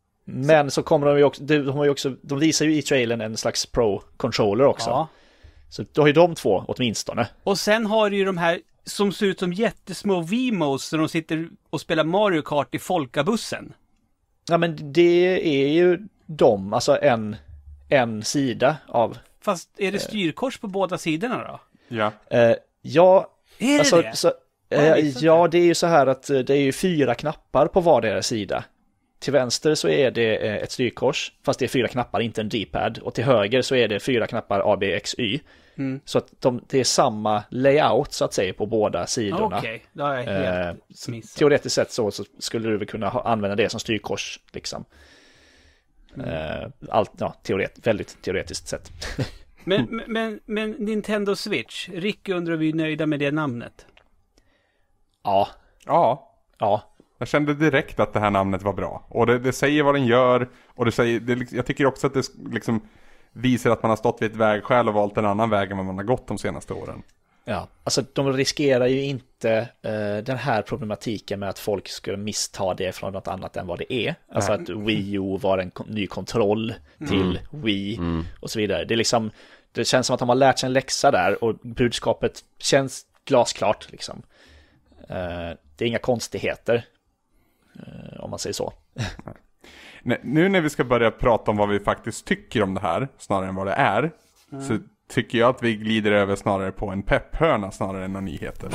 Men så kommer de ju också, de, har ju också, de visar ju i trailern en slags Pro-controller också. ja. Så du har ju de två åtminstone. Och sen har du ju de här som ser ut som jättesmå Vimos när de sitter och spelar Mario Kart i folkabussen. Ja, men det är ju de, alltså en, en sida av... Fast är det styrkors på båda sidorna då? Ja. Eh, ja, Är alltså, det det? så, Ja, jag eh, visste ja, det är ju så här att eh, det är ju fyra knappar på vardera sida. Till vänster så är det eh, ett styrkors, fast det är fyra knappar, inte en D-pad. Och till höger så är det fyra knappar A, B, X, Y. Mm. Så att de, det är samma layout så att säga på båda sidorna. Okej, då har jag helt Eh, missat. Teoretiskt sett så, så skulle du väl kunna ha, använda det som styrkors liksom. Eh, allt, ja, teoret, väldigt teoretiskt sett. Men, men, men Nintendo Switch, Rick undrar om vi är nöjda med det namnet. Ja, Ja. ja. Jag kände direkt att det här namnet var bra. Och det, det säger vad den gör. Och det säger, det, jag tycker också att det liksom visar att man har stått vid ett vägskäl och valt en annan väg än vad man har gått de senaste åren. Ja, alltså de riskerar ju inte uh, den här problematiken med att folk skulle missta det från något annat än vad det är. Alltså Nej. att Wii U var en kon- ny kontroll till mm. Wii Mm. och så vidare. Det är liksom, det känns som att de har lärt sig en läxa där och budskapet känns glasklart liksom. Uh, det är inga konstigheter, uh, om man säger så. Nej, nu när vi ska börja prata om vad vi faktiskt tycker om det här, snarare än vad det är, mm. så tycker jag att vi glider över snarare på en pepphörna snarare än några nyheter.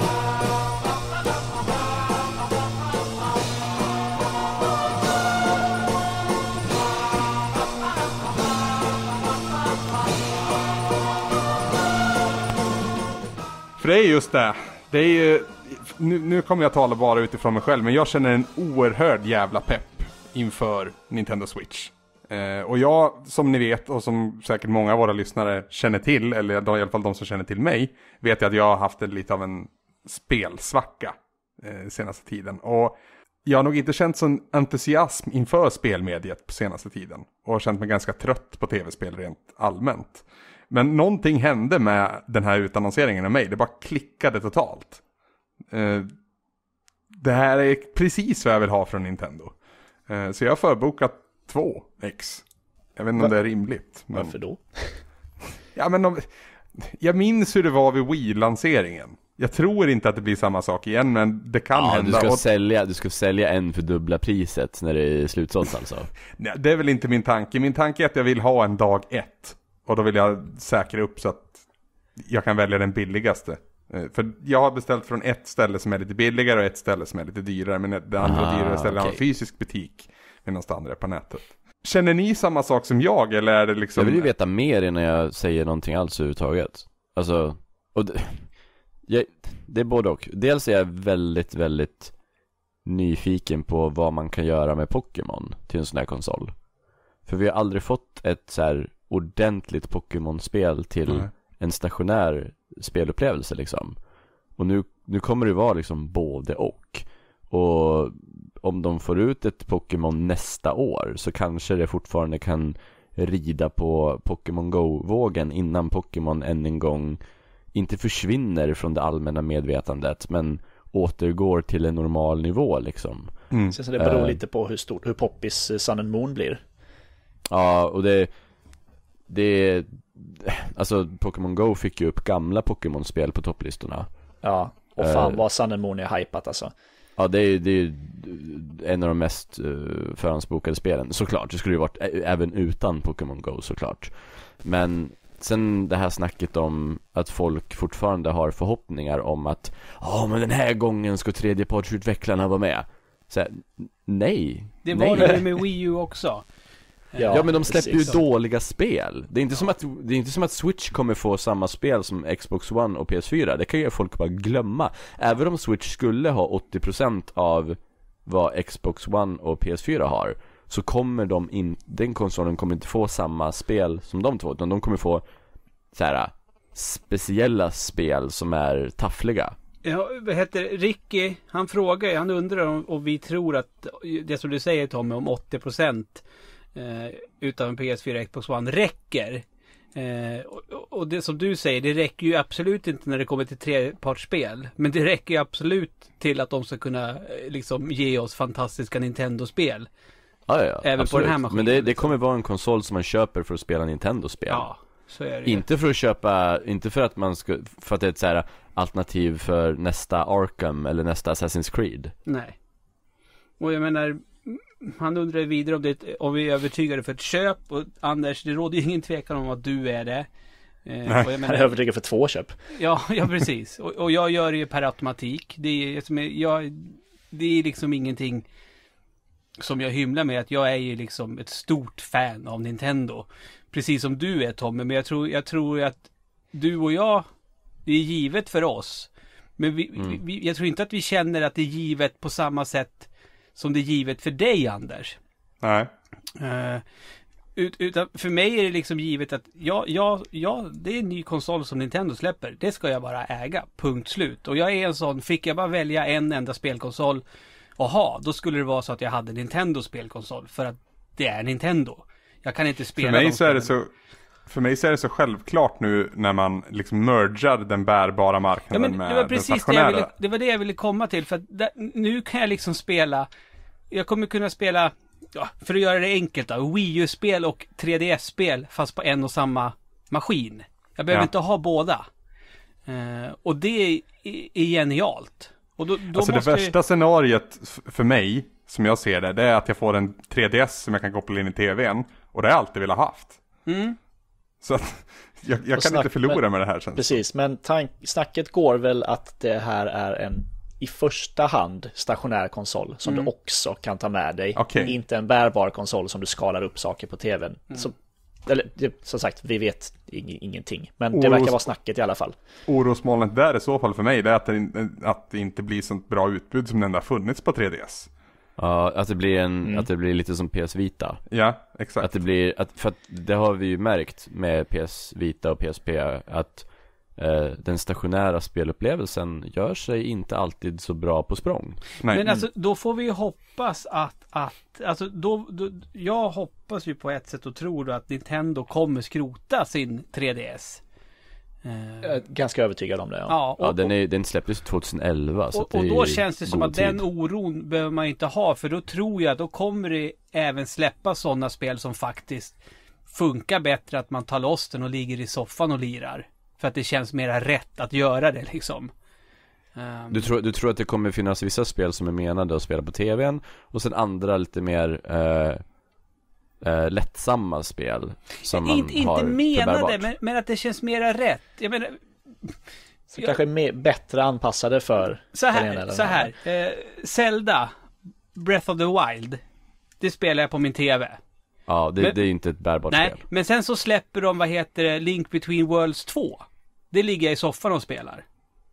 För det är just det. Det är ju, nu, nu kommer jag tala bara utifrån mig själv, men jag känner en oerhörd jävla pepp inför Nintendo Switch. Eh, och jag, som ni vet och som säkert många av våra lyssnare känner till, eller då, i alla fall de som känner till mig, vet jag att jag har haft en, lite av en spelsvacka eh, senaste tiden. Och jag har nog inte känt sån entusiasm inför spelmediet på senaste tiden. Och har känt mig ganska trött på tv-spel rent allmänt. Men någonting hände med den här utannonseringen av mig. Det bara klickade totalt. Eh, det här är precis vad jag vill ha från Nintendo. Eh, så jag har förbokat två X. Jag vet inte Va? om det är rimligt. Men... Varför då? ja, men de... jag minns hur det var vid Wii-lanseringen. Jag tror inte att det blir samma sak igen, men det kan ja, hända. Du ska, och... sälja, du ska sälja en för dubbla priset när det är slutsålt alltså. Nej, det är väl inte min tanke. Min tanke är att jag vill ha en dag ett. Och då vill jag säkra upp så att jag kan välja den billigaste. För jag har beställt från ett ställe som är lite billigare och ett ställe som är lite dyrare. Men det andra ah, dyrare stället okay. har en fysisk butik medan det andra är på nätet. Känner ni samma sak som jag? Eller är det liksom... Jag vill ju veta mer innan jag säger någonting alls överhuvudtaget. Alltså, och det, jag, det är både och. Dels är jag väldigt, väldigt nyfiken på vad man kan göra med Pokémon till en sån här konsol. För vi har aldrig fått ett så här ordentligt Pokémon-spel till mm. en stationär spelupplevelse liksom. Och nu, nu kommer det vara liksom både och. Och om de får ut ett Pokémon nästa år så kanske det fortfarande kan rida på Pokémon Go-vågen innan Pokémon än en gång inte försvinner från det allmänna medvetandet men återgår till en normal nivå liksom. Mm. Så det beror uh, lite på hur stort, hur poppis Sun and Moon blir. Ja, och det det alltså Pokémon Go fick ju upp gamla Pokémon-spel på topplistorna. Ja, och fan uh, vad Sun and Moon är hypat alltså. Ja, det är, det är en av de mest uh, förhandsbokade spelen. Såklart, det skulle ju varit ä- även utan Pokémon Go såklart. Men sen det här snacket om att folk fortfarande har förhoppningar om att ja, oh, men den här gången ska tredjepartsutvecklarna vara med. Så här, nej. Det var nej. det med Wii U också. Ja, ja, men de släpper ju dåliga spel. Det är inte ja. som att det är inte som att Switch kommer få samma spel som Xbox One och P S fyra. Det kan ju folk bara glömma. Även om Switch skulle ha åttio procent av vad Xbox One och P S fyra har, så kommer de in, den konsolen kommer inte få samma spel som de två, utan de kommer få så här speciella spel som är taffliga. Ja, vad heter Ricky, han frågar, han undrar om och vi tror att det som du säger Tommy om åttio procent eh, utav P S fyra Xbox One räcker. Eh, och, och det som du säger, det räcker ju absolut inte när det kommer till trepartsspel, men det räcker ju absolut till att de ska kunna eh, liksom ge oss fantastiska Nintendo-spel. Ja, ja, även absolut. på den här maskinen. Men det, det kommer vara en konsol som man köper för att spela Nintendo-spel. Ja, så är det. Inte för att köpa, inte för att man ska, för att det är ett så här alternativ för nästa Arkham eller nästa Assassin's Creed. Nej. Och jag menar, han undrar vidare om, det, om vi är övertygade för ett köp. Och Anders, det råder ju ingen tvekan om att du är det. Eh, och jag menar, jag är övertygad för två köp. Ja, ja precis. Och, och jag gör det ju per automatik. Det är, jag, det är liksom ingenting som jag hymlar med, att jag är ju liksom ett stort fan av Nintendo. Precis som du är, Tommy. Men jag tror, jag tror att du och jag, det är givet för oss. Men vi, mm. vi, jag tror inte att vi känner att det är givet på samma sätt som det är givet för dig, Anders. Nej. Uh, ut, utan för mig är det liksom givet att ja, ja, ja, det är en ny konsol som Nintendo släpper. Det ska jag bara äga. Punkt slut. Och jag är en sån, fick jag bara välja en enda spelkonsol aha, då skulle det vara så att jag hade Nintendo spelkonsol för att det är Nintendo. Jag kan inte spela för mig de så är det spelen. så För mig så är det så självklart nu när man liksom mergar den bärbara marknaden Ja, men med det var den precis det stationära. jag ville, det var det jag ville komma till, för att där, nu kan jag liksom spela, jag kommer kunna spela, ja, för att göra det enkelt då, Wii U-spel och tre D S-spel fast på en och samma maskin. Jag behöver Ja. inte ha båda. Uh, och det är, är genialt. Och då, då Alltså måste det värsta scenariet f- för mig, som jag ser det, det är att jag får en tre D S som jag kan koppla in i tvn. Och det har jag alltid velat haft. Mm. Så att jag, jag Och kan snack- inte förlora men- med det här sen. Precis, men tank, snacket går väl att det här är en i första hand stationär konsol som Mm. du också kan ta med dig. Okej. Inte en bärbar konsol som du skalar upp saker på tvn. Mm. Så, eller det, som sagt, vi vet ing, ingenting. Men det Oros- verkar vara snacket i alla fall. Orosmolnet där i så fall för mig, det är att det, in- att det inte blir sånt bra utbud som den där funnits på tre D S. Ja, att det blir en, Mm. att det blir lite som P S Vita. Ja, exakt. Att det blir, att, för att det har vi ju märkt med P S Vita och P S P att eh, den stationära spelupplevelsen gör sig inte alltid så bra på språng. Nej. Men alltså, då får vi ju hoppas att, att alltså, då, då, jag hoppas ju på ett sätt och tror då att Nintendo kommer skrota sin tre D S. Eh, Jag är ganska övertygad om det. Ja. ja, och, Ja, den, är, den släpptes tjugoelva så och, att det och är då ju känns det som god att den tid. oron behöver man inte ha, för då tror jag att då kommer det även släppa sådana spel som faktiskt funkar bättre, att man tar loss den och ligger i soffan och lirar. För att det känns mera rätt att göra det liksom. Um, Du tror, du tror att det kommer finnas vissa spel som är menade att spela på tvn och sen andra lite mer eh, eh, lättsamma spel som man inte, har inte menade, förvärvbart. men, men att det känns mera rätt. Jag menar, Så jag- kanske är mer, bättre anpassade för så den ena här, eller så den här. Eh, Zelda Breath of the Wild, det spelar jag på min tv. Ja, det, Men- det är inte ett bärbart Nej, spel. men sen så släpper de, vad heter det, Link Between Worlds två. Det ligger jag i soffan och spelar.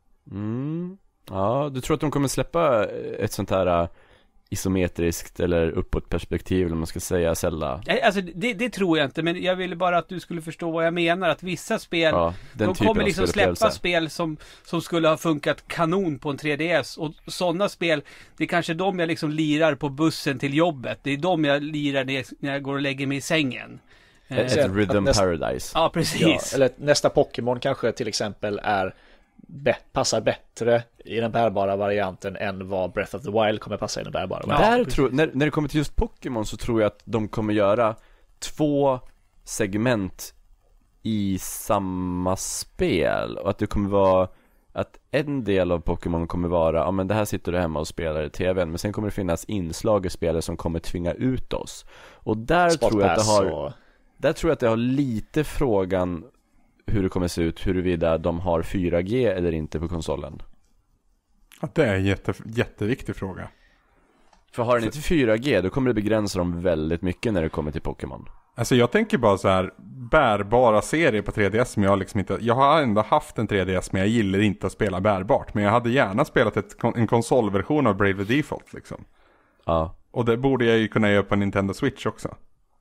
Mm. Ja, du tror att de kommer släppa ett sånt här uh, isometriskt eller uppåt perspektiv, eller man ska säga, Zelda? Nej, alltså det, det tror jag inte, men jag ville bara att du skulle förstå vad jag menar. Att vissa spel, Ja, den de typen kommer av liksom släppa spelupplevelse. spel som, som skulle ha funkat kanon på en tre D S. Och sådana spel, det är kanske de jag liksom lirar på bussen till jobbet. Det är de jag lirar när jag, när jag går och lägger mig i sängen. Eh, Ett Sen- Rhythm näst- Paradise. ja, Ja, precis. eller nästa Pokémon kanske till exempel är be- passar bättre i den bärbara varianten än vad Breath of the Wild kommer passa i den bärbara Ja, varianten. Där tror, när, när det kommer till just Pokémon så tror jag att de kommer göra två segment i samma spel, och att det kommer vara att en del av Pokémon kommer vara, ja men det här sitter du hemma och spelar i tvn, men sen kommer det finnas inslag i spelet som kommer tvinga ut oss. Och där tror jag att det Spotpass har och... Där tror jag att det har lite frågan hur det kommer se ut, huruvida de har fyra G eller inte på konsolen. Ja, det är en jätte, jätteviktig fråga. För har den inte fyra G, då kommer det begränsa dem väldigt mycket när det kommer till Pokémon. Alltså jag tänker bara så här, bärbara serier på tre D S som jag liksom inte... Jag har ändå haft en tre D S, men jag gillar inte att spela bärbart. Men jag hade gärna spelat ett, en konsolversion av Bravely Default liksom. Ja. Och det borde jag ju kunna göra på Nintendo Switch också.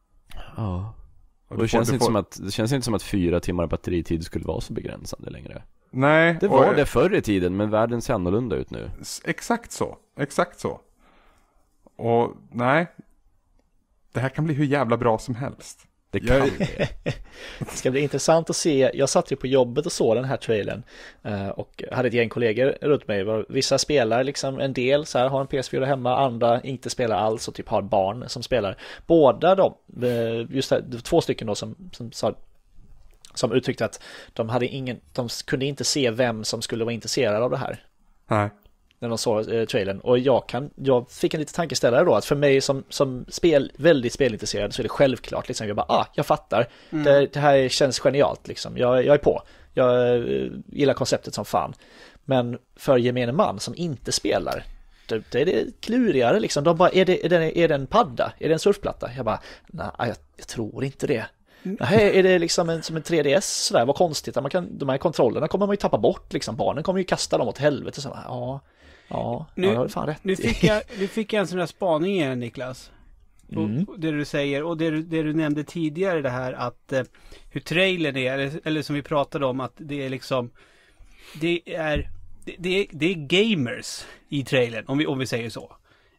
Ja. Och du det får- känns, du inte får- som att, det känns inte som att fyra timmar batteritid skulle vara så begränsande längre. Nej. Det och- var det förr i tiden, men världen ser annorlunda ut nu. S- Exakt så, exakt så. Och nej, det här kan bli hur jävla bra som helst. Det kan Jag- det. Det ska bli intressant att se. Jag satt ju på jobbet och såg den här trailern eh, och hade ett gäng kollegor runt mig. Var vissa spelar liksom en del, så här, har en P S fyra hemma, andra inte spelar alls och typ har barn som spelar. Båda de, eh, just det, två stycken då som, som sa, som uttryckte att de hade ingen, de kunde inte se vem som skulle vara intresserad av det här Nej. när de såg eh, trailern. Och jag, kan, jag fick en liten tankeställare då, att för mig som, som spel, väldigt spelintresserad, så är det självklart liksom, jag bara, ah, jag fattar, Mm. det, det här känns genialt liksom, jag, jag är på, jag eh, gillar konceptet som fan. Men för gemene man som inte spelar, det, det är det klurigare liksom, de bara, är det, är, det, är det en padda, är det en surfplatta? Jag bara, nej, jag, jag tror inte det. Nej, är det liksom en, som en tre D S sådär, vad konstigt, man kan, de här kontrollerna kommer man ju tappa bort liksom, barnen kommer ju kasta dem åt helvete, så bara, ja. Ja, Nu- ja, det har du fan rätt Nu i. fick jag, nu fick jag en sån där spaning igen, Niklas. Mm. Och det du säger, och det du, det du nämnde tidigare, det här att eh, hur trailern är, eller, eller som vi pratade om, att det är liksom, det är det, det, är, det är gamers i trailern, om vi, om vi säger så.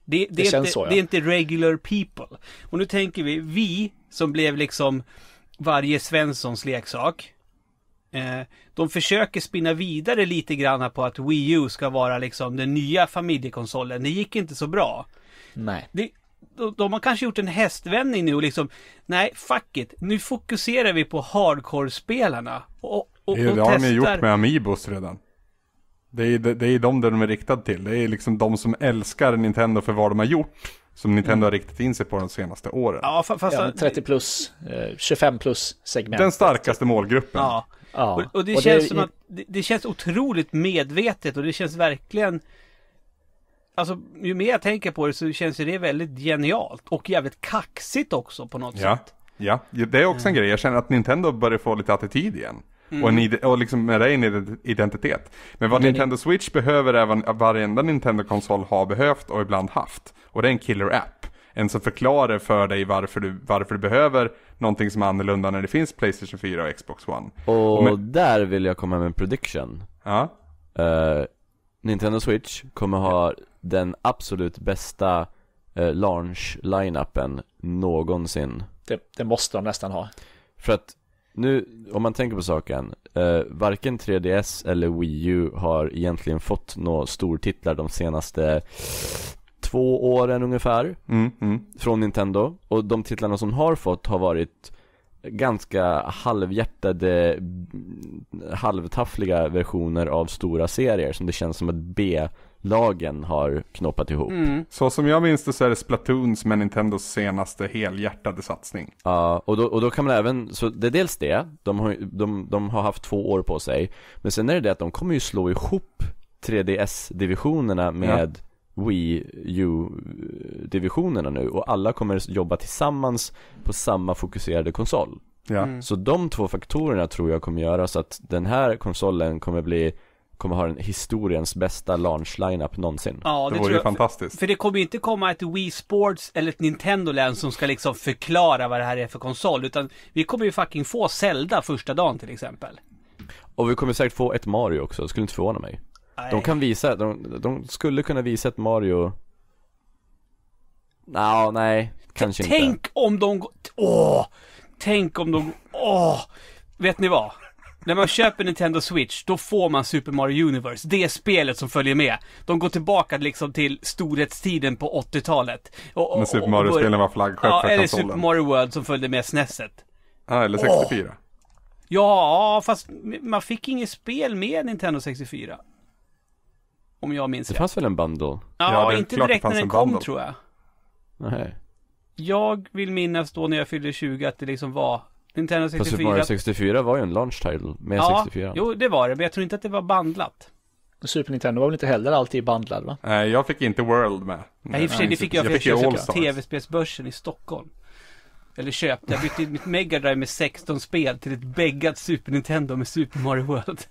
Det, det, Det är känns inte, så, ja. det är inte regular people. Och nu tänker vi, vi som blev liksom varje Svenssons leksak. Eh, de försöker spinna vidare lite grann på att Wii U ska vara liksom den nya familjekonsolen. Det gick inte så bra. Nej. Det, de, de har kanske gjort en hästvändning nu och liksom, nej, fuck it. Nu fokuserar vi på hardcore-spelarna. Och, och, Det, är, och det har testar. de gjort med Amiibos redan. Det är, det, det är de där de är riktade till. Det är liksom de som älskar Nintendo för vad de har gjort. Som Nintendo Mm. har riktat in sig på de senaste åren. Ja, fa- fast, Ja, trettio plus, eh, tjugofem plus segment. Den starkaste målgruppen. ja. Ja. Och, och det Och känns som att det, det känns otroligt medvetet och det känns verkligen, alltså ju mer jag tänker på det så känns det väldigt genialt och jävligt kaxigt också på något Ja, sätt. ja. Det är också en grej. Jag känner att Nintendo börjar få lite attityd igen. Och, en ide- och liksom med det en identitet. Men vad Den- Nintendo Switch behöver även varenda Nintendo-konsol har behövt och ibland haft. Och det är en killer app. En som förklarar för dig varför du, varför du behöver någonting som är annorlunda när det finns PlayStation fyra och Xbox One. Och, Och med- där vill jag komma med en prediction. Ja, Eh, Nintendo Switch kommer ha den absolut bästa uh, launch-line-upen någonsin. Det, det måste de nästan ha. För att nu, om man tänker på saken, eh, varken tre D S eller Wii U har egentligen fått några stortitlar de senaste två åren ungefär mm, mm. från Nintendo. Och de titlarna som har fått har varit ganska halvhjärtade, halvtaffliga versioner av stora serier som det känns som att B-lagen har knoppat ihop. Mm. Så som jag minns det så är det Splatoon som är Nintendos senaste helhjärtade satsning. Ja, och då, och då kan man även, så det är dels det, de har, de, de har haft två år på sig, men sen är det det att de kommer ju slå ihop tre D S-divisionerna med Wii U-divisionerna nu, och alla kommer jobba tillsammans på samma fokuserade konsol. Ja. Mm. Så de två faktorerna tror jag kommer göra så att den här konsolen kommer bli, kommer ha en historiens bästa launch-lineup någonsin. Ja, Det det vore tror ju jag. fantastiskt. För det kommer ju inte komma ett Wii Sports eller ett Nintendo Land som ska liksom förklara vad det här är för konsol, utan vi kommer ju fucking få Zelda första dagen till exempel. Och vi kommer säkert få ett Mario också, skulle inte förvåna mig. Nej. De kan visa, de, de skulle kunna visa ett Mario. Nå, nej, kanske inte. Tänk om de går... Åh! Tänk om de... Åh! Vet ni vad? När man köper Nintendo Switch, då får man Super Mario Universe. Det är spelet som följer med. De går tillbaka liksom till storhetstiden på åttiotalet. Och, och, När Super och- Mario-spelen och- var flaggskepp Ja, för eller konsolen. Super Mario World som följde med S N E S-et. Ja, eller sextiofyra. Ja, fast man fick inget spel med Nintendo sextiofyra. Om jag minns Det rätt. fanns väl en bundle? Ja, Ja, det är inte klart det direkt när fanns den en kom bundle. tror jag. Nej. Jag vill minnas då när jag fyllde tjugo att det liksom var Nintendo Fast Super sextiofyra. Mario sextiofyra var ju en launch title med Ja, sextiofyra. jo det var det, men jag tror inte att det var bandlat. Super Nintendo var väl inte heller alltid bandlad, va? Nej, jag fick inte World med. Nej, i och för sig, det fick jag för jag jag fick ju köpte All-Stars. tv-spelsbörsen i Stockholm. Eller köpte, jag bytte mitt Mega Drive med sexton spel till ett bäggat Super Nintendo med Super Mario World.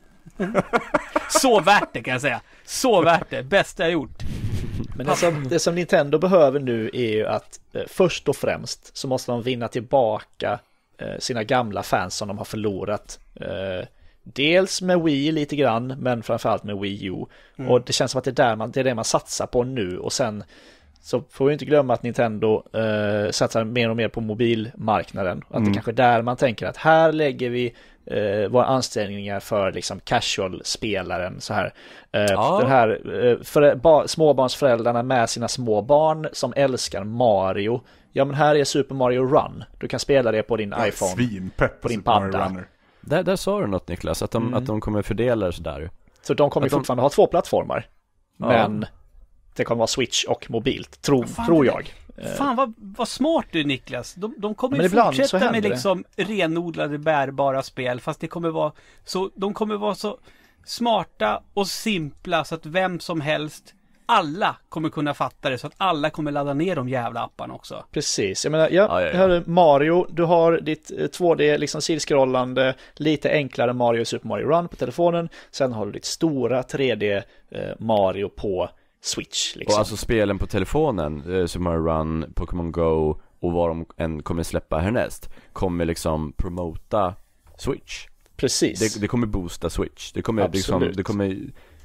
Så värt det kan jag säga. Så värt det, bästa jag gjort. Men det som, det som Nintendo behöver nu är ju att eh, först och främst så måste de vinna tillbaka eh, sina gamla fans som de har förlorat. Eh, dels med Wii lite grann, men framförallt med Wii U. Mm. Och det känns som att det är, där man, det är det man satsar på nu. Och sen så får vi inte glömma att Nintendo eh, satsar mer och mer på mobilmarknaden. Att Mm. det kanske är där man tänker att här lägger vi eh, våra ansträngningar för liksom casual-spelaren så här. Eh, Ja. Den här eh, för, ba, småbarnsföräldrarna med sina små barn som älskar Mario. Ja, men här är Super Mario Run. Du kan spela det på din Jag är iPhone. Svinpepp på din Super Mario padda. Runner. Där, där sa du något Niklas, att de, Mm. att de kommer fördela det sådär. Så de kommer ju Att de- fortfarande ha två plattformar. Ja. Men det kommer vara Switch och mobilt, tro, Fan, tror det- jag. Fan vad, vad smart du Niklas. De, de kommer Men ju ibland så fortsätta händer med det. liksom renodlade bärbara spel. Fast det kommer vara så, de kommer vara så smarta och simpla så att vem som helst, alla kommer kunna fatta det. Så att alla kommer ladda ner de jävla apparna också. Precis, jag menar, ja, Ja, ja, ja. här är Mario, du har ditt eh, två D, liksom sidskrollande, lite enklare Mario Super Mario Run på telefonen. Sen har du ditt stora tre D eh, Mario på Switch. Liksom. Och alltså spelen på telefonen, eh, Super Mario Run, Pokémon Go och vad de än kommer släppa härnäst, kommer liksom promota Switch. Precis. Det, det kommer boosta Switch. Det kommer, Absolut. liksom, det kommer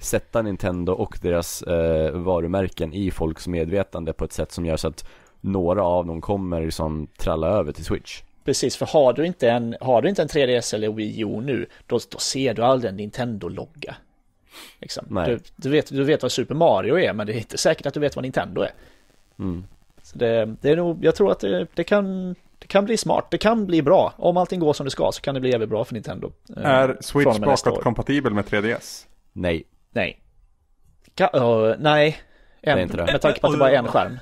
sätta Nintendo och deras eh, varumärken i folks medvetande på ett sätt som gör så att några av dem kommer liksom tralla över till Switch. Precis, för har du inte en, har du inte en tre D S eller Wii U nu, då, då ser du aldrig en Nintendo-logga. Liksom. Du, du, vet, du vet vad Super Mario är, men det är inte säkert att du vet vad Nintendo är. Mm. Så det, det är nog, jag tror att det, det, kan, det kan bli smart, det kan bli bra. Om allting går som det ska så kan det bli jävligt bra för Nintendo. Är Switch bakåt-kompatibel med tre D S? Nej. Nej. Ka- uh, nej. En, inte det. med tanke på att det bara är en skärm.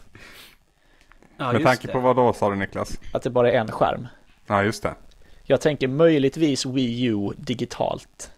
Ja, med tanke det. på vad då, sa du Niklas? Att det bara är en skärm. Ja, just det. Jag tänker möjligtvis Wii U digitalt.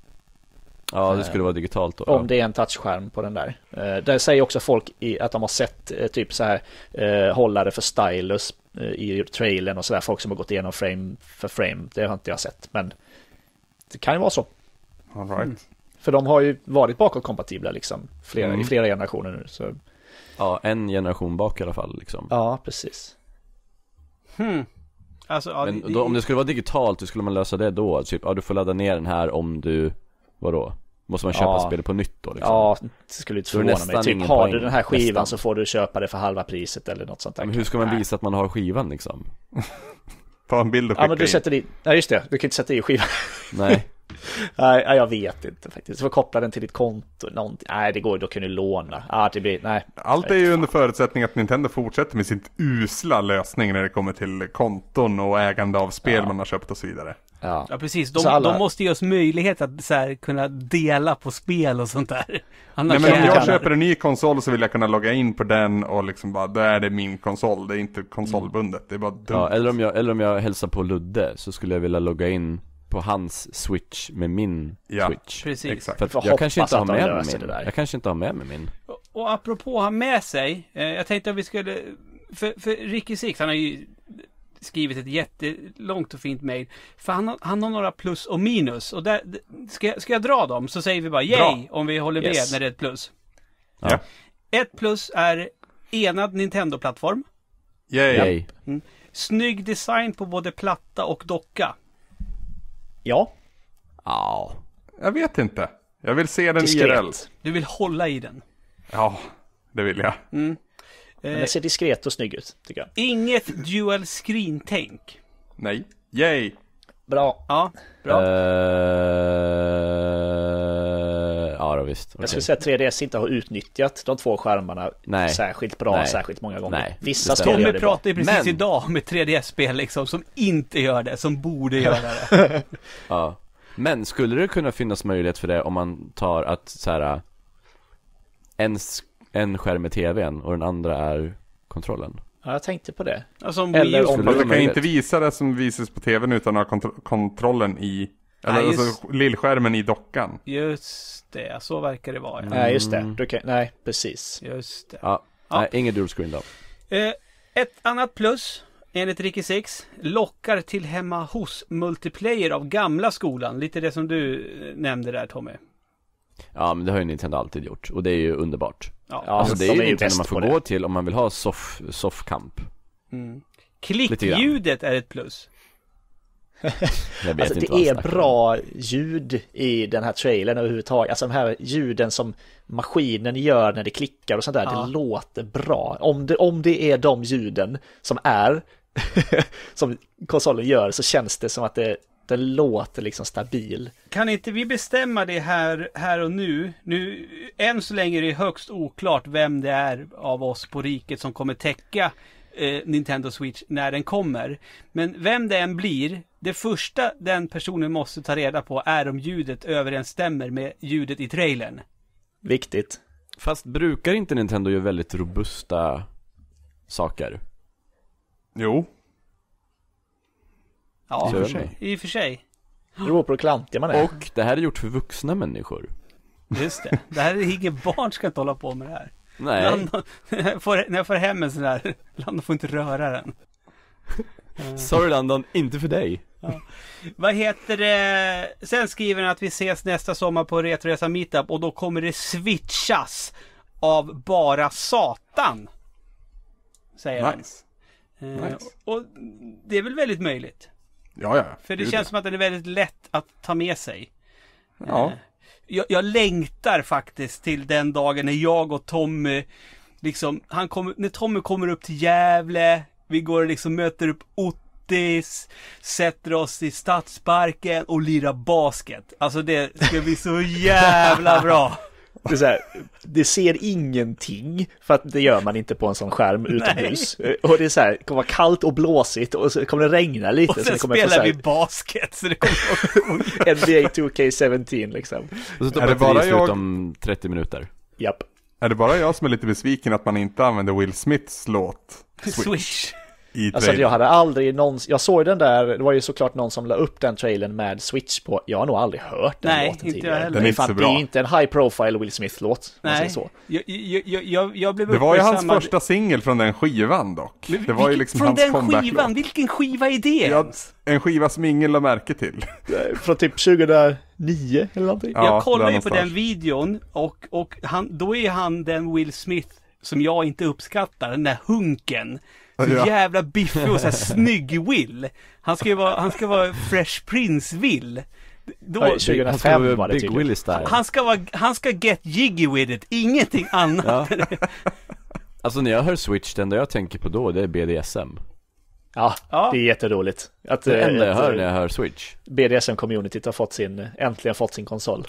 Ja, det skulle vara digitalt då. Om det är en touchskärm på den där. Uh, där säger också folk i, att de har sett uh, typ så här uh, hållare för stylus uh, i trailern och sådär. Folk som har gått igenom frame för frame. Det har inte jag sett. Men det kan ju vara så. All right. Mm. För de har ju varit bakåtkompatibla liksom. Flera, Mm. I flera generationer nu. Så. Ja, en generation bak i alla fall liksom. Ja, precis. Hmm. Alltså, ja, Men det, då, om det skulle vara digitalt, hur skulle man lösa det då? Typ, ja, du får ladda ner den här om du, vadå? Måste man köpa Ja. spelet på nytt då liksom? Ja, det skulle inte Så det är förvåna nästan mig. Typ, ingen har poäng. du den här skivan Nästan. så får du köpa det för halva priset eller något sånt där. Men hur ska man Nej. visa att man har skivan liksom? Ta en bild och Ja, skicka men du in. sätter i... Ja, just det. Du kan inte sätta i skivan. Nej. Nej, jag vet inte faktiskt. Du får koppla den till ditt konto. Någonting. Nej, det går då kan du låna. Ja, det blir... Nej. Allt är ju under förutsättning att Nintendo fortsätter med sin usla lösning när det kommer till konton och ägande av spel Ja. man har köpt och så vidare. Ja. Ja, precis. De, Så alla- de måste ge oss möjlighet att så här, kunna dela på spel och sånt där. Annars Nej, men om jag kan- köper en ny konsol så vill jag kunna logga in på den och liksom bara, då är det min konsol. Det är inte konsolbundet. Det är bara dumt. Ja, eller om jag, eller om jag hälsar på Ludde så skulle jag vilja logga in på hans Switch med min Ja. Switch. Precis. Exakt. För att Får jag kanske hoppas inte har att de med mig löser min. det där. Jag kanske inte har med mig min. Och, och apropå ha med sig, eh, jag tänkte att vi skulle, för, för Ricky Six, han har ju skrivit ett jättelångt och fint mejl. För han har, han har några plus och minus. Och där, ska, jag- ska jag dra dem så säger vi bara yay om vi håller med Yes. när det är ett plus. Ja. Ett plus är enad Nintendo-plattform. Yay. Yay. Snygg design på både platta och docka. Ja, Ja. Jag vet inte. Jag vill se den I R L. diskret. Du vill hålla i den. Ja, det vill jag. Mm. Men Eh, det ser diskret och snygg ut, tycker jag. inget dual screen-tänk. Nej. Yay. Bra. Ja, bra. Uh, ja då visst. Jag Okej. skulle säga att tre D S inte har utnyttjat de två skärmarna Nej. särskilt bra, Nej. särskilt många gånger. Nej, Vissa det stämmer. spel gör Tommy det bra. pratade ju precis Men- idag om ett tre D S-spel liksom, som inte gör det, som borde göra det. Ja. Men skulle det kunna finnas möjlighet för det om man tar att så här, en, s- en skärm är tvn och den andra är kontrollen? Ja, jag tänkte på det. Alltså, om Eller Wii U- om- Skulle Fast det du vara kan ju inte möjligt? visa det som visas på tvn utan att ha kont- kontrollen i... Eller Nej, just- alltså lillskärmen i dockan. Just det, så verkar det vara. Ja. Nej, just det. Du kan... Nej, precis. Just det. Ja. Ja. Nej, ingen dual screen då. Eh, ett annat plus, enligt Ricky Six, lockar till hemma hos multiplayer av gamla skolan. Lite det som du eh, nämnde där, Tommy. Ja, men det har ju Nintendo alltid gjort och det är ju underbart. Ja. Ja, Alltså det är de ju är ju Nintendo bäst man på får det. gå till om man vill ha soff, soffkamp. Mm. Lite grann. Klickljudet är ett plus. Jag vet Alltså, inte det vad är jag snackar om. bra ljud i den här trailern överhuvudtaget. Alltså de här ljuden som maskinen gör när det klickar och sånt där, Ja. det låter bra. Om det, om det är de ljuden som är som konsolen gör så känns det som att det, det låter liksom stabil. Kan inte vi bestämma det här, här och nu? Nu, än så länge är det högst oklart vem det är av oss på riket som kommer täcka eh, Nintendo Switch när den kommer. Men vem det än blir, det första den personen måste ta reda på är om ljudet överensstämmer med ljudet i trailern. Viktigt. Fast brukar inte Nintendo göra väldigt robusta saker? Jo. Ja, I och för sig. i och för sig. Det beror på hur klantig man är. Och det här är gjort för vuxna människor. Just det. Det här är inget barn ska inte hålla på med det här. Nej. Landon, när, jag får, när jag får hem en sån här, Landon får inte röra den. Sorry Landon, inte för dig. Vad heter det? Sen skriver han att vi ses nästa sommar på Retroresa Meetup och då kommer det switchas av bara satan. Säger Nice. han. Eh, Nice. Och det är väl väldigt möjligt. Ja, ja. För det Gud, känns ja. som att den är väldigt lätt att ta med sig. Ja. jag, jag längtar faktiskt till den dagen när jag och Tommy liksom, han kommer, när Tommy kommer upp till Gävle, vi går och liksom möter upp Ottis, sätter oss i Stadsparken och lirar basket. Alltså det ska bli så jävla bra. Det, är så här, det ser ingenting, för att det gör man inte på en sån skärm utomhus. Och det är så här, det kommer vara kallt och blåsigt och så kommer det regna lite. Och sen så det kommer spelar så här, vi basket så det kommer N B A two K seventeen liksom. Och så tar Är det batteriet bara slut jag- om trettio minuter. Japp. Är det bara jag som är lite besviken att man inte använder Will Smiths låt Switch, Switch. i Alltså trailern? jag hade aldrig någon, jag såg den där, det var ju såklart någon som la upp den trailern med Switch på, jag har nog aldrig hört den Nej, låten inte jag tidigare. heller. Den är inte Fan, så det är bra. inte en high profile Will Smith-låt, om man säger Nej, så. jag, jag, jag, jag, jag blev Det var ju hans uppmärksammad- första singel från den skivan dock. Men Det var ju vilken- liksom från hans den comeback-låt. skivan, vilken skiva är det? Ja, en skiva som ingen la märke till. Från typ tjugohundraniio eller någonting. Ja, jag kollar där ju på någonstans. den videon och, och han, då är han den Will Smith som jag inte uppskattar, den där hunken. Så Ja. jävla biffig och så här snygg Will. Han ska ju vara, han ska vara Fresh Prince Will. Då, Oj, tjugohundrafem var det Big tydligen. Willie style. han ska vara, han ska get jiggy with it, ingenting annat. Ja. Alltså när jag hör Switch, det enda jag tänker på då, det är B D S M. Ja, Ja. det är jätteroligt. Att, Det eh, enda jag att, hör eh, när jag hör Switch. B D S M-communityt har fått sin, äntligen fått sin konsol.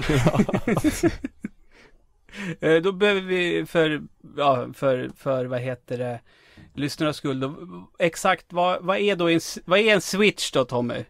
Eh, Då behöver vi för, ja, för, för vad heter det, lyssnarnas skull då, exakt vad, vad är då en, vad är en Switch då, Tommy?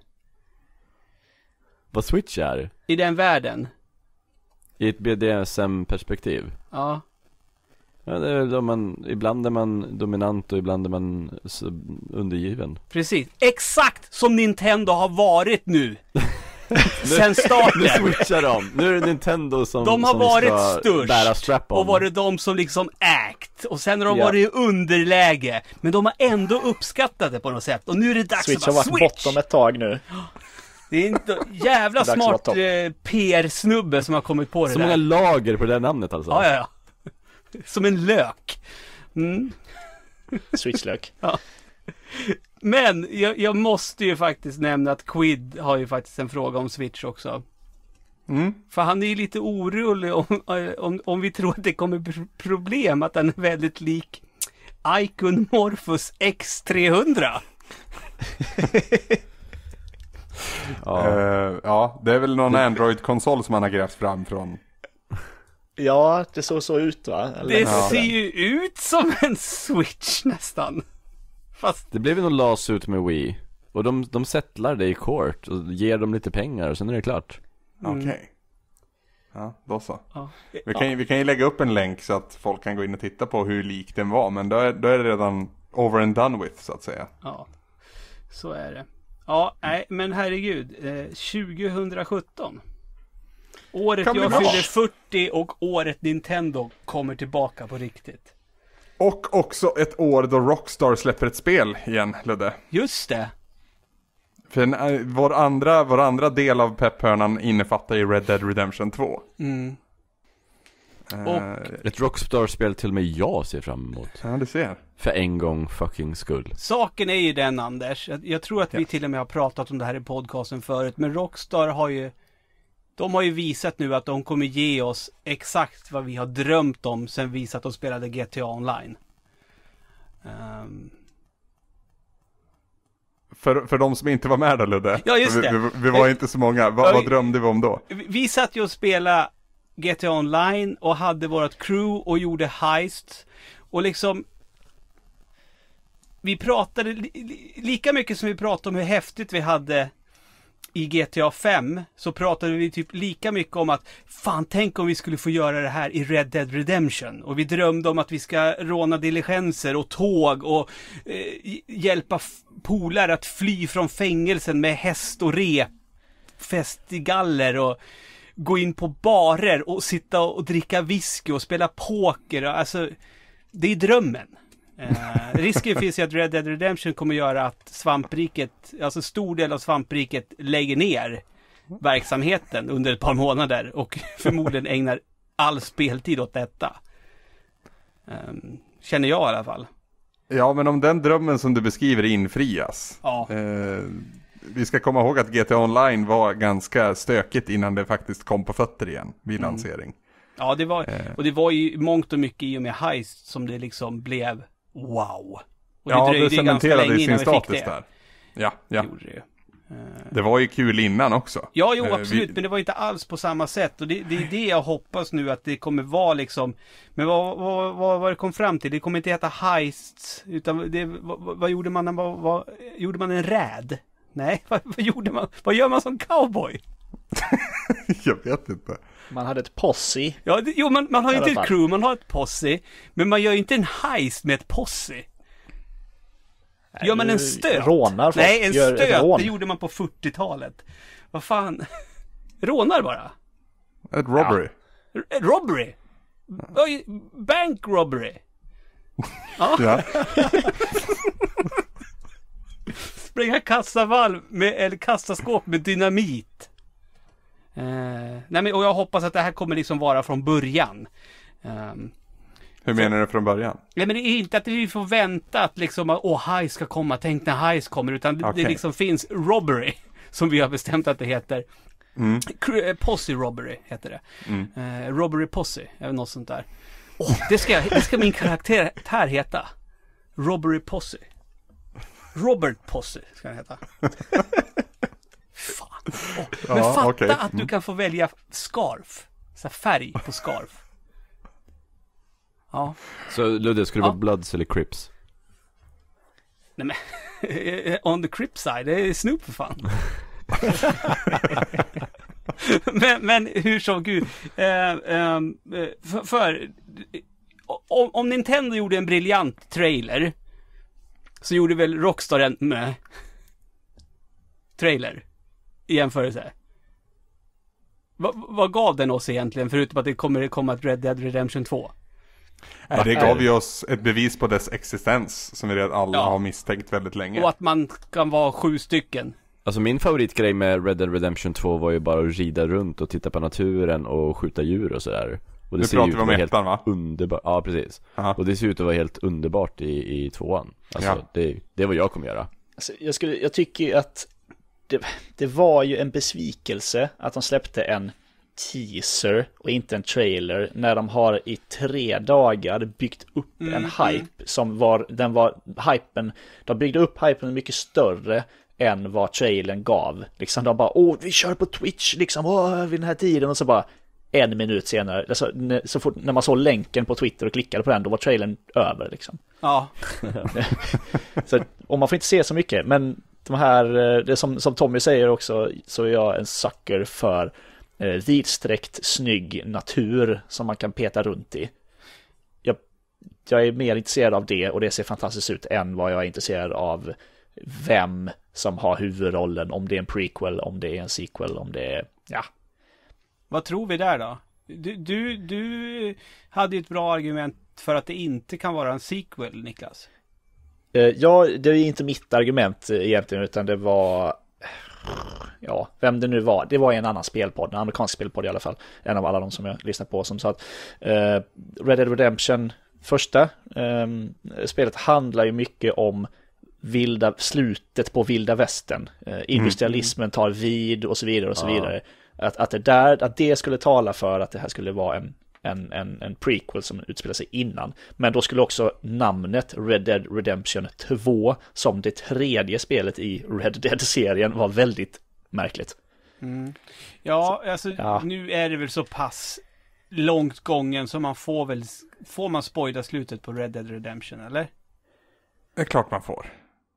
Vad Switch är? I den världen? I ett B D S M-perspektiv. Ja. Ja, det är väl då man, ibland är man dominant och ibland är man sub- undergiven. Precis. Exakt som Nintendo har varit nu. Sen Nu starten. switchar de. Nu är det Nintendo som, De har som varit ska störst. bära strap-on. Och varit de som liksom act. Och sen har de Ja. varit i underläge. Men de har ändå uppskattat det på något sätt. Och nu är det dags Switch att har bara varit switch. bottom ett tag nu. Det är inte jävla Dags att vara smart topp. eh, P R-snubbe som har kommit på det Så där. många lager på det där namnet alltså. Ja, ja, ja. Som en lök. Mm. Switchlök. Men jag, jag måste ju faktiskt nämna att Quid har ju faktiskt en fråga om Switch också. Mm. För han är ju lite orolig om, om, om vi tror att det kommer bli problem att den är väldigt lik Icon Morphus X trehundra. Ja. Eh, ja, det är väl någon Android-konsol som han har grävt fram från. Ja, det såg så ut va? Eller- Det Ja. ser ju ut som en Switch nästan. Fast Det blev ju någon las ut med Wii. Och de, de settlar det i court och ger dem lite pengar och sen är det klart. Mm. Okej. Ja, då så. ja. Vi kan, ju, vi kan ju lägga upp en länk så att folk kan gå in och titta på hur lik den var. Men då är, då är det redan over and done with, så att säga. Ja, så är det. Ja, nej, men herregud. Eh, tjugosjutton. Året Kan bli jag bra. fyller fyrtio och året Nintendo kommer tillbaka på riktigt. Och också ett år då Rockstar släpper ett spel igen, Ludde. Just det. För en, eh, vår, andra, vår andra del av pepphörnan innefattar ju Red Dead Redemption två. Mm. Eh, Och- Ett Rockstar-spel till och med jag ser fram emot. Ja, du ser. För en gång fucking skull. Saken är ju den, Anders. Jag, jag tror att vi Ja. till och med har pratat om det här i podcasten förut. Men Rockstar har ju de har ju visat nu att de kommer ge oss exakt vad vi har drömt om sen vi satt och spelade G T A Online. Um, För, för de som inte var med där, Ludde. Ja, just vi, det. vi, vi var inte så många. Va, Ja, vad vi- drömde vi om då? vi, vi satt ju och spelade G T A Online och hade vårt crew och gjorde heist. Och liksom vi pratade li, li, lika mycket som vi pratade om hur häftigt vi hade i G T A fem, så pratade vi typ lika mycket om att fan, tänk om vi skulle få göra det här i Red Dead Redemption. Och vi drömde om att vi ska råna diligenser och tåg och eh, hjälpa f- polare att fly från fängelsen med häst och rep, festigaller och gå in på barer och sitta och dricka whisky och spela poker. Alltså, det är drömmen. Eh, risken finns ju att Red Dead Redemption kommer göra att svampriket, alltså stor del av svampriket lägger ner verksamheten under ett par månader och förmodligen ägnar all speltid åt detta. Um, känner jag i alla fall. Ja, men om den drömmen som du beskriver infrias. Ja. Eh, vi ska komma ihåg att G T A Online var ganska stökigt innan det faktiskt kom på fötter igen vid Mm. lansering. Ja, det var, Eh. och det var ju mångt och mycket i och med Heist som det liksom blev wow. Och Ja, det dröjde ju ganska cementerade länge sin innan vi fick status det. där. Ja, ja. Det gjorde det ju. Eh. Det var ju kul innan också. Ja, jo, Eh, absolut, vi- men det var inte alls på samma sätt. Och det, det är det jag hoppas nu att det kommer vara liksom. Men vad, vad, vad, vad det kom fram till? Det kommer inte heta Heist, utan det, vad, vad gjorde man? Vad, vad, gjorde man en räd? Nej, vad, vad gjorde man? Vad gör man som cowboy? Jag vet inte. Man hade ett posse. Ja, det, jo, man, man har ju I inte alla ett fall. crew, man har ett posse. Men man gör ju inte en heist med ett posse. Gör man en du stöt? rånar folk. Nej, en Gör ett stöt, rån. det gjorde man på fyrtiotalet. Vad fan? Rånar bara? Ett robbery. R- Robbery? Oj, bank robbery? Ja. Spränga kassavalv med, eller kassaskåp med dynamit. Eh, nej men, och jag hoppas att det här kommer liksom vara från början. Um, Hur menar du från början? nej men det är inte att vi får vänta att liksom, åh, Heist ska komma, tänk när Heist kommer, utan det, Okej. det liksom finns robbery, som vi har bestämt att det heter. Mm. Cr- eh, Posse robbery heter det. Mm. Eh, robbery Posse, eller något sånt där. Åh, det, ska, det ska min karaktär här heta. Robbery Posse. Robert Posse ska han heta. Fan. Åh, men Ja, fatta okej. att du Mm. kan få välja scarf. Så här färg på scarf. Ja. Så Ludde, skulle det Ja. vara Bloods eller Crips? Nej men, on the crip side, det är Snoop för fan. men, men hur som gud. Eh, eh, för, för om, om Nintendo gjorde en briljant trailer, så gjorde väl Rockstar en med trailer i jämförelse. Va, vad gav den oss egentligen, förutom att det kommer komma ett Red Dead Redemption två? Ja, det gav ju oss ett bevis på dess existens som vi redan alla Ja. har misstänkt väldigt länge. Och att man kan vara sju stycken. Alltså min favoritgrej med Red Dead Redemption två var ju bara att rida runt och titta på naturen och skjuta djur och sådär. Och det Nu ser pratar ju ut vi att om vara helt ettan, va? underbart. Ja, precis. Aha. Och det ser ut att vara helt underbart i, i tvåan. Alltså, Ja. det, det är vad jag kommer göra. Alltså, jag, skulle, jag tycker ju att det, det var ju en besvikelse att de släppte en teaser och inte en trailer när de har i tre dagar byggt upp Mm, en hype som var, den var, hypen, de byggde upp hypen mycket större än vad trailern gav. Liksom de bara, åh, vi kör på Twitch liksom, åh, vid den här tiden, och så bara en minut senare, alltså, när, så fort, när man såg länken på Twitter och klickade på den, då var trailern över liksom. Ja. Så, och man får inte se så mycket, men de här, det som, som Tommy säger också, så är jag en sucker för eh, vidsträckt, snygg natur som man kan peta runt i. Jag, jag är mer intresserad av det, och det ser fantastiskt ut, än vad jag är intresserad av vem som har huvudrollen, om det är en prequel, om det är en sequel, om det är, ja. Vad tror vi där då? Du, du, du hade ju ett bra argument för att det inte kan vara en sequel, Niklas. Eh, ja, det är inte mitt argument eh, egentligen, utan det var, ja, vem det nu var. Det var en annan spelpodd, en amerikansk spelpodd i alla fall. En av alla de som jag lyssnar på, som sa att eh, Red Dead Redemption, första eh, spelet handlar ju mycket om vilda, slutet på vilda västern. Eh, industrialismen tar vid och så vidare och så Ja. vidare. Att, att, det där, att det skulle tala för att det här skulle vara en En, en, en prequel som utspelar sig innan. Men då skulle också namnet Red Dead Redemption två som det tredje spelet i Red Dead-serien var väldigt märkligt. Mm. Ja, alltså ja. Nu är det väl så pass långt gången så man får väl, får man spoila slutet på Red Dead Redemption, eller? Det är klart man får.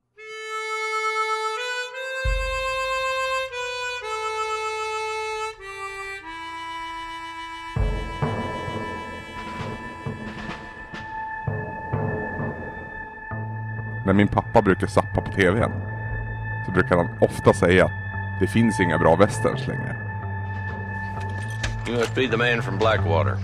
När min pappa brukar zappa på tvn så brukar han ofta säga att det finns inga bra westerns längre. You must be the man from Blackwater.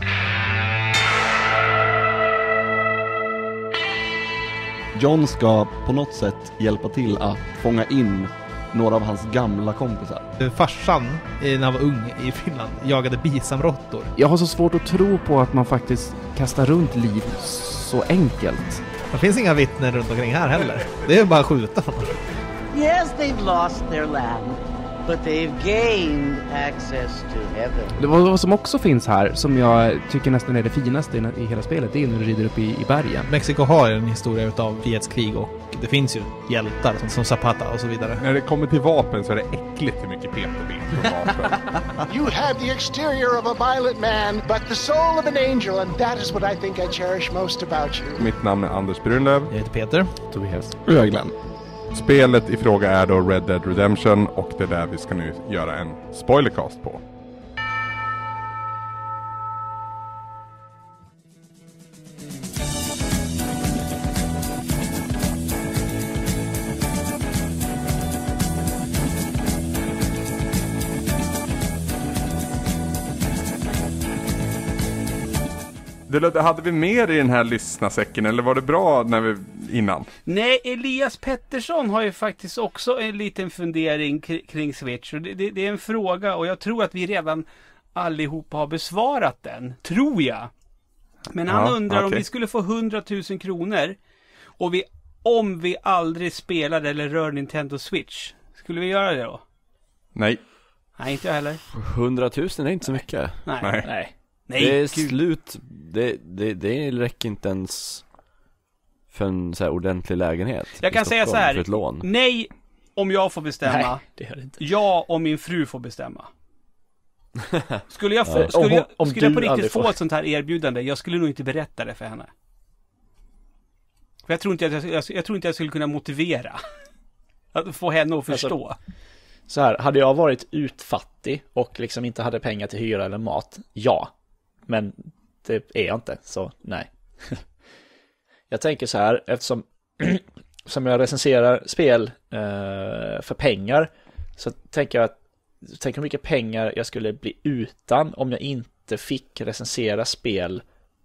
John ska på något sätt hjälpa till att fånga in några av hans gamla kompisar. Farsan, eh, när han var ung i Finland, jagade bisamråttor. Jag har så svårt att tro på att man faktiskt kastar runt liv så enkelt. Det finns inga vittnen runt omkring här heller. Det är bara att skjuta honom. Yes, they've lost their land, but they've gained access to heaven. Det vad som också finns här, som jag tycker nästan är det finaste i, i hela spelet, det är när du rider upp i, i bergen. Mexiko har en historia utav frihetskrig och det finns ju hjältar som, som Zapata och så vidare. När det kommer till vapen så är det äckligt hur mycket peta-bit på vapen. You have the exterior of a violent man, but the soul of an angel, and that is what I think I cherish most about you. Mitt namn är Anders Brunlöv. Jag heter Peter. Tobias. Och jag är Glenn. Spelet i fråga är då Red Dead Redemption och det är där vi ska nu göra en spoilercast på. Det, hade vi mer i den här lyssnasäcken eller var det bra när vi innan? Nej, Elias Pettersson har ju faktiskt också en liten fundering kring, kring Switch. Och det, det, det är en fråga och jag tror att vi redan allihopa har besvarat den. Tror jag. Men han Ja, undrar okay. om vi skulle få hundratusen kronor och vi, om vi aldrig spelar eller rör Nintendo Switch. Skulle vi göra det då? Nej. Nej, inte jag heller. hundratusen är inte så mycket. Nej. Nej. Nej. Nej, det är gud. slut. Det, det, det räcker inte ens för en så här ordentlig lägenhet. Jag kan säga så här. För ett lån. Nej, om jag får bestämma. Nej, det gör det inte. Ja, om min fru får bestämma. Skulle jag, få, Ja. skulle Om- jag, om skulle jag du på riktigt aldrig få får. ett sånt här erbjudande, jag skulle nog inte berätta det för henne. För jag tror inte att jag, jag, jag tror inte jag skulle kunna motivera att få henne att förstå. Alltså, så här, hade jag varit utfattig och liksom inte hade pengar till hyra eller mat, ja. Men det är jag inte, så nej. Jag tänker så här, eftersom som jag recenserar spel eh, för pengar, så tänker jag att tänk hur mycket pengar jag skulle bli utan om jag inte fick recensera spel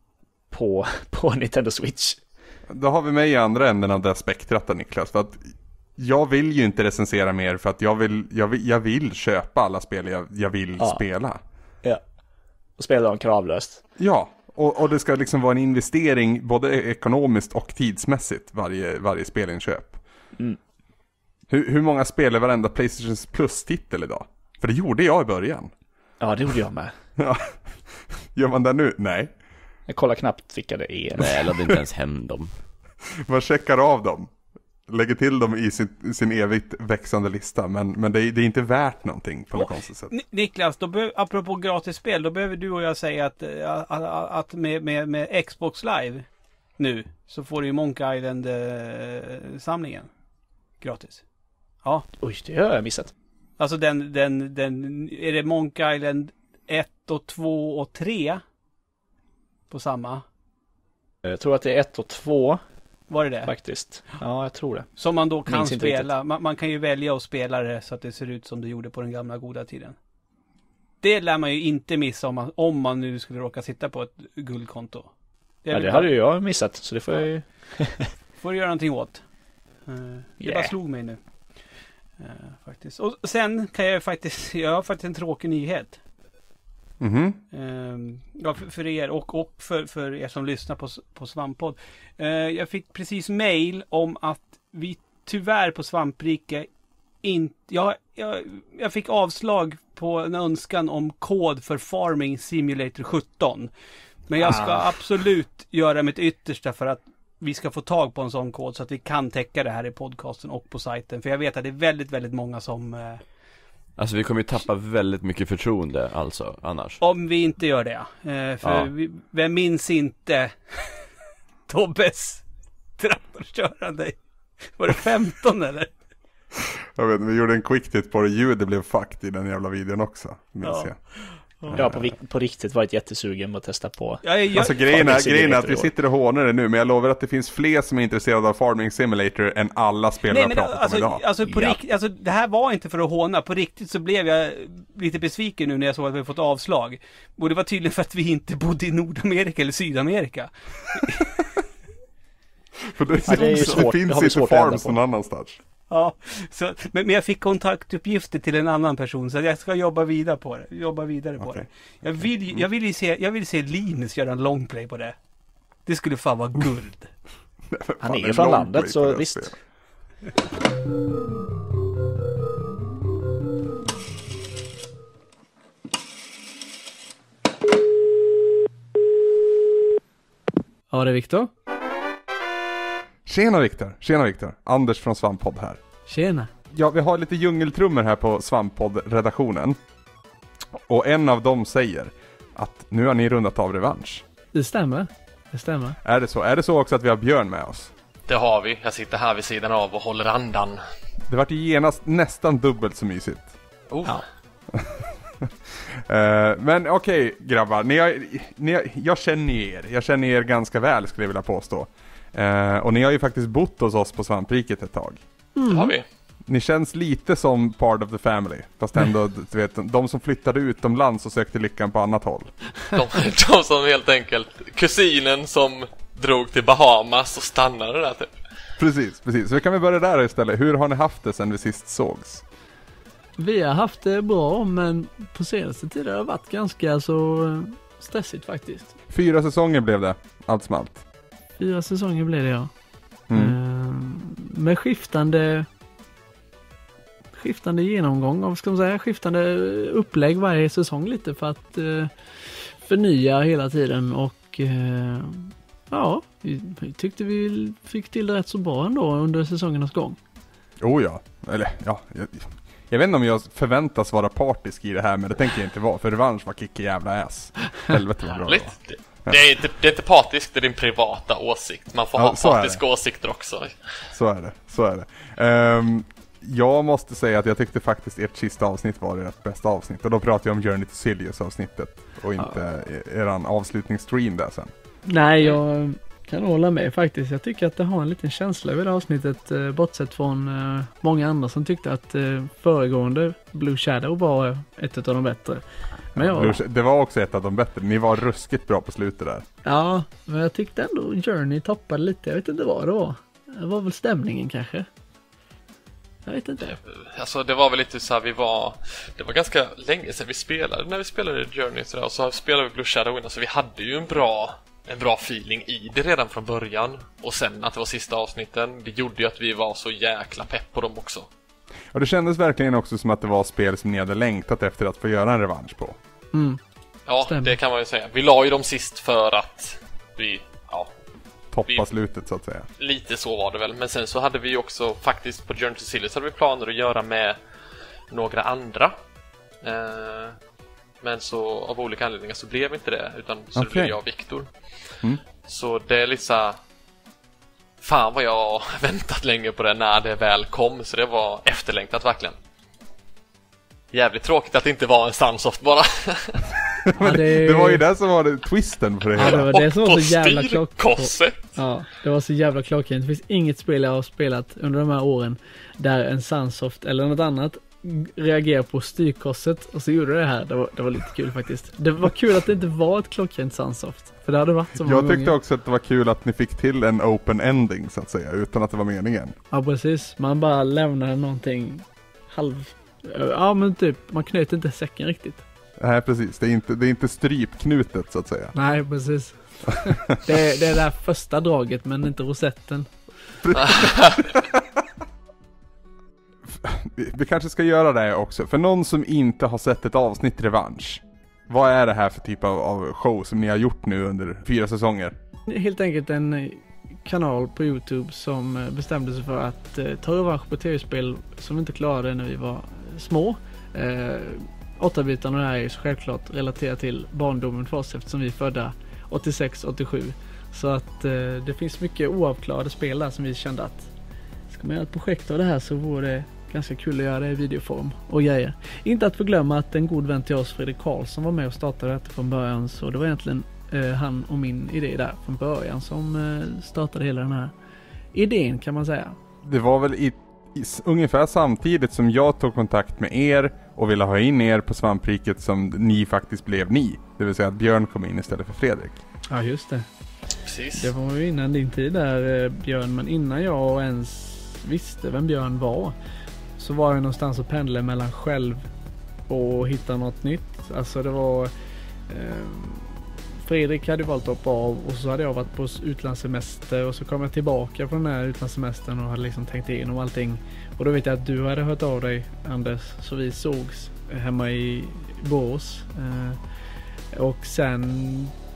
på, på Nintendo Switch. Då har vi mig i andra änden av det spektrat, Niklas. För att jag vill ju inte recensera mer för att jag vill, jag vill, jag vill köpa alla spel jag, jag vill Ja. spela. Ja. Och spela dem kravlöst. Ja, och, och det ska liksom vara en investering både ekonomiskt och tidsmässigt varje, varje spelinköp. Mm. Hur, hur många spelar varenda PlayStation Plus-titel idag? För det gjorde jag i början. Ja, det gjorde jag med. Ja. Gör man det nu? Nej. Jag kollar knappt vilka det är. Nej, jag laddade inte ens hem dem. Man checkar av dem. Lägger till dem i sin, sin evigt växande lista. Men, men det, är, det är inte värt någonting på något konstigt sätt. Ni- Niklas, då be- apropå gratisspel, då behöver du och jag säga att, eh, att, att med, med, med Xbox Live nu så får du ju Monkey Island-samlingen gratis. Ja, Oj, det har jag missat. alltså den, den, den, är det Monkey Island ett och två och tre på samma? Jag tror att det är ett och två Var det det? faktiskt. Ja, jag tror det. Som man då kan Minns inte spela. Man, man kan ju välja att spela det så att det ser ut som det gjorde på den gamla goda tiden. Det lär man ju inte missa om man, om man nu skulle råka sitta på ett guldkonto. Det, är Ja, väl det bara- hade ju jag missat, så det får jag ju... får du göra någonting åt. Eh, Det Yeah. bara slog mig nu. Eh, faktiskt. Och sen kan jag faktiskt, jag har faktiskt en tråkig nyhet. Mhm. Eh, ja, för, för er och, och för, för er som lyssnar på, på Svamppodd. Eh, jag fick precis mail om att vi tyvärr på Svamprike inte, jag, jag, jag fick avslag på en önskan om kod för Farming Simulator sjutton. Men jag ska Ah. absolut göra mitt yttersta för att vi ska få tag på en sån kod så att vi kan täcka det här i podcasten och på sajten. För jag vet att det är väldigt, väldigt många som... Eh, Alltså vi kommer ju tappa väldigt mycket förtroende alltså, annars. om vi inte gör det. Eh, för Ja. vi, vem minns inte Tobbes traktorkörande? Var det femton eller? Jag vet, vi gjorde en quick tit på det. Ljudet blev fucked i den jävla videon också. Minns Ja. jag. Jag har på, vi- på riktigt varit jättesugen på att testa på. Jag, jag, Alltså grejen är, Farming grejen är att vi Simulator i år. sitter och hånar det nu. Men jag lovar att det finns fler som är intresserade av Farming Simulator än alla spelare Nej har men pratat alltså, om idag. alltså, på Ja. rikt, alltså det här var inte för att håna. På riktigt så blev jag lite besviken nu när jag såg att vi fått avslag. Och det var tydligen för att vi inte bodde i Nordamerika eller Sydamerika. För det, Ja, det är ju det svårt. Det finns har vi inte svårt att ändra farms på. någon annanstans. Ja, så, men, men jag fick kontaktuppgifter till en annan person så jag ska jobba vidare på det. Jobba vidare på Okej. det. Jag vill, ju- jag vill ju se, jag vill se Linus göra en longplay på det. Det skulle fan vara guld. Han Fan, är en från lång landet, play så på det visst. spelet. Ja, det är Viktor. Tjena Viktor, tjena Viktor. Anders från Svamppodd här. Tjena. Ja, vi har lite djungeltrummor här på Svamppodd-redaktionen. Och en av dem säger att nu har ni rundat av revansch. Det stämmer, det stämmer. Är det så? Är det så också att vi har Björn med oss? Det har vi. Jag sitter här vid sidan av och håller andan. Det vart ju genast nästan dubbelt så mysigt. Oh. Ja. uh, men okej okay, grabbar, ni har, ni har, jag känner er. Jag känner er ganska väl skulle jag vilja påstå. Uh, och ni har ju faktiskt bott hos oss på Svampriket ett tag. Mm. Det har vi. Ni känns lite som part of the family. Fast ändå, du vet, de som flyttade utomlands och sökte lyckan på annat håll. De, de som helt enkelt, kusinen som drog till Bahamas och stannade där typ. Precis, precis. Så vi kan väl börja där istället. Hur har ni haft det sen vi sist sågs? Vi har haft det bra, men på senaste tiden har det varit ganska så stressigt faktiskt. Fyra säsonger blev det, allt som allt. Fyra säsonger blev det, ja. Mm. Ehm, med skiftande skiftande genomgång av, ska man säga, skiftande upplägg varje säsong lite för att eh, förnya hela tiden och eh, ja, vi, vi tyckte vi fick till det rätt så bra ändå under säsongernas gång. Oh ja, eller ja, jag, jag vet inte om jag förväntas vara partisk i det här, men det tänker jag inte vara, för revansch var kicka jävla ass. Helvete vad bra det var. Det, det, är inte, det är inte partiskt, det är din privata åsikt. Man får ja, ha partiska åsikter också. Så är det, så är det. Um, jag måste säga att jag tyckte faktiskt ert sista avsnitt var ert bästa avsnitt. Och då pratar jag om Journey to Silius avsnittet och inte ja. eran avslutningsstream där sen. Nej, jag kan hålla med faktiskt. Jag tycker att det har en liten känsla över det avsnittet, eh, bortsett från eh, många andra som tyckte att eh, föregående Blue Shadow var ett av de bättre. Men jag... Blue, det var också ett av de bättre. Ni var ruskigt bra på slutet där. Ja, men jag tyckte ändå Journey toppade lite. Jag vet inte vad det var. Det var väl stämningen kanske. Jag vet inte. Alltså det var väl lite så här, vi var det var ganska länge sedan vi spelade när vi spelade Journey så där, och så spelade vi Blue Shadow innan, så vi hade ju en bra en bra feeling i det redan från början, och sen att det var sista avsnitten, det gjorde ju att vi var så jäkla pepp på dem också. Och det kändes verkligen också som att det var spel som ni hade längtat efter att få göra en revansch på. Mm. Ja, stämmer. Det kan man ju säga. Vi la ju dem sist för att vi ja toppa vi, slutet så att säga. Lite så var det väl, men sen så hade vi också faktiskt på Journey to Silius hade vi planer att göra med några andra. Eh, men så av olika anledningar så blev inte det, utan så okay. det blev jag och Viktor. Mm. Så det är lite så här, fan vad jag har väntat länge på det när det väl kom, så det var efterlängtat verkligen. Jävligt tråkigt att det inte var en Sunsoft bara. Men det, det... det var ju det som var det, twisten för det ja, hela. Det var det som var så jävla klockrent. Ja, det var så jävla klockrent. Det finns inget spel jag har spelat under de här åren där en Sunsoft eller något annat reagerar på styrkorset och så gjorde det här. Det var, det var lite kul faktiskt. Det var kul att det inte var ett klockrent Sunsoft. För det hade varit så många Jag tyckte gånger. också att det var kul att ni fick till en open ending så att säga, utan att det var meningen. Ja, precis. Man bara lämnade någonting halv... Ja, men typ, man knöt inte säcken riktigt. Nej, precis. Det är inte, det är inte strypknutet så att säga. Nej, precis. det, är, det är det där första draget, men inte rosetten. vi, vi kanske ska göra det också. För någon som inte har sett ett avsnitt revansch. Vad är det här för typ av, av show som ni har gjort nu under fyra säsonger? Helt enkelt en kanal på YouTube som bestämde sig för att eh, ta revansch på tv-spel som vi inte klarade när vi var små. Eh, åtta-bitarna är ju självklart relaterat till barndomen för oss eftersom vi är födda åttiosex åttiosju. Så att eh, det finns mycket oavklarade spel där som vi kände att ska man göra ett projekt av det här så vore det ganska kul att göra det i videoform och grejer. Inte att förglömma att en god vän till oss, Fredrik Karlsson, var med och startade detta från början, så det var egentligen eh, han och min idé där från början som eh, startade hela den här idén kan man säga. Det var väl i, i, ungefär samtidigt som jag tog kontakt med er och ville ha in er på Svampriket som ni faktiskt blev ni. Det vill säga att Björn kom in istället för Fredrik. Ja, just det. Precis. Det var ju innan din tid där, Björn, men innan jag ens visste vem Björn var så var jag någonstans och pendlade mellan själv och hitta något nytt. Alltså det var eh, Fredrik hade valt att hoppa av och så hade jag varit på utlandssemester och så kom jag tillbaka från den här utlandssemestern och hade liksom tänkt igenom allting. Och då vet jag att du hade hört av dig, Anders, så vi sågs hemma i Borås. Eh, och sen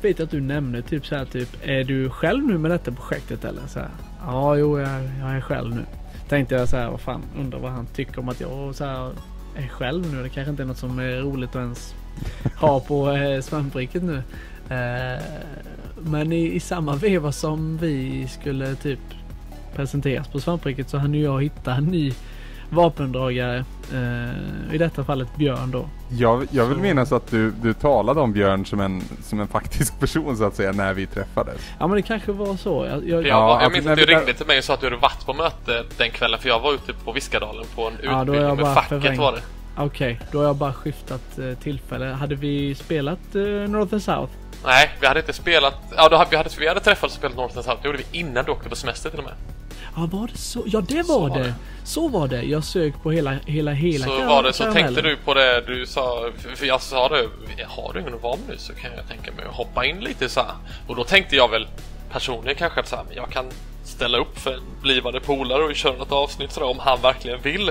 vet jag att du nämner typ så här typ, är du själv nu med detta projektet eller så här? Ja, jo, jag, jag är själv nu. Tänkte jag så här, vad fan, undrar vad han tycker om att jag så här är själv nu. Det kanske inte är något som är roligt att ens ha på eh, svampriket nu. Eh, men i, i samma veva som vi skulle typ presenteras på svampriket så hann ju jag hitta en ny vapendragare, eh, i detta fallet Björn då. Jag, jag vill så. minnas att du, du talade om Björn som en, som en faktisk person så att säga när vi träffades. Ja, men det kanske var så. Jag, jag, jag, var, jag ja, minns att att du vi- ringde till mig och sa att du hade varit på möte den kvällen, för jag var ute på Viskadalen på en Ja, då är utbildning jag med bara facket förvrängt. var det. Okej, då har jag bara skiftat eh, tillfälle. Hade vi spelat eh, North and South? Nej, vi hade inte spelat. Ja, då hade vi hade vi hade träffats och spelat North and South. Det gjorde vi innan du åkte på semester till och med. Ja, var det så? Ja, det var, Så var det. det. Så var det. Jag sög på hela hela hela Så kar- var det, så karamellen. tänkte du på det du sa, för för jag sa det, har du ingen att vara med nu så kan jag tänka mig att hoppa in lite så här. Och då tänkte jag väl personligen kanske att så här, men jag kan ställa upp för en blivande polare och köra något avsnitt så där, om han verkligen vill.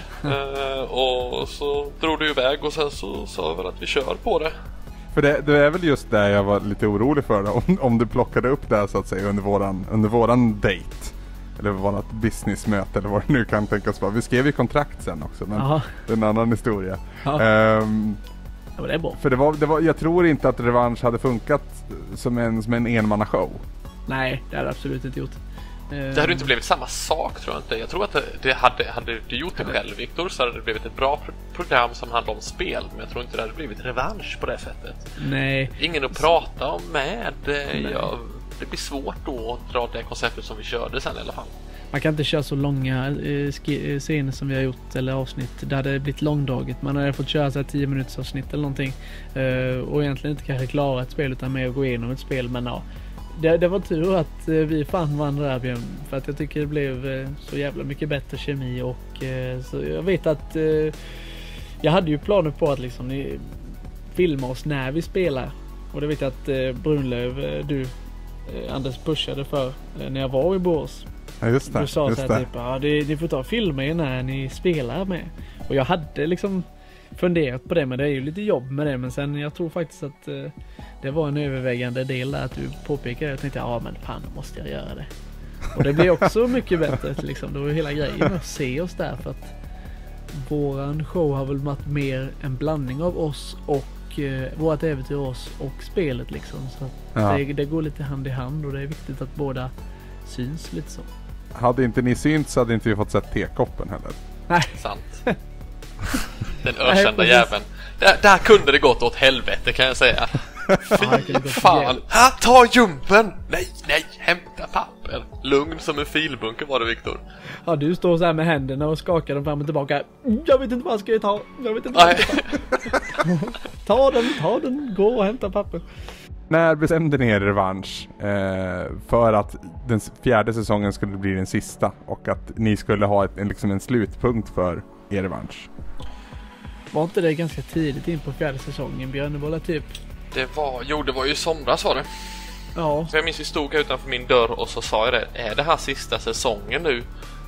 uh, och så drog du iväg och sen så sa jag väl att vi kör på det. För det, det är väl just det jag var lite orolig för då, om, om du plockade upp det här, så att säga under våran, under våran date. Eller vårat businessmöte eller vad det nu kan tänkas vara. Vi skrev ju kontrakt sen också, men Aha. det är en annan historia. Ja. Ehm, Ja, men det är bra. för det var, det var, jag tror inte att Revansch hade funkat som en, som en enmannashow. Nej, det hade jag absolut inte gjort. Eh, Det hade ju inte blivit samma sak, tror jag inte. Jag tror att det, det hade, hade du gjort det själv, Viktor, så hade det blivit ett bra pro- program som handlar om spel. Men jag tror inte det hade blivit revansch på det sättet. Nej. Ingen att prata om med. Nej. Ja, det blir svårt då att dra det konceptet som vi körde sen i alla fall. Man kan inte köra så långa eh, ski- eh, scener som vi har gjort eller avsnitt. Det hade blivit långdraget. Man hade fått köra så här tio minuters avsnitt eller någonting. Eh, och egentligen inte kanske klara ett spel utan mer att gå igenom ett spel. Men ja, det, det var tur att eh, vi fann varandra där, Björn. För att jag tycker det blev eh, så jävla mycket bättre kemi. Och eh, så jag vet att eh, jag hade ju planer på att liksom ni filma oss när vi spelar. Och det vet jag att eh, Brunlöv, eh, du eh, Anders pushade för eh, när jag var i Borås. Ja, just det. Du sa just så det. här typ, ja, det, ni får ta filmer när ni spelar med. Och jag hade liksom funderat på det, men det är ju lite jobb med det. Men sen jag tror faktiskt att eh, det var en övervägande del där att du påpekade. Jag tänkte, ja men fan, då måste jag göra det. Och det blir också mycket bättre liksom. Det var ju hela grejen att se oss där, för att våran show har väl varit mer en blandning av oss och eh, vårt äventyr, oss och spelet liksom. Så att Ja. det, det går lite hand i hand och det är viktigt att båda syns lite så. Hade inte ni synts så hade inte vi fått sett tekoppen heller. Nej. Sant. Den Nej, ökända precis. jäveln. Där, där kunde det gått åt helvete, kan jag säga. Ja, det kunde Fy gått fan. jävligt. Ha, ta jumpen! Nej, nej, hämta papper. Lugn som en filbunke var det, Viktor. Ja, du står så här med händerna och skakar dem fram och tillbaka. Jag vet inte vad ska jag ta. Jag vet inte vad jag ska ta. Ta den, ta den. Gå och hämta papper. När bestämde ni er revansch eh, för att den fjärde säsongen skulle bli den sista och att ni skulle ha ett, en, liksom en slutpunkt för er revansch? Var inte det ganska tidigt in på fjärde säsongen, Björnebolla typ? Det var, jo, det var ju i somras var det. Ja. Så jag minns vi stod här utanför min dörr och så sa jag det. Är det här sista säsongen nu?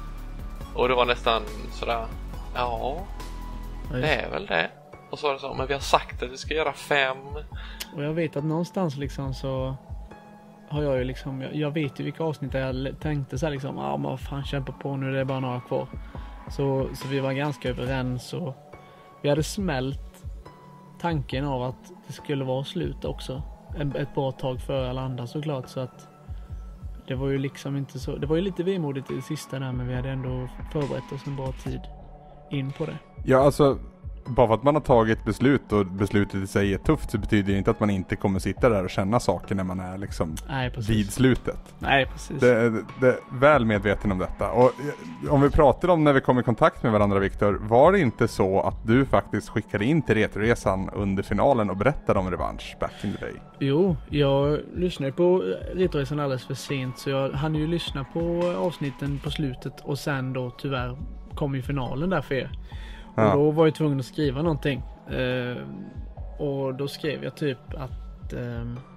Och det var nästan sådär. Ja, det är väl det. Och så var det så, men vi har sagt att vi ska göra fem. Och jag vet att någonstans liksom så har jag ju liksom, jag, jag vet ju vilka avsnitt jag l- tänkte så här liksom, ja ah, men vad fan, kämpa på nu, det är bara några kvar. Så, så vi var ganska överens och vi hade smält tanken av att det skulle vara slut också. En, ett bra tag före alla andra såklart, så att det var ju liksom inte så, det var ju lite vemodigt i det sista där, men vi hade ändå förberett oss en bra tid in på det. Ja, alltså bara för att man har tagit beslut och beslutet i sig är tufft så betyder det inte att man inte kommer sitta där och känna saker när man är liksom Nej, precis. vid slutet. Nej, precis. Det, det, det är väl medveten om detta. Och om vi pratar om när vi kom i kontakt med varandra, Viktor, var det inte så att du faktiskt skickade in till Retroresan under finalen och berättade om revansch back in the day? Jo, jag lyssnade på Retroresan alldeles för sent, så jag hann ju lyssna på avsnitten på slutet och sen då tyvärr kom ju finalen där för er. Ja. Och då var jag tvungen att skriva någonting. Eh, och då skrev jag typ att eh,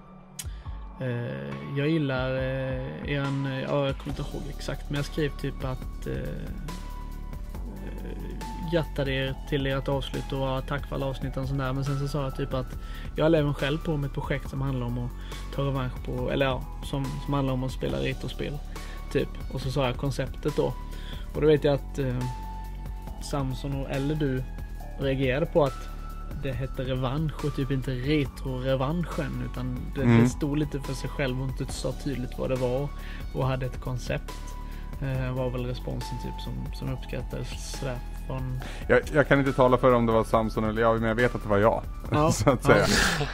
eh, jag gillar eh, eran, ja, jag kommer inte ihåg exakt, men jag skrev typ att eh, grattade er till ert avslut och var tack för alla avsnitt och sånt där. Men sen så sa jag typ att jag lever själv på med ett projekt som handlar om att ta revansch på, eller ja, som, som handlar om att spela retrospel typ. Och så sa jag konceptet då. Och då vet jag att eh, Samson och eller du reagerade på att det hette revansch och typ inte retro-revanschen, utan det, mm. det stod lite för sig själv och inte sa tydligt vad det var och hade ett koncept. Eh, var väl responsen typ som, som uppskattades sådär från... Jag, jag kan inte tala för om det var Samson eller jag, men jag vet att det var jag. Ja. Så att säga.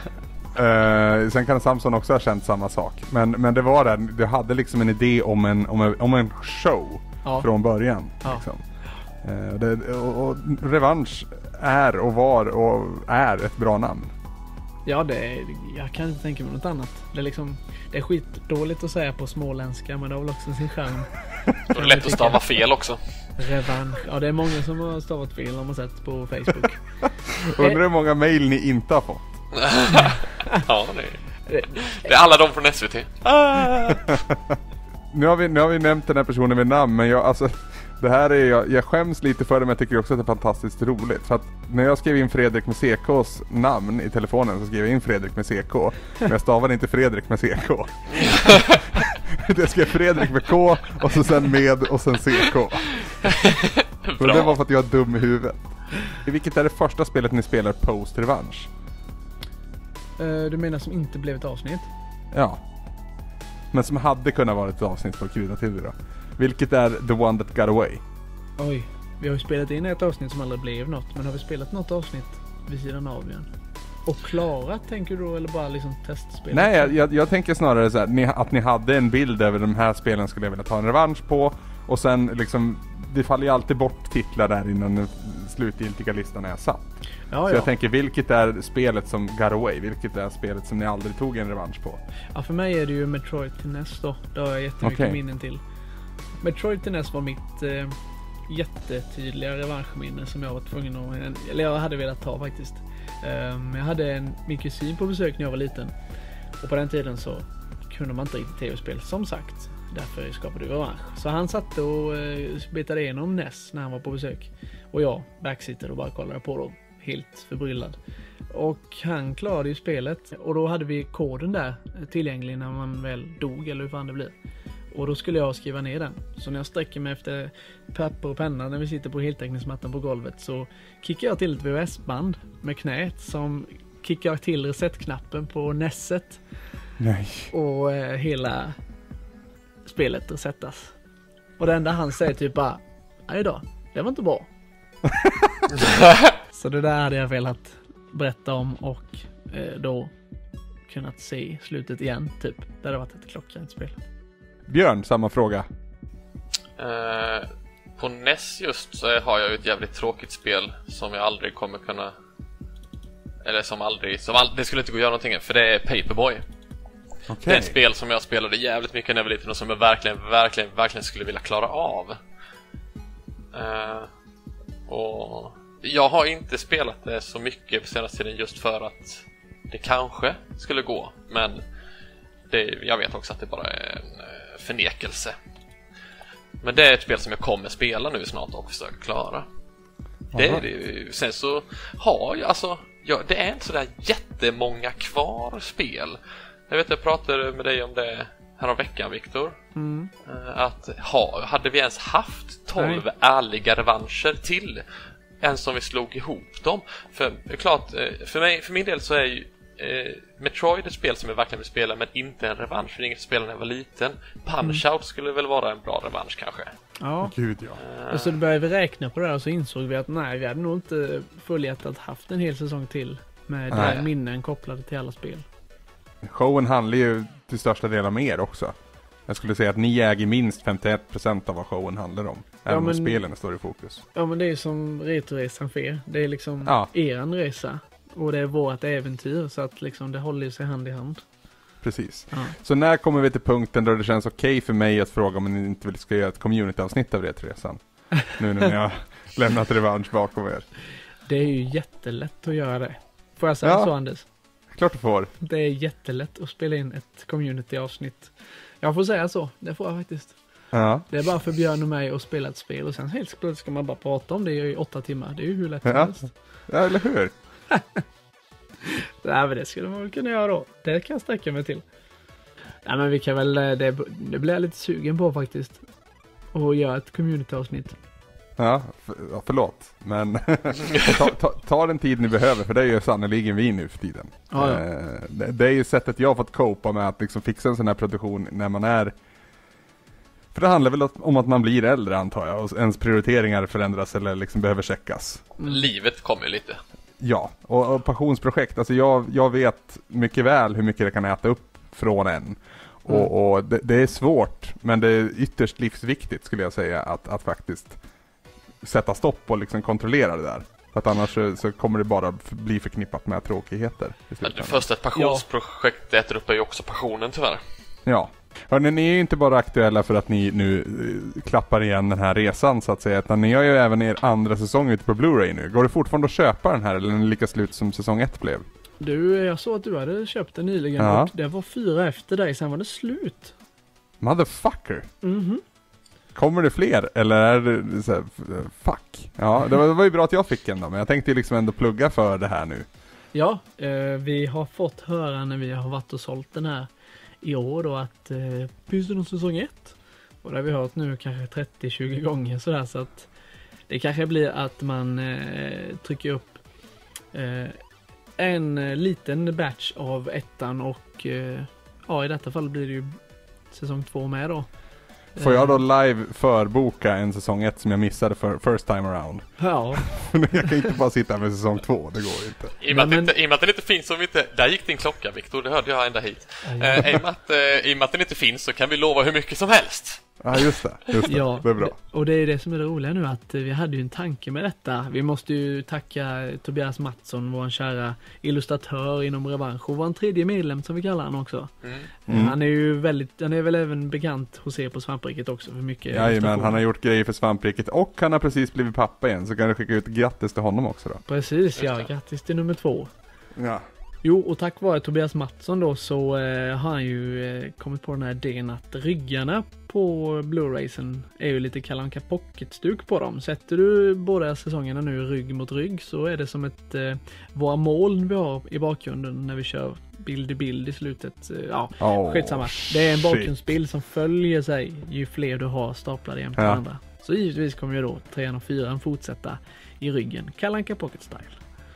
Ja. uh, sen kan Samson också ha känt samma sak. Men, men det var det, du hade liksom en idé om en, om en, om en show ja. från början. Ja. Liksom. Uh, det, och, och revansch är och var och är ett bra namn. Ja, det är, jag kan inte tänka mig något annat. Det är liksom, det är skitdåligt att säga på småländska, men det har väl också sin charm. Det är lätt att stava fel också. Revansch. Ja, det är många som har stavat fel om man sett på Facebook. Undrar hur många mejl ni inte har fått. Ja, det är, det är alla de från S V T. nu, har vi, nu har vi nämnt den här personen med namn, men jag, alltså, det här är jag, jag skäms lite för det, men jag tycker också att det är fantastiskt roligt. För att när jag skrev in Fredrik med C K:s namn i telefonen så skrev jag in Fredrik med C K. Men jag stavade inte Fredrik med C K. Jag skrev Fredrik med K och så sen med och sen C K. Och det var för att jag är dum i huvudet. I vilket är det första spelet ni spelar post-revansch? Uh, du menar som inte blev ett avsnitt? Ja. Men som hade kunnat vara ett avsnitt för att krydda till det då. Vilket är The One That Got Away? Oj, vi har ju spelat in ett avsnitt som aldrig blev något. Men har vi spelat något avsnitt vid sidan av igen? Och klarat, tänker du då? Eller bara liksom testspelet? Nej, jag, jag, jag tänker snarare så här, ni, att ni hade en bild över de här spelen skulle jag vilja ta en revansch på. Och sen liksom, det faller ju alltid bort titlar där innan den slutgiltiga listan är satt. Ja, så ja. Jag tänker, vilket är spelet som got away? Vilket är spelet som ni aldrig tog en revansch på? Ja, för mig är det ju Metroid till N E S då. Det har jag jättemycket okay. minnen till. Metroid till N E S var mitt eh, jättetydliga revanschminne som jag var tvungen att, eller jag hade velat ta faktiskt. Um, jag hade en, min kusin på besök när jag var liten. Och på den tiden så kunde man inte riktigt tv-spel, som sagt. Därför skapade vi revansch. Så han satt och eh, betade igenom N E S när han var på besök. Och jag backsitter och bara kollade på då, helt förbryllad. Och han klarade ju spelet. Och då hade vi koden där tillgänglig när man väl dog, eller hur fan det blir. Och då skulle jag skriva ner den. Så när jag sträcker mig efter papper och penna när vi sitter på heltäckningsmattan på golvet, så kickar jag till ett V H S-band med knät som kickar till reset-knappen på N E S-et. Nej. Och eh, hela spelet resetas. Och det enda han säger typ bara, nej då, det var inte bra. Så det där hade jag velat berätta om och eh, då kunnat se slutet igen typ. Det hade varit ett klockrent spel. Björn, samma fråga. Uh, på N E S just så har jag ju ett jävligt tråkigt spel som jag aldrig kommer kunna, eller som aldrig, som all, det skulle inte gå att göra någonting, för det är Paperboy. Okay. Det är ett spel som jag spelade jävligt mycket när jag var liten och som jag verkligen, verkligen, verkligen skulle vilja klara av. Uh, och jag har inte spelat det så mycket på senaste tiden just för att det kanske skulle gå, men det, jag vet också att det bara är en förnekelse. Men det är ett spel som jag kommer spela nu snart och försöka klara. Det är det. Sen så har jag alltså, ja, det är inte så där jättemånga kvar spel. Jag vet, jag pratade med dig om det här om veckan, Viktor. Mm. Att ha, hade vi ens haft tolv Nej. ärliga revanscher till än som vi slog ihop dem. För det är klart, för mig, för min del så är ju eh, Metroid ett spel som jag verkligen vill spela, men inte en revansch, för inget spel när jag var liten. Punch-Out mm. skulle väl vara en bra revansch kanske. Ja. Gud, ja. Uh. Och så började vi räkna på det här och så insåg vi att nej, vi hade nog inte fullhjärtat haft en hel säsong till med nej. minnen kopplade till alla spel. Showen handlar ju till största del om er också. Jag skulle säga att ni äger minst femtioett procent av vad showen handlar om. Även ja, men, om spelen står i fokus. Ja, men det är som Retroresan för er. Det är liksom ja. eran resa. Och det är vårt äventyr. Så att liksom det håller sig hand i hand. Precis. Ja. Så när kommer vi till punkten då det känns okej okay för mig att fråga om ni inte vill ska göra ett community-avsnitt av Retroresan? Nu när ni har lämnat revansch bakom er. Det är ju jättelätt att göra det. Får jag säga ja. så, Anders? Klart du får. Det är jättelätt att spela in ett community-avsnitt. Jag får säga så. Det får jag faktiskt. Ja. Det är bara för Björn och mig att spela ett spel och sen helt plötsligt ska man bara prata om det i åtta timmar. Det är ju hur lätt som Ja. helst. Ja, eller hur? Nej, men det skulle man väl kunna göra då. Det kan jag sträcka mig till. Nej, men vi kan väl, det, det blir jag lite sugen på faktiskt. Och göra ett community-avsnitt. Ja, för, ja förlåt. Men ta, ta, ta den tid ni behöver, för det är ju sannoliken vi nu för tiden. Ja, ja. Eh, det, det är ju sättet jag har fått copa med att liksom fixa en sån här produktion när man är... För det handlar väl om att man blir äldre, antar jag. Och ens prioriteringar förändras eller liksom behöver checkas. Livet kommer ju lite. Ja, och, och passionsprojekt. Alltså jag, jag vet mycket väl hur mycket det kan äta upp från en. Och, Mm. och det, det är svårt, men det är ytterst livsviktigt skulle jag säga att, att faktiskt sätta stopp och liksom kontrollera det där. För att annars så, så kommer det bara bli förknippat med tråkigheter. I Men det första ett passionsprojekt äter upp är ju också passionen tyvärr. Ja. Hörrni, ni är ju inte bara aktuella för att ni nu uh, klappar igen den här resan så att säga, utan ni har ju även er andra säsong ute på Blu-ray nu. Går det fortfarande att köpa den här eller är den lika slut som säsong ett blev? Du, jag såg att du hade köpt den nyligen Ja. och det var fyra efter dig, sen var det slut. Motherfucker! Mhm. Kommer det fler? Eller är det så här, fuck? Ja, det var, det var ju bra att jag fick en då, men jag tänkte ju liksom ändå plugga för det här nu. Ja, eh, vi har fått höra när vi har varit och sålt den här i år då att eh, finns det någon säsong ett? Och det har vi hört nu kanske trettio till tjugo gånger sådär, så att det kanske blir att man eh, trycker upp eh, en eh, liten batch av ettan och eh, ja, i detta fall blir det ju säsong två med då. Får jag då live förboka en säsong ett som jag missade för first time around? Ja. Jag kan inte bara sitta med säsong två, det går inte. I och med, men, att, inte, i och med att den inte finns så vi inte... Där gick din klocka, Victor, det hörde jag ända hit. Eh, i, och med att, eh, I och med att den inte finns så kan vi lova hur mycket som helst. Ja, just det. Just det. Ja, det är bra. Och det är det som är det roliga nu, att vi hade ju en tanke med detta. Vi måste ju tacka Tobias Mattsson, vår kära illustratör inom Revansch, och vår tredje medlem som vi kallar han också. Mm. Mm. Han är ju väldigt, han är väl även bekant hos er på Svampriket också för mycket. Ja, men han har gjort grejer för Svampriket och han har precis blivit pappa igen, så kan du skicka ut grattis till honom också då. Precis, ja, grattis till nummer två. Ja. Jo, och tack vare Tobias Mattsson då så eh, har han ju eh, kommit på den här idén att ryggarna på Blu-raysen är ju lite Kalle Anka Pocket-stuk på dem. Sätter du båda säsongerna nu rygg mot rygg så är det som ett eh, våra moln vi har i bakgrunden när vi kör bild i bild i slutet. Eh, ja, oh, skitsamma. Det är en shit. bakgrundsbild som följer sig ju fler du har staplade jämte Ja. varandra. Så givetvis kommer ju då trean och fyran fortsätta i ryggen. Kalle Anka Pocket-style.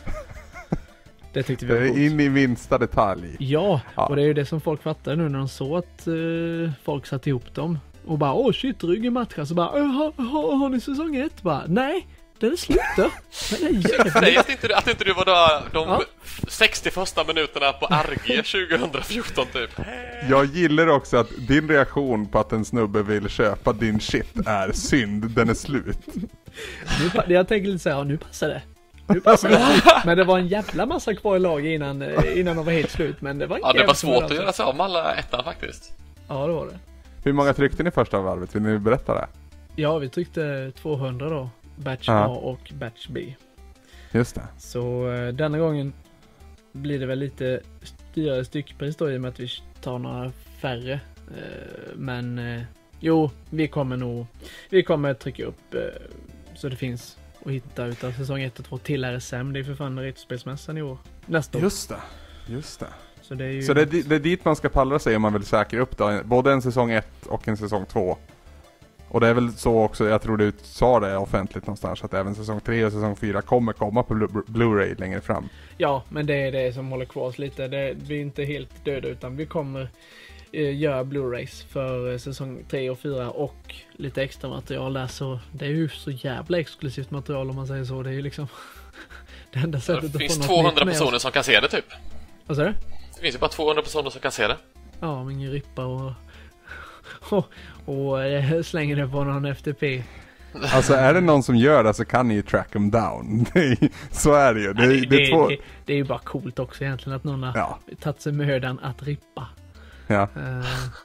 Det tyckte vi var Det är coolt. in i minsta detalj. Ja, Ja. och det är ju det som folk fattar nu när de såg att uh, folk satt ihop dem. Och bara, åh shit, ryggen matchar. Så bara, har, har, har ni säsong ett? Bara, nej, den är slut då. Den är jävligt. För dig att inte, du- att inte du var där de Ja. sextio första minuterna på R G tjugohundrafjorton typ. Jag gillar också att din reaktion på att en snubbe vill köpa din shit är synd, den är slut. Nu, pa- jag tänker lite så här, ja, nu passar det. Nu passar det. Men det var en jävla massa kvar i lag innan, eh, innan de var helt slut. Men det var, Ja, det var jävligt svårt att alltså. göra sig av med alla ettan faktiskt. Ja, det var det. Hur många tryckte ni första varvet? Vill ni berätta det? Ja, vi tryckte tvåhundra då. Batch Ja. A och Batch B. Just det. Så eh, denna gången blir det väl lite dyrare styckpris då i och med att vi tar några färre. Eh, men eh, jo, vi kommer nog vi kommer trycka upp eh, så det finns att hitta utav säsong ett och två till R S M. Det är för fan Retrospelsmässan i år. Nästa år. Just det. Just det. Så det är ju... Så det är, di- det är dit man ska pallra sig om man vill säkra upp då, både en säsong ett och en säsong två. Och det är väl så också, jag tror du sa det offentligt någonstans, att även säsong tre och säsong fyra kommer komma på Blu- Blu-ray längre fram. Ja, men det är det som håller kvar oss lite. Det, vi är inte helt döda utan vi kommer eh, göra Blu-rays för eh, säsong tre och fyra och lite extra material där. Så det är ju så jävla exklusivt material om man säger så. Det är ju liksom det enda sättet Det att finns få något tvåhundra nytt med personer oss. som kan se det typ. Vad sa du? Det finns ju bara tvåhundra personer som kan se det. Ja, men ingen rippa och, och, och eh, slänger det på någon F T P. Alltså är det någon som gör det så kan ni ju track them down. Det är, så är det ju. Det, Ja, det, det, det, är två... det, det är ju bara coolt också egentligen att någon har Ja. tagit sig mödan att rippa. Ja. Uh,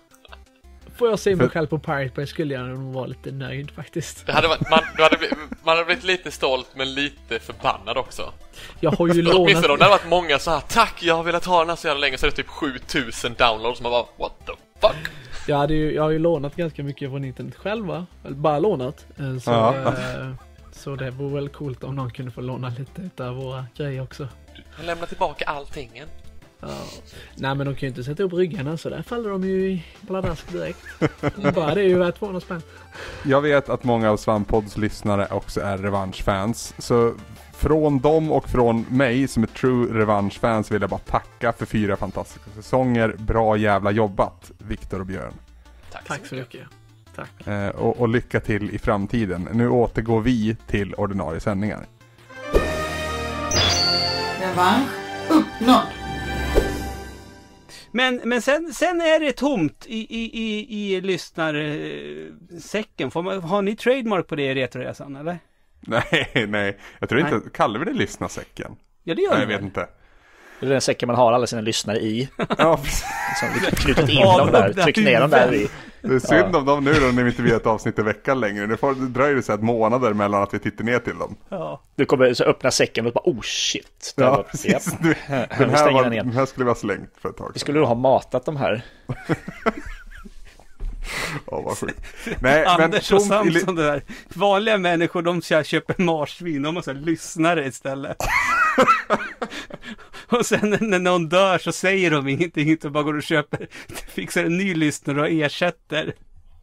får jag se mig För- själv på Pirate Bay skulle jag nog vara lite nöjd faktiskt. Det hade varit, man, du hade, blivit- man hade blivit lite stolt men lite förbannad också. Jag har ju Åtminstone lånat... om det hade varit många så här, tack, jag har velat ha den här så jävla länge, så är det typ sjutusen downloads som man bara, what the fuck? Jag, hade ju, jag har ju lånat ganska mycket från internet själv, va? Eller bara lånat. Eh, Så, Ja. eh, så det vore väl coolt om någon kunde få låna lite av våra grejer också. Han lämnar tillbaka allting. Ja. Nej, men de kan ju inte sätta upp ryggarna, så där faller de ju i pladask direkt. Bara det är ju värt tvåhundra spänn. Jag vet att många av Svampodds lyssnare också är revanschfans. Så från dem och från mig som är true revanschfans vill jag bara tacka för fyra fantastiska säsonger. Bra jävla jobbat, Viktor och Björn. Tack, Tack så mycket. Tack. Eh, och, och lycka till i framtiden. Nu återgår vi till ordinarie sändningar. Revansch uppnådd. Men, men sen, sen är det tomt i, i, i, i lyssnarsäcken. Får man, har ni trademark på det i Retroresan, eller? Nej, nej. Jag tror Nej. inte, kallar vi det lyssnarsäcken? Ja, det gör Nej, ni jag vet väl? inte. Det är den säcken man har alla sina lyssnare i. Ja, precis. Som knutit in dem där, tryck ner dem där i. Det är synd om dem nu då när vi inte vet ett avsnitt i veckan längre. Det, får, det dröjer det så ett månader mellan att vi tittar ner till dem. Ja. Du kommer så öppna säcken och bara, oh shit. Ja, var, precis. Japp. Nu, Här, den, vi här stänger var, den igen. den här skulle vi ha slängt för ett tag Vi sedan. skulle nog ha matat de här. Ja, vad sjukt. Nej, Anders men och tomt i li- Samson det där. Vanliga människor, de ska köpa marsvin. De måste lyssnare istället. Och sen när någon dör så säger de ingenting, inte bara går och köper, fixar en ny lyssnare och ersätter.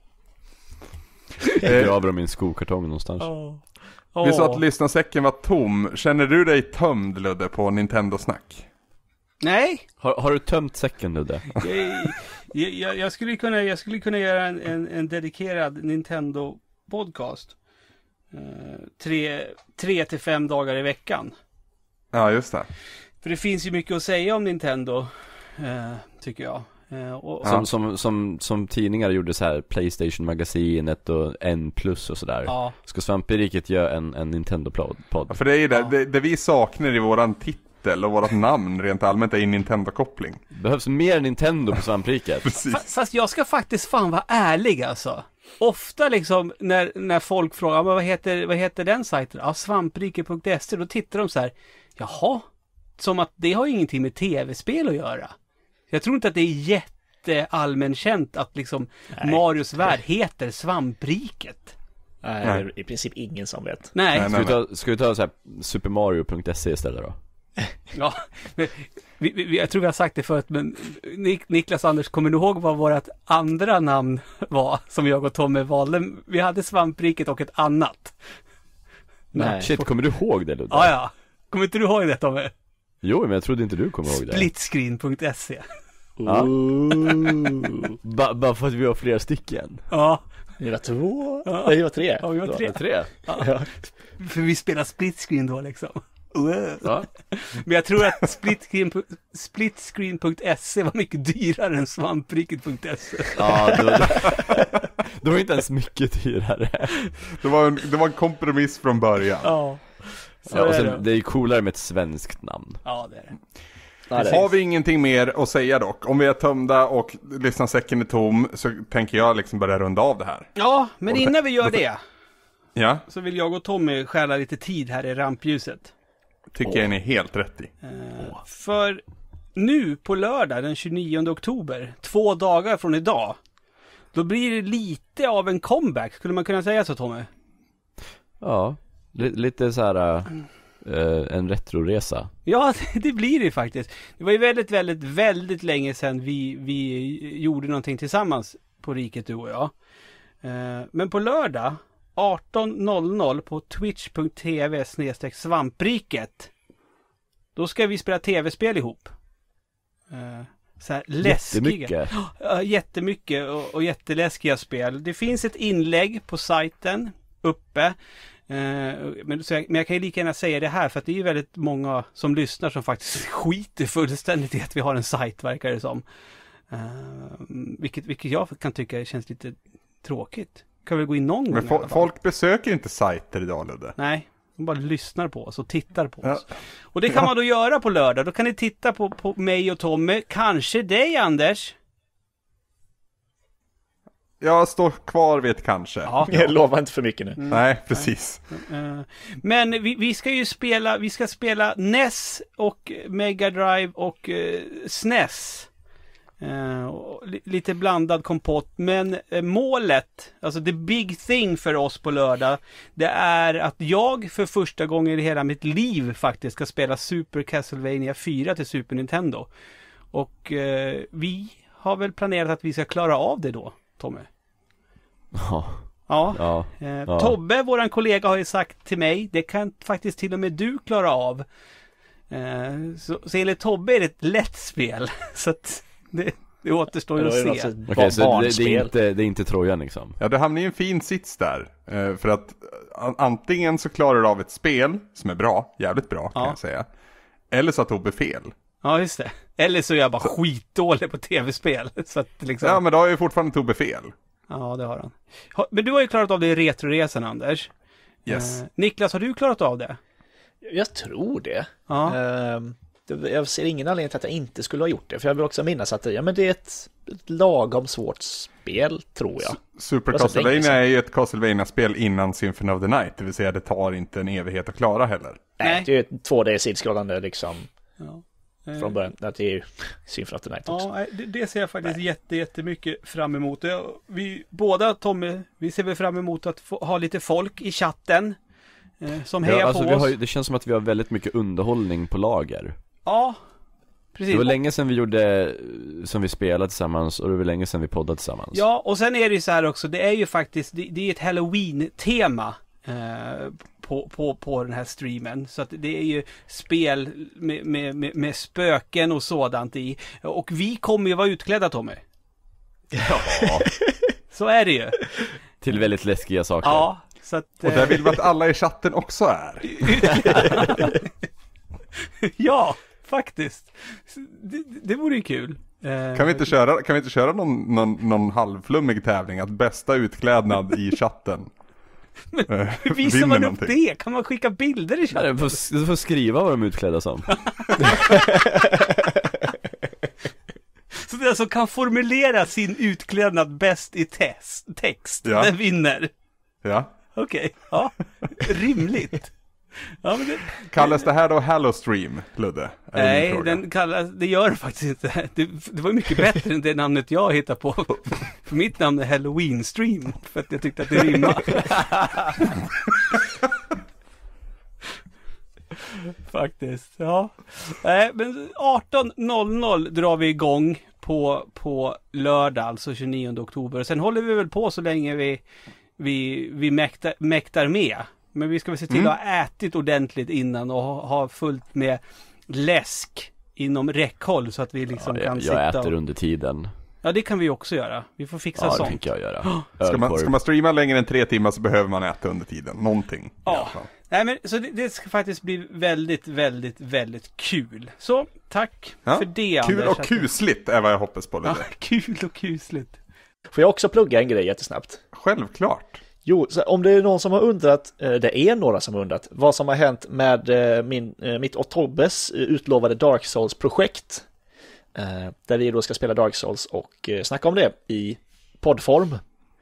Jag graver dem i en skokartong någonstans. Oh. Vi sa att lyssnarsäcken var tom. Känner du dig tömd, Ludde, på Nintendo-snack? Nej. Har, har du tömt säcken, Ludde? jag, jag, jag, skulle kunna, jag skulle kunna göra en, en, en dedikerad Nintendo-podcast. Uh, tre, tre till fem dagar i veckan. Ja, just det. För det finns ju mycket att säga om Nintendo, uh, tycker jag. Uh, och, Som, som, som, som tidningar gjorde så här PlayStation-magasinet och N plus och sådär. Ja. Ska Svamperiket göra en, en Nintendo-podd? Ja, för det är ju det, Ja. det, det vi saknar i våran titel och vårat namn rent allmänt är en Nintendo-koppling. Behövs mer Nintendo på Svamperiket. Precis. Fa- Fast jag ska faktiskt fan vara ärlig alltså. Ofta liksom när, när folk frågar, men vad heter, vad heter den sajten? Ja, svamprike punkt se. Då tittar de så här, jaha, som att det har ingenting med tv-spel att göra. Jag tror inte att det är jätteallmänkänt att liksom Nej. Marios värld heter Svampriket. Nej, det är i princip ingen som vet. Nej. Nej, Ska vi ta, ska vi ta så här Super Mario punkt se istället då? Ja, men vi, vi, jag tror vi har sagt det förut, men Nik, Niklas Anders, kommer du ihåg vad vårt andra namn var som jag och Tommy valde? Vi hade Svampriket och ett annat. Nej. Shit, kommer du ihåg det, Ludde? Ja, ja. Kommer inte du ihåg det, Tommy? Jo, men jag trodde inte du kommer ihåg det. Splitscreen punkt se. Ja. Ba- Bara för att vi har flera stycken. Ja. Vi var två. Ja. Nej, vi var tre. Ja, vi var tre. Tre? Ja. Ja. För vi spelar splitscreen då liksom. Ja. Men jag tror att splitscreen, splitscreen punkt se var mycket dyrare än svampriket punkt se. Ja, det var, det var inte ens mycket dyrare. Det var en, det var en kompromiss från början. Ja. Så Ja, och är sen, det. det är ju coolare med ett svenskt namn. Ja, det är det. Ja, det är. Har vi ingenting mer att säga dock? Om vi är tömda och lyssnarsäcken är tom så tänker jag liksom börja runda av det här. Ja, men Och- innan vi gör det Ja, så vill jag och Tommy stjäla lite tid här i rampljuset. tycker jag ni är helt rätt i. Eh, för nu på lördag den tjugonionde oktober, två dagar från idag, då blir det lite av en comeback. Skulle man kunna säga så, Tommy? Ja, li- lite så här uh, en retroresa. Ja, det blir det faktiskt. Det var ju väldigt, väldigt, väldigt länge sedan vi, vi gjorde någonting tillsammans på Riket, du och jag. Eh, men på lördag arton noll noll på twitch punkt tv snedstreck svampriket, då ska vi spela tv-spel ihop. Eh, så här läskiga. Jättemycket. Ja, jättemycket och, och jätteläskiga spel. Det finns ett inlägg på sajten uppe. Eh, men, så jag, men jag kan ju lika gärna säga det här, för att det är ju väldigt många som lyssnar som faktiskt skiter fullständigt i att vi har en sajt, verkar det som. Eh, vilket, vilket jag kan tycka känns lite tråkigt. Kan väl gå in någon gång Men i alla fo- fall. folk besöker inte sajter idag, Ludde. Nej, de bara lyssnar på oss och tittar på Ja. oss. Och det kan man då göra på lördag. Då kan ni titta på, på mig och Tommy. Kanske dig, Anders. Jag står kvar vid ett kanske. Ja. Jag lovar inte för mycket nu. Nej, precis. Eh, Men vi, vi ska ju spela, vi ska spela N E S och Mega Drive och uh, S N E S. Uh, och li- lite blandad kompott. Men uh, målet, alltså the big thing för oss på lördag, det är att jag för första gången i hela mitt liv faktiskt ska spela Super Castlevania fyra till Super Nintendo. Och uh, vi har väl planerat att vi ska klara av det då, Tommy? Ja. Ja. Ja. Uh, ja. Tobbe, våran kollega, har ju sagt till mig, det kan faktiskt till och med du klara av. Uh, så, så enligt Tobbe är det ett lätt spel. Så att det, det återstår ju att se. Okej, okay, så det, det, är inte, det är inte Trojan liksom. Ja, det hamnar ju en fin sits där. Eh, för att a- antingen så klarar du av ett spel som är bra, jävligt bra kan ja. jag säga. Eller så har Tobbe fel. Ja, just det. Eller så är jag bara så... skitdålig på tv-spel. Så att liksom... Ja, men då har ju fortfarande Tobbe fel. Ja, det har han. Men du har ju klarat av det i Retroresan, Anders. Yes. Eh, Niklas, har du klarat av det? Jag tror det. Ja. Uh, jag ser ingen anledning till att jag inte skulle ha gjort det. För jag vill också minnas att ja, men det är ett, ett lagom svårt spel, tror jag. Super Castlevania är ju ett Castlevania-spel innan Symphony of the Night. Det vill säga det tar inte en evighet att klara heller. Nej, det är ett två D-sidskrollande liksom. Ja. Från början, att det är Symphony of the Night också. Ja, det, det ser jag faktiskt jätte, jättemycket fram emot. Vi båda, Tommy, vi ser väl fram emot att få, ha lite folk i chatten eh, som hejar ja, alltså, på vi oss. har, det känns som att vi har väldigt mycket underhållning på lager. Ja, precis. Det var länge sedan vi gjorde, som vi spelade tillsammans, och det var länge sedan vi poddade tillsammans. Ja, och sen är det ju så här också, det är ju faktiskt, det, det är ett Halloween-tema eh, på, på, på den här streamen. Så att det är ju spel med, med, med, med spöken och sådant i. Och vi kommer ju vara utklädda, Tommy. Ja. Så är det ju. Till väldigt läskiga saker. Ja, så att... Och där vill vi att alla i chatten också är. Ja, faktiskt. Det, det vore ju kul. Kan vi inte köra, kan vi inte köra någon, någon, någon halvflummig tävling? Att bästa utklädnad i chatten. Men hur visar man upp någonting? Det? Kan man skicka bilder i chatten? Ja, du, får, du får skriva vad de är utklädda som. Så den som kan formulera sin utklädnad bäst i test, text, ja. Den vinner. Ja. Okej, okay. Ja. Rimligt. Ja, men det... Kallas det här då Hallowstream, Ludde? Nej, den kallas, det gör det faktiskt inte. Det, det var mycket bättre än det namnet jag hittade på. För mitt namn är Halloween Stream. För att jag tyckte att det rimmar. Faktiskt, ja. Nej, men arton noll noll drar vi igång på, på lördag, alltså tjugonionde oktober. Sen håller vi väl på så länge vi, vi, vi mäktar, mäktar med. Men vi ska väl se till mm. att ha ätit ordentligt innan och ha, ha fullt med läsk inom räckhåll så att vi liksom ja, kan jag, sitta jag äter och... under tiden. Ja, det kan vi också göra. Vi får fixa ja, sånt. Ja, det tänker jag göra. Ska man, ska man streama längre än tre timmar så behöver man äta under tiden. Någonting. Ja. Nej, men så det, det ska faktiskt bli väldigt, väldigt, väldigt kul. Så, tack ja. för det, Kul Anders. och kusligt är vad jag hoppas på lite. Ja, kul och kusligt. Får jag också plugga en grej jättesnabbt? Självklart. Jo, så om det är någon som har undrat, det är några som har undrat, vad som har hänt med min, mitt och Tobbes utlovade Dark Souls-projekt. Där vi då ska spela Dark Souls och snacka om det i poddform.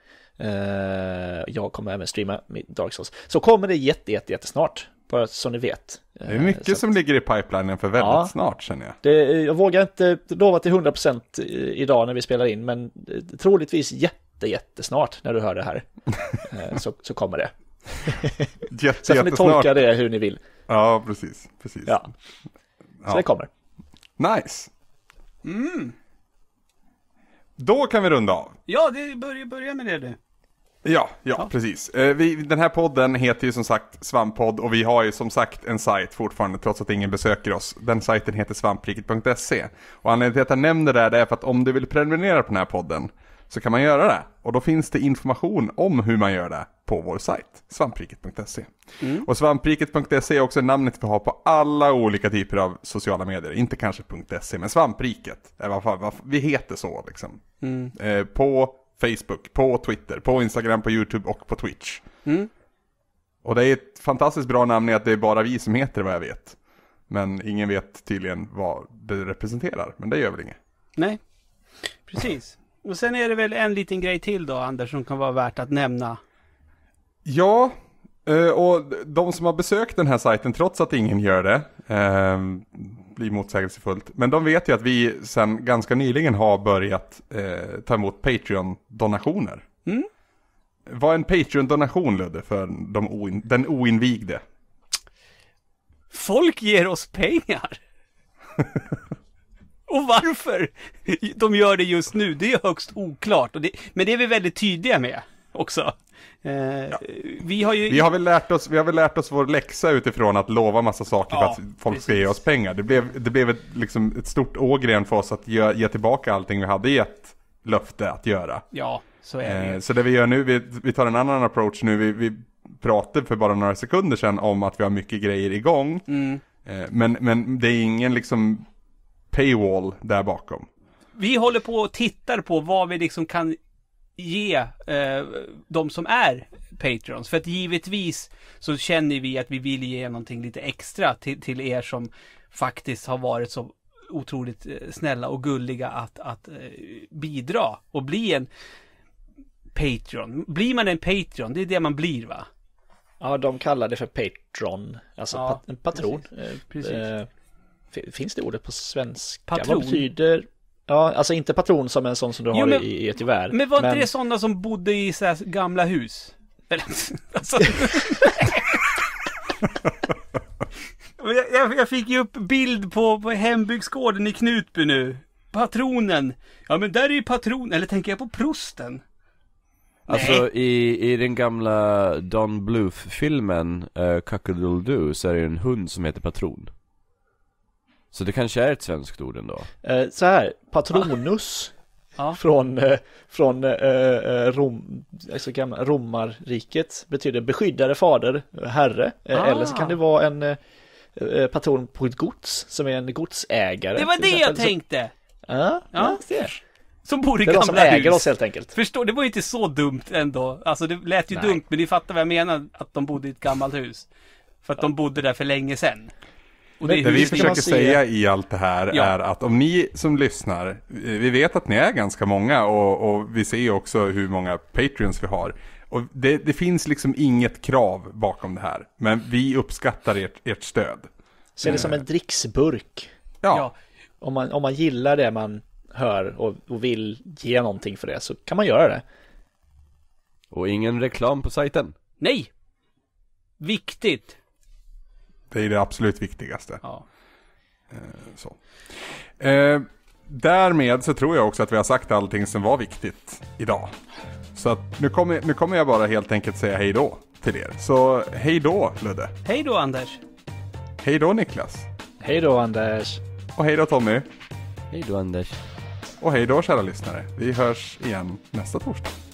Jag kommer även streama mitt Dark Souls. Så kommer det jätte, jätte, jättesnart, bara så ni vet. Det är mycket att, som ligger i pipelinen för väldigt ja, snart, känner jag. Det, jag vågar inte lova till hundra procent idag när vi spelar in, men troligtvis jätte, jättesnart när du hör det här. så, så kommer det. Jätte, så får ni tolka det hur ni vill. Ja, precis. precis. Ja. Så ja. Det kommer. Nice. Mm. Då kan vi runda av. Ja, det börjar börja med det du. Ja, ja, ja, precis. Eh, vi, den här podden heter ju som sagt Svamppodd och vi har ju som sagt en sajt fortfarande trots att ingen besöker oss. Den sajten heter svampriket punkt se och anledningen till att jag nämner det här är för att om du vill prenumerera på den här podden så kan man göra det. Och då finns det information om hur man gör det på vår sajt, svampriket punkt se. Mm. Och svampriket punkt se är också namnet vi har på alla olika typer av sociala medier. Inte kanske .se, men svampriket. Är varför, vi heter så liksom. Mm. Eh, på Facebook, på Twitter, på Instagram, på YouTube och på Twitch. Mm. Och det är ett fantastiskt bra namn i att det är bara vi som heter vad jag vet. Men ingen vet tydligen vad det representerar. Men det gör väl inget. Nej, precis. Och sen är det väl en liten grej till då, Anders, som kan vara värt att nämna. Ja, och de som har besökt den här sajten trots att ingen gör det. bli motsägelsefullt. Men de vet ju att vi sen ganska nyligen har börjat eh, ta emot Patreon-donationer. Mm. Vad är en Patreon-donation, Ludde, för de oin- den oinvigde? Folk ger oss pengar. Och varför de gör det just nu, det är högst oklart. Och det, men det är vi väldigt tydliga med också. Eh, ja. Vi har ju... Vi har väl lärt oss, vi har väl lärt oss vår läxa utifrån att lova massa saker ja, för att folk precis. ska ge oss pengar. Det blev, det blev ett, liksom ett stort ågren för oss att ge, ge tillbaka allting vi hade gett löfte att göra. Ja, så är det. Eh, så det vi gör nu, vi, vi tar en annan approach nu. Vi, vi pratade för bara några sekunder sedan om att vi har mycket grejer igång. Mm. Eh, men, men det är ingen liksom paywall där bakom. Vi håller på och tittar på vad vi liksom kan ge eh, de som är Patreons. För att givetvis så känner vi att vi vill ge någonting lite extra till, till er som faktiskt har varit så otroligt eh, snälla och gulliga att, att eh, bidra och bli en Patreon. Blir man en Patreon, det är det man blir, va? Ja, de kallar det för Patron. Alltså ja, pat- patron. Precis. precis. Eh, finns det ordet på svenska? Patron? Vad betyder... Ja, alltså inte patron som en sån som du jo, har men, i, i ett gevär. Men var inte men... det sådana som bodde i så här gamla hus? alltså... jag, jag, jag fick ju upp bild på, på hembygdsgården i Knutby nu. Patronen. Ja, men där är ju patron. Eller tänker jag på prosten? Alltså i, i den gamla Don Bluth-filmen uh, Cock-a-doodle-doo så är det en hund som heter patron. Så det kanske är ett svenskt ord ändå. Eh, så här, patronus ja. från, eh, från eh, Rom, alltså gamla romarriket betyder beskyddare fader, herre. Eh, ah. Eller så kan det vara en eh, patron på ett gods som är en godsägare. Det var det jag så, tänkte. Ja, ja. Det. Som bor i det är gamla de som äger hus. oss helt enkelt. Förstår, det var ju inte så dumt ändå. Alltså det lät ju Nej. dumt, men ni fattar vad jag menar, att de bodde i ett gammalt hus. För att ja. de bodde där för länge sedan. Och det, det vi försöker säga i allt det här ja. är att om ni som lyssnar, vi vet att ni är ganska många och, och vi ser ju också hur många Patreons vi har. Och det, det finns liksom inget krav bakom det här, men vi uppskattar ert, ert stöd. Se det som en dricksburk. Ja. ja. Om man, om man gillar det man hör och, och vill ge någonting för det så kan man göra det. Och ingen reklam på sajten. Nej! Viktigt. Det är det absolut viktigaste. Ja. Eh, så. Eh, därmed så tror jag också att vi har sagt allting som var viktigt idag. Så att nu kommer, nu kommer jag bara helt enkelt säga hej då till er. Så hej då, Ludde. Hej då, Anders. Hej då, Niklas. Hej då, Anders. Och hej då, Tommy. Hej då, Anders. Och hej då, kära lyssnare. Vi hörs igen nästa torsdag.